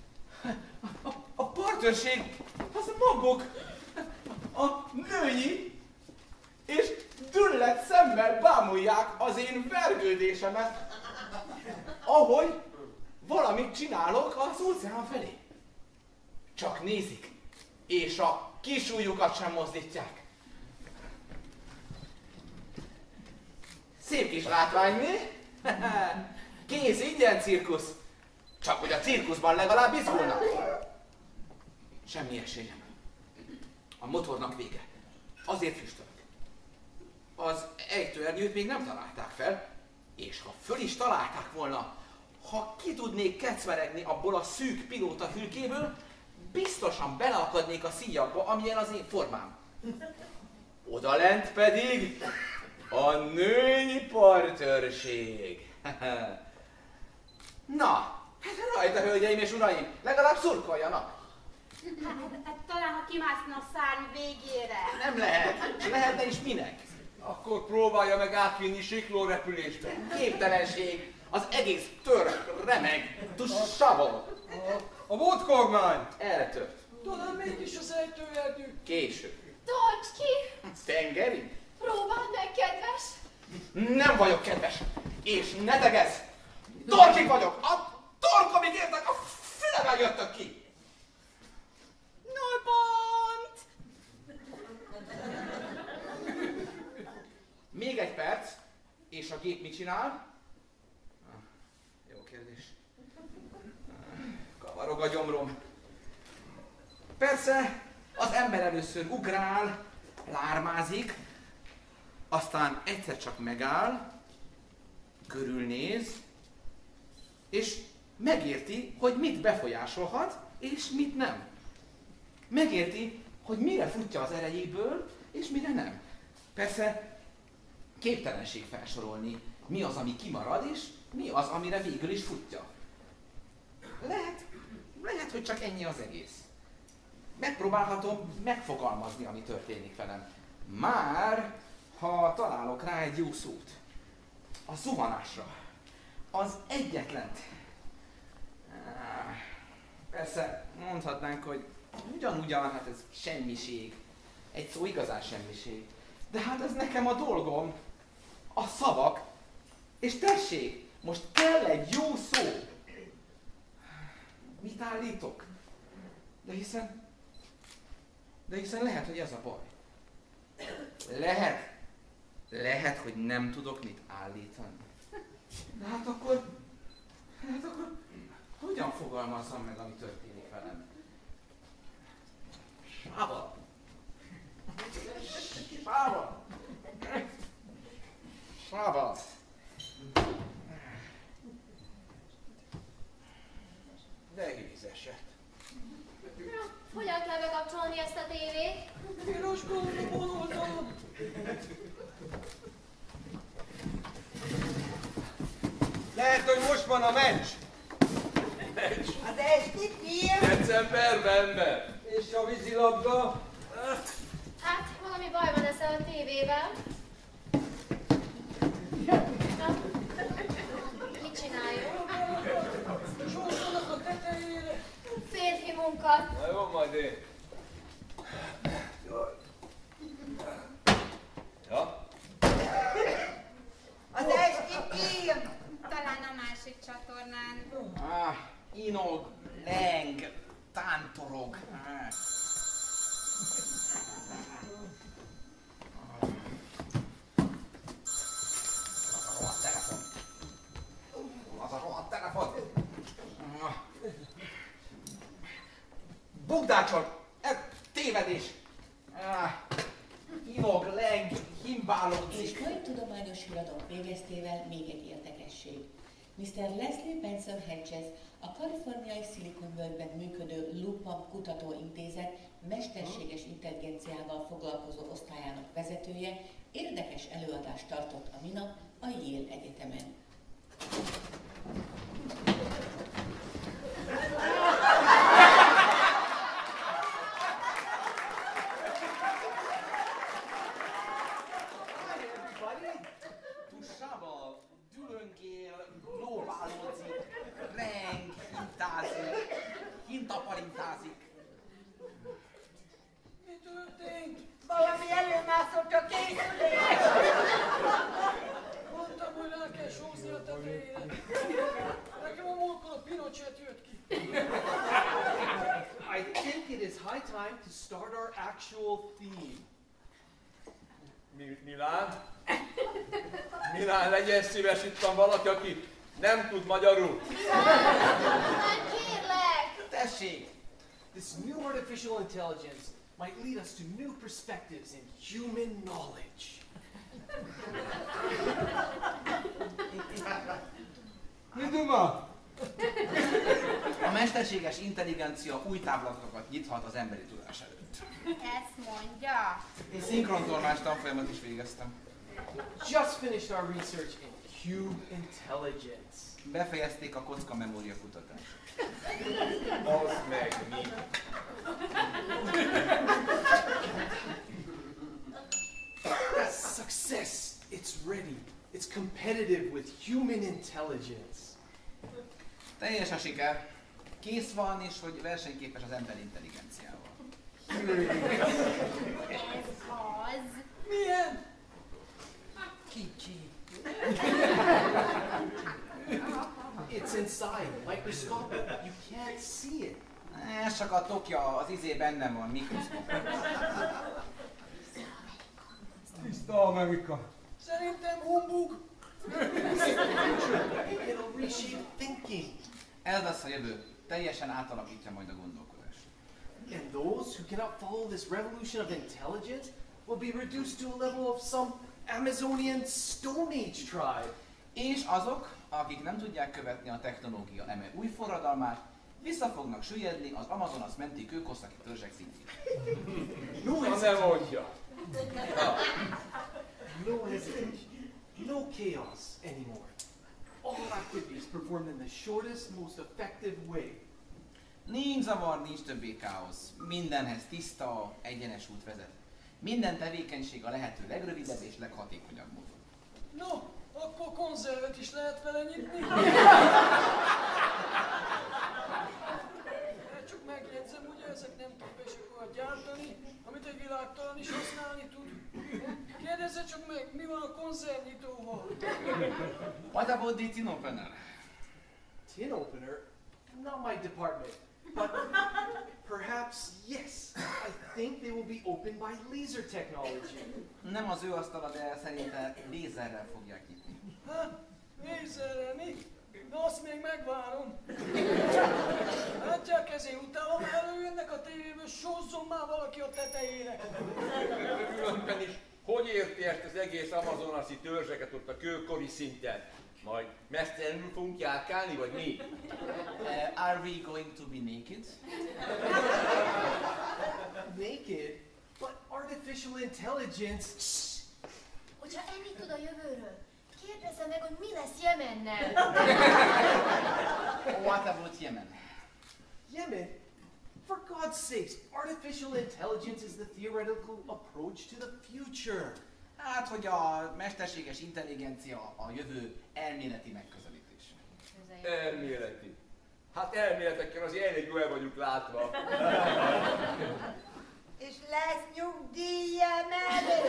a partőrség az maguk, a női, és düllett szemmel bámulják az én vergődésemet, ahogy valamit csinálok az óceán felé. Csak nézik, és a kis ujjukat sem mozdítják. Szép kis látvány, mi? Kész, ingyen cirkusz. Csak hogy a cirkuszban legalább izgulnak. Semmi esélyem. A motornak vége. Azért füstölök. Az ejtőernyőt még nem találták fel, és ha föl is találták volna, ha ki tudnék kecmeregni abból a szűk pilóta hülkéből, biztosan beleakadnék a szíjakba, amilyen az én formám. Odalent pedig a női partőrség. Na, hát rajta, hölgyeim és uraim, legalább szurkoljanak. Hát talán, ha kimászna a szárny végére. Nem lehet. Lehetne is minek? Akkor próbálja meg átvinni siklórepülésbe. Képtelenség. Az egész tör, remeg, tussavol. A vodkormány! Erre tört. Talán mégis az ejtőerdő. Később. Tarts ki! Tengeri? Próbáld meg, kedves! Nem vagyok kedves, és ne tegezz! Torkig vagyok! A torkomig értek, a fülembe jöttök ki! Nullpont! Még egy perc, és a gép mit csinál? Jó kérdés. Kavarog a gyomrom. Persze, az ember először ugrál, lármázik, aztán egyszer csak megáll, körülnéz, és megérti, hogy mit befolyásolhat, és mit nem. Megérti, hogy mire futja az erejéből, és mire nem. Persze, képtelenség felsorolni, mi az, ami kimarad, és mi az, amire végül is futja. Lehet, hogy csak ennyi az egész. Megpróbálhatom megfogalmazni, ami történik velem. Már, ha találok rá egy jó szót. A zuhanásra. Az egyetlent. Persze, mondhatnánk, hogy ugyanúgyan, hát ez semmiség. Egy szó igazán semmiség. De hát ez nekem a dolgom. A szavak. És tessék, most kell egy jó szó. Mit állítok? De hiszen lehet, hogy ez a baj. Lehet, hogy nem tudok mit állítani. De hát akkor hogyan fogalmazzam meg, ami történik velem? Sába! Sába! Sába! Nehéz eset. Hogyan kell bekapcsolni ezt a tévét? Piros gomb a bal oldalon. Lehet, hogy most van a meccs. Az esti film. Decemberben, ember. És a vízilabda. Hát, valami baj van ezzel a tévével. Na, mit csináljunk? Csúszolok a tetejére. Férfi munka. Na jó, majd én. Ja? Az esti film. Talán a másik csatornán. Inog, leng, tántorog. Az a rohadt telefon. Bugdácsol! Tévedés! Inog, leng, himbálódzik. És tudományos híradók végeztével még egy érdekesség. Mr. Leslie Benson Hedges, a kaliforniai Szilikonvölgyben működő Lupam Kutatóintézet mesterséges intelligenciával foglalkozó osztályának vezetője érdekes előadást tartott a minap a Yale Egyetemen. Tussával dülöngél, lóválódzik, reng, hintázik, hintaparintázik. Mi történt? Valami előmászott a készülék. Mondtam, hogy rá kell sózni a tetejére. Nekem a múltkor a Pinochet jött ki. I think it is high time to start our actual theme. Milán? Milán, legyen szíves, itt van valaki, aki nem tud magyarul. Hát kérlek! Tessék! This new artificial intelligence might lead us to new perspectives in human knowledge. Mi duma? A mesterséges intelligencia új távlatokat nyithat az emberi tudás előtt. Ezt mondja. Én szinkrontolmás tanfolyamat is végeztem. Just finished our research in cube intelligence. Befejezték a kocka memória kutatást. Az meg mi? Success! It's ready. It's competitive with human intelligence. Teljes a siker. Kész van is, hogy versenyképes az ember intelligenciával. Ez az. Milyen? Kiki. It's inside, microscopic. You can't see it. Ez csak a tokja, az izé bennem van, mikroszkóp. Tiszta Amerika. Szerintem humbug. It'll reshape thinking. Ez lesz a jövő. Teljesen átalakítja majd a gondolkodást. And those who cannot follow this revolution of intelligence will be reduced to a level of some Amazonian Stone Age tribe. És azok, akik nem tudják követni a technológia eme új forradalmát, vissza fognak süllyedni az Amazonas menti kőkorszaki törzsek szintjén. No Nem hesitation. mondja. No hesitation. No chaos anymore. All activities performed in the shortest, most effective way. Nincs zavar, nincs többé káosz. Mindenhez tiszta, egyenes út vezet. Minden tevékenység a lehető legrövidebb és leghatékonyabb módon. No, akkor konzervet is lehet vele nyitni. Csak megjegyzem, hogy ezek nem képesek olyat gyártani, amit egy világtalan is használni tud. Kérdezze csak meg, mi van a konzervnyitóval? What about the tin opener? Tin opener? Not my department. But perhaps, yes. I think they will be opened by laser technology. Nem az ő asztala, de szerintem lézerrel fogják nyitni. Ha? Lézerrel mi? Na azt még megvárom. Látják, ezért utána előjönnek a tévéből, sózzon már valaki a tetejére. Különben is, hogy érti ezt az egész amazonasi törzseket ott a kőkori szinten? Majd mesztelenül fogunk járkálni, vagy mi? Are we going to be naked? Naked? But artificial intelligence... Hogyha ennyit tud a jövőről, kérdezze meg, hogy mi lesz Jemennel. What about Yemen? Yemen? For God's sakes, artificial intelligence is the theoretical approach to the future. Hát, hogy a mesterséges intelligencia a jövő elméleti megközelítés. Elméleti. Hát elméletekkel azért elég jól vagyunk látva. És lesz nyugdíjemel.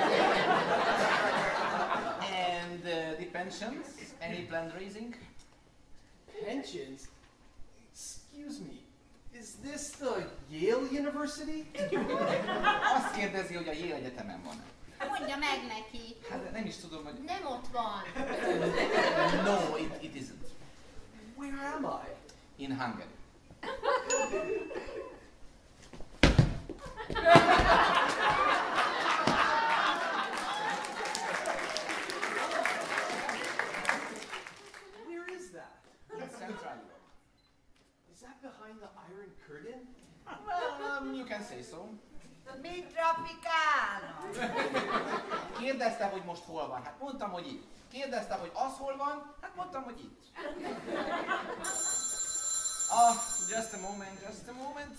And the pensions? Any planned raising? Pensions? Excuse me, is this the Yale University? Azt kérdezi, hogy a Yale Egyetemen van. Mondja meg neki. Hát nem is tudom, hogy... Nem ott van. No, it isn't. Where am I? In Hungary. Where is that? In Central Europe. Is that behind the Iron Curtain? Well, you can say so. Mi trafikálnak? Kérdezte, hogy most hol van. Hát mondtam, hogy itt. Kérdezte, hogy az hol van. Hát mondtam, hogy itt. Just a moment.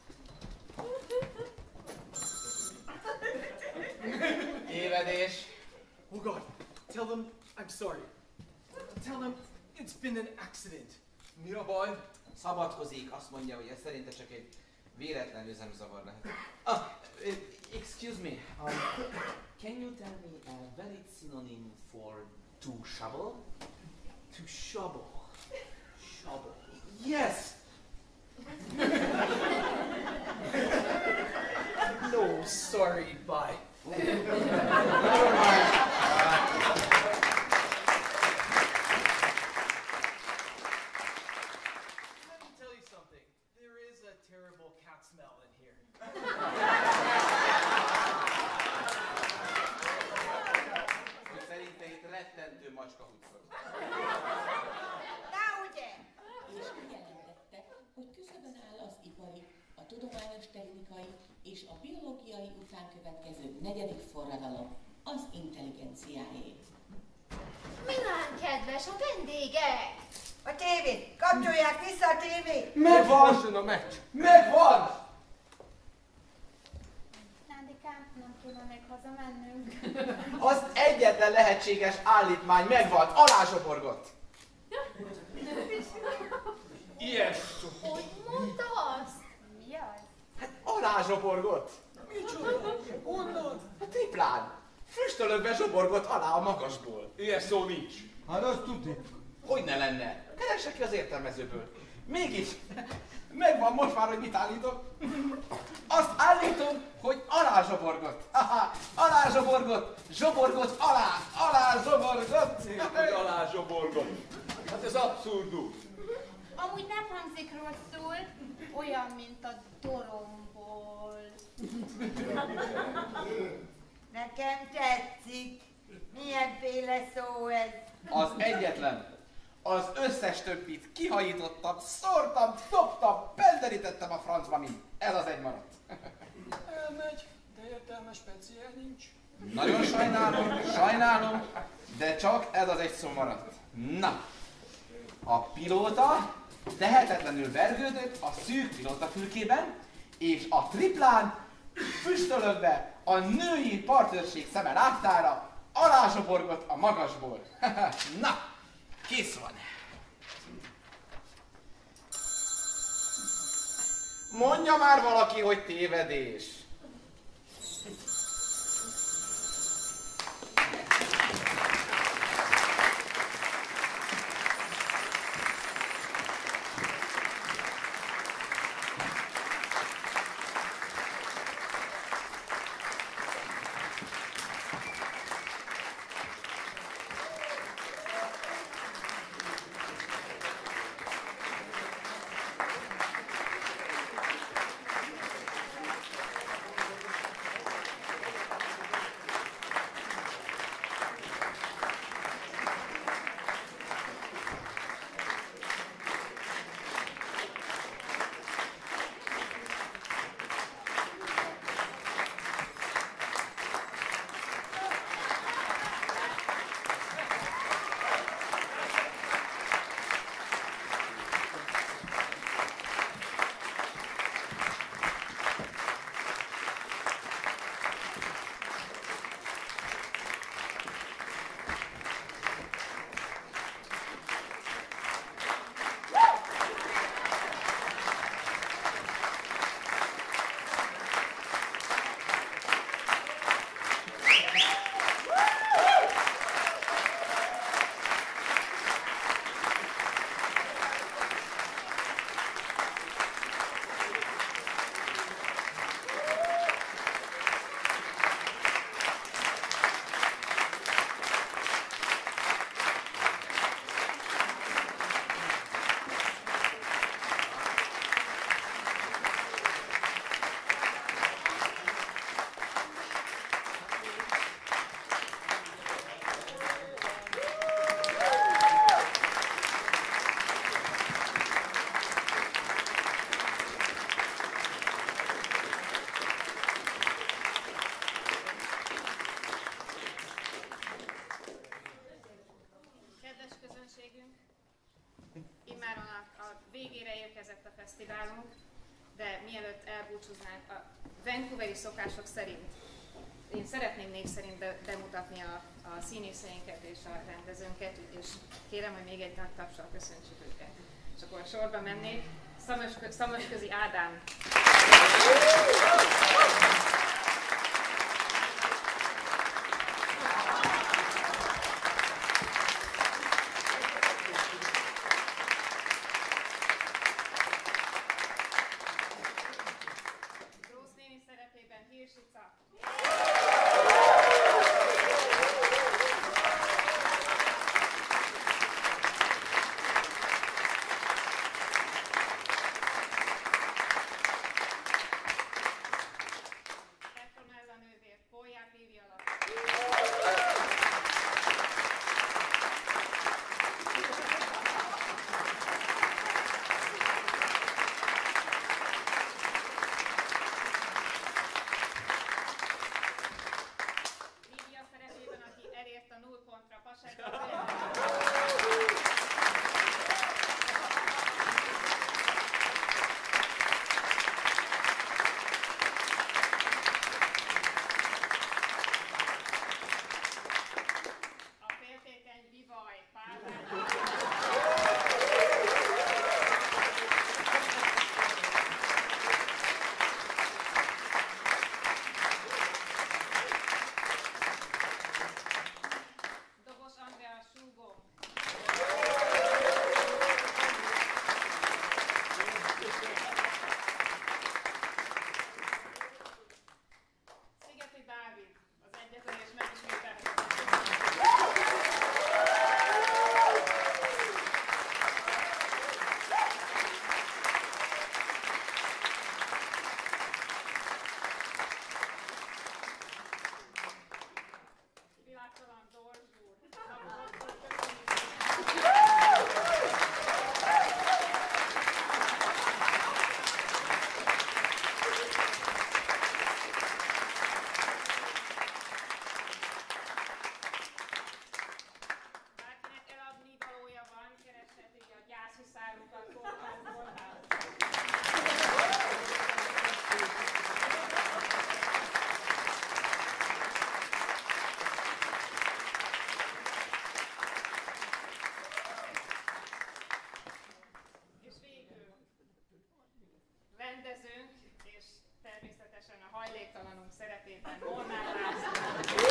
Tévedés. Oh God, tell them I'm sorry. Tell them it's been an accident. Mi a baj? Szabadkozik, azt mondja, hogy ez szerinte csak egy véletlen üzemzavar lehet. Excuse me, can you tell me a valid synonym for to shovel? To shovel. Shovel. Yes! No, sorry, bye. Terrible cat smell in here. Szerintem itt rettentő macska huccog. Na ugye? És kijelentette, hogy küszöbön áll az ipari, a tudományos technikai és a biológiai után következő negyedik forradalom, az intelligenciáé. Milán kedves, a vendégek! A tévét! Kapcsolják vissza a tévét! Megvan a meccs! Megvan! Nándikám, nem kéne még hazamennünk. Az egyetlen lehetséges állítmány megvan, alázsoborgott. Ilyen. Hogy mondta azt? Mi az? Hát alázsoborgott. Micsoda? Honnan? A triplán. Füstölökbe zsoborgott alá a magasból. Ilyen szó nincs. Hát azt tudni. Hogy ne lenne? Keresse ki az értelmezőből. Mégis, megvan most már, hogy mit állítok. Azt állítom, hogy alázsoborgott. Alázsoborgott, zsoborgott alá zsoborgott. Hogy alá zsoborgott. Hát ez abszurdum. Amúgy nem hangzik rosszul, olyan, mint a doromból. Nekem tetszik. Milyenféle szó ez? Az egyetlen. Az összes többit kihajítottam, szórtam, dobtam, penderítettem a francba mind. Ez az egy maradt. Elmegy, de értelmes speciál nincs. Nagyon sajnálom, de csak ez az egy szó maradt. Na, a pilóta tehetetlenül vergődött a szűk pilótafülkében, és a triplán füstölögve a női partőrség szeme láttára alázsoborgott a magasból. Na, kész van. Mondja már valaki, hogy tévedés. végére érkezett a fesztiválunk, de mielőtt elbúcsúznánk, a vancouveri szokások szerint én szeretném név szerint bemutatni a színészeinket és a rendezőnket, és kérem, hogy még egy nagy tapsal köszöntsük őket. És akkor sorba mennék. Szamosközi Ádám. Grósz néni szerepében Hirsica. szerepében Molnár László.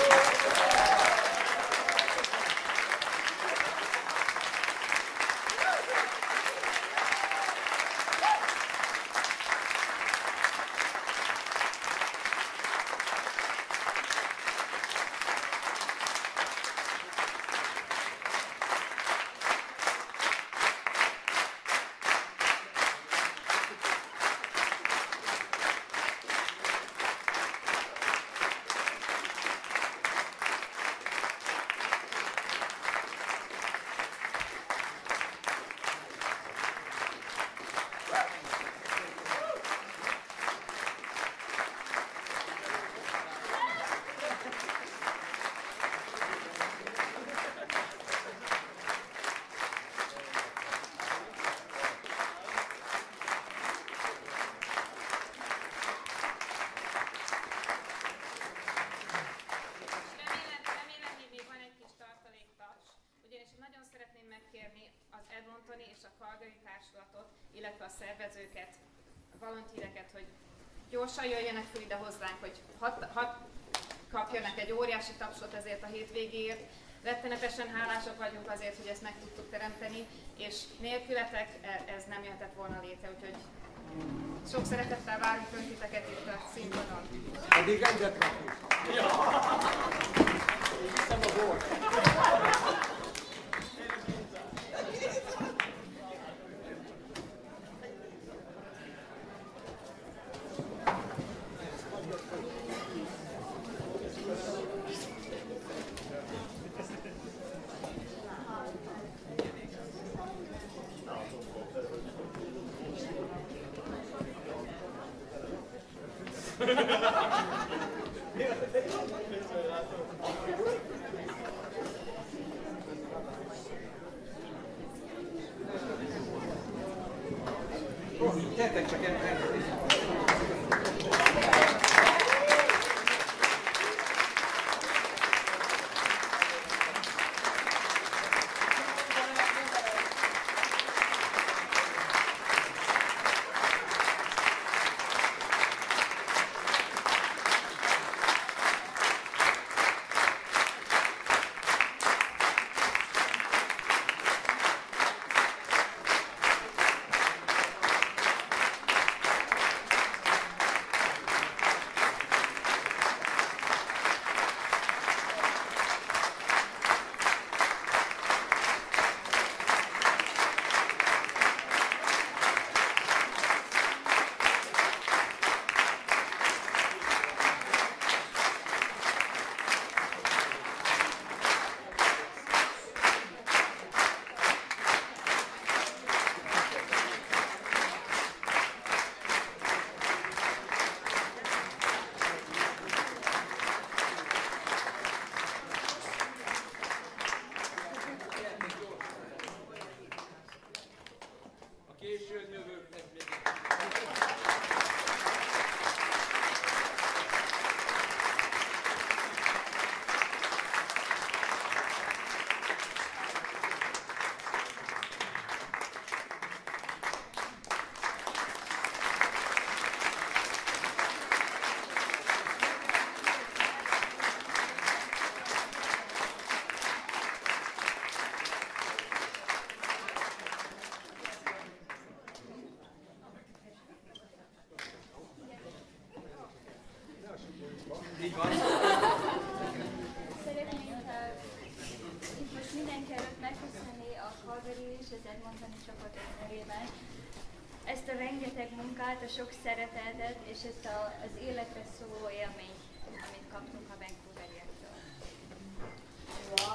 Illetve a szervezőket, a volontíreket, hogy gyorsan jöjjenek fel ide hozzánk, hogy hat kapjanak egy óriási tapsot ezért a hétvégéért. Rettenetesen hálásak vagyunk azért, hogy ezt meg tudtuk teremteni, és nélkületek ez nem jöhetett volna létre, úgyhogy sok szeretettel várunk öntiteket itt a színpadon. Addig rendet rakjuk. Hiszem a bort. Gyertek csak el. Így van. Szeretnénk itt most mindenki előtt megköszönni a Calgary és az Edmontoni csapatok nevében ezt a rengeteg munkát, a sok szeretetet és ezt az életre szóló élményt, amit kaptunk a Vancouveriektől. Wow!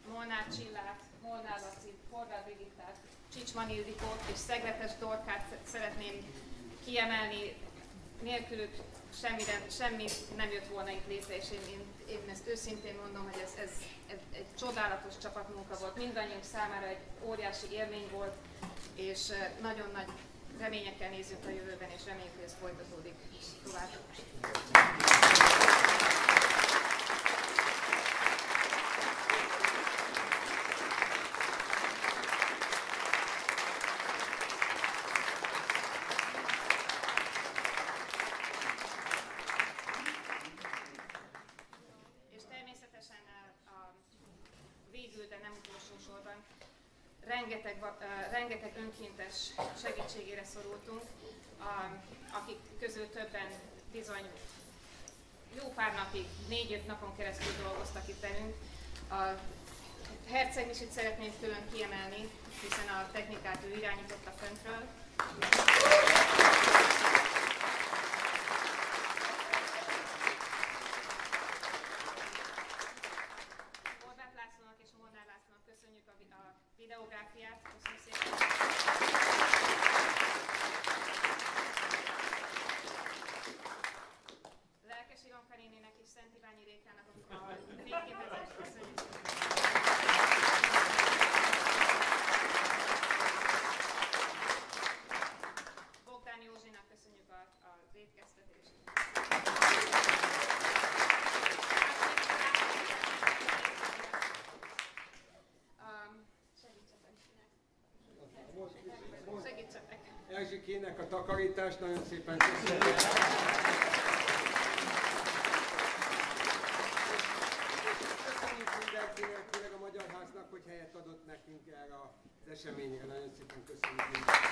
Molnár Csillát, Molnár Lacit, Horváth Brigittát, Csicsman Ildikót és Szegletes Dorkát szeretném kiemelni. Nélkülük semmi nem jött volna itt létre, és én ezt őszintén mondom, hogy ez egy csodálatos csapatmunka volt. Mindannyiunk számára egy óriási élmény volt, és nagyon nagy reményekkel nézzük a jövőben, és reméljük, hogy ez folytatódik tovább. Rengeteg önkéntes segítségére szorultunk, akik közül többen bizony jó pár napig, 4-5 napon keresztül dolgoztak itt velünk. A hercegmisit szeretném külön kiemelni, hiszen a technikát ő irányította föntről. Köszönjük a videográfiát, köszönjük szépen! Lelkes Ivanka nénének és Szent Iványi Rékának a fényképezést köszönjük! Bogdán Józsinak köszönjük az étkeztetést! Segítsetek! Erzsikének a takarítást nagyon szépen köszönjük! Köszönjük mindenkinek, főleg a Magyar Háznak, hogy helyet adott nekünk erre az eseményre. Nagyon szépen köszönjük mindenkinek!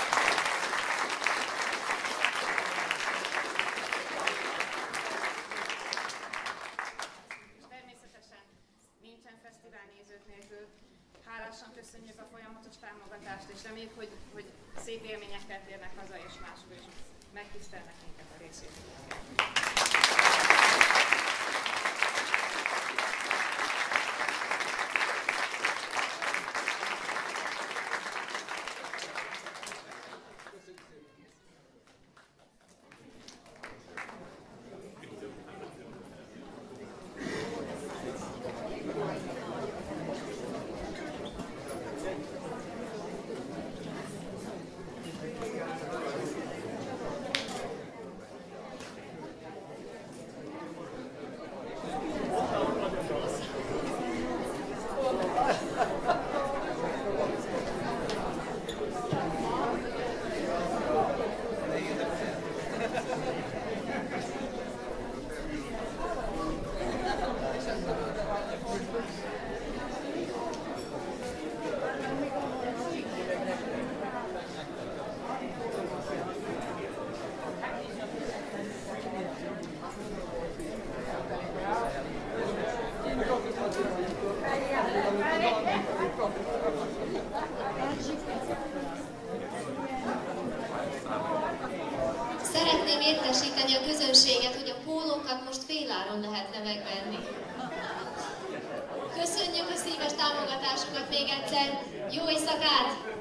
És természetesen nincsen fesztivál nézők nélkül. Hálásan köszönjük a folyamatos támogatást, és reméljük, hogy szép élményekkel térnek haza, és máskor is megtisztelnek minket a részvételükkel. Szeretném értesíteni a közönséget, hogy a pólókat most féláron lehetne megvenni. Köszönjük a szíves támogatásukat még egyszer! Jó éjszakát!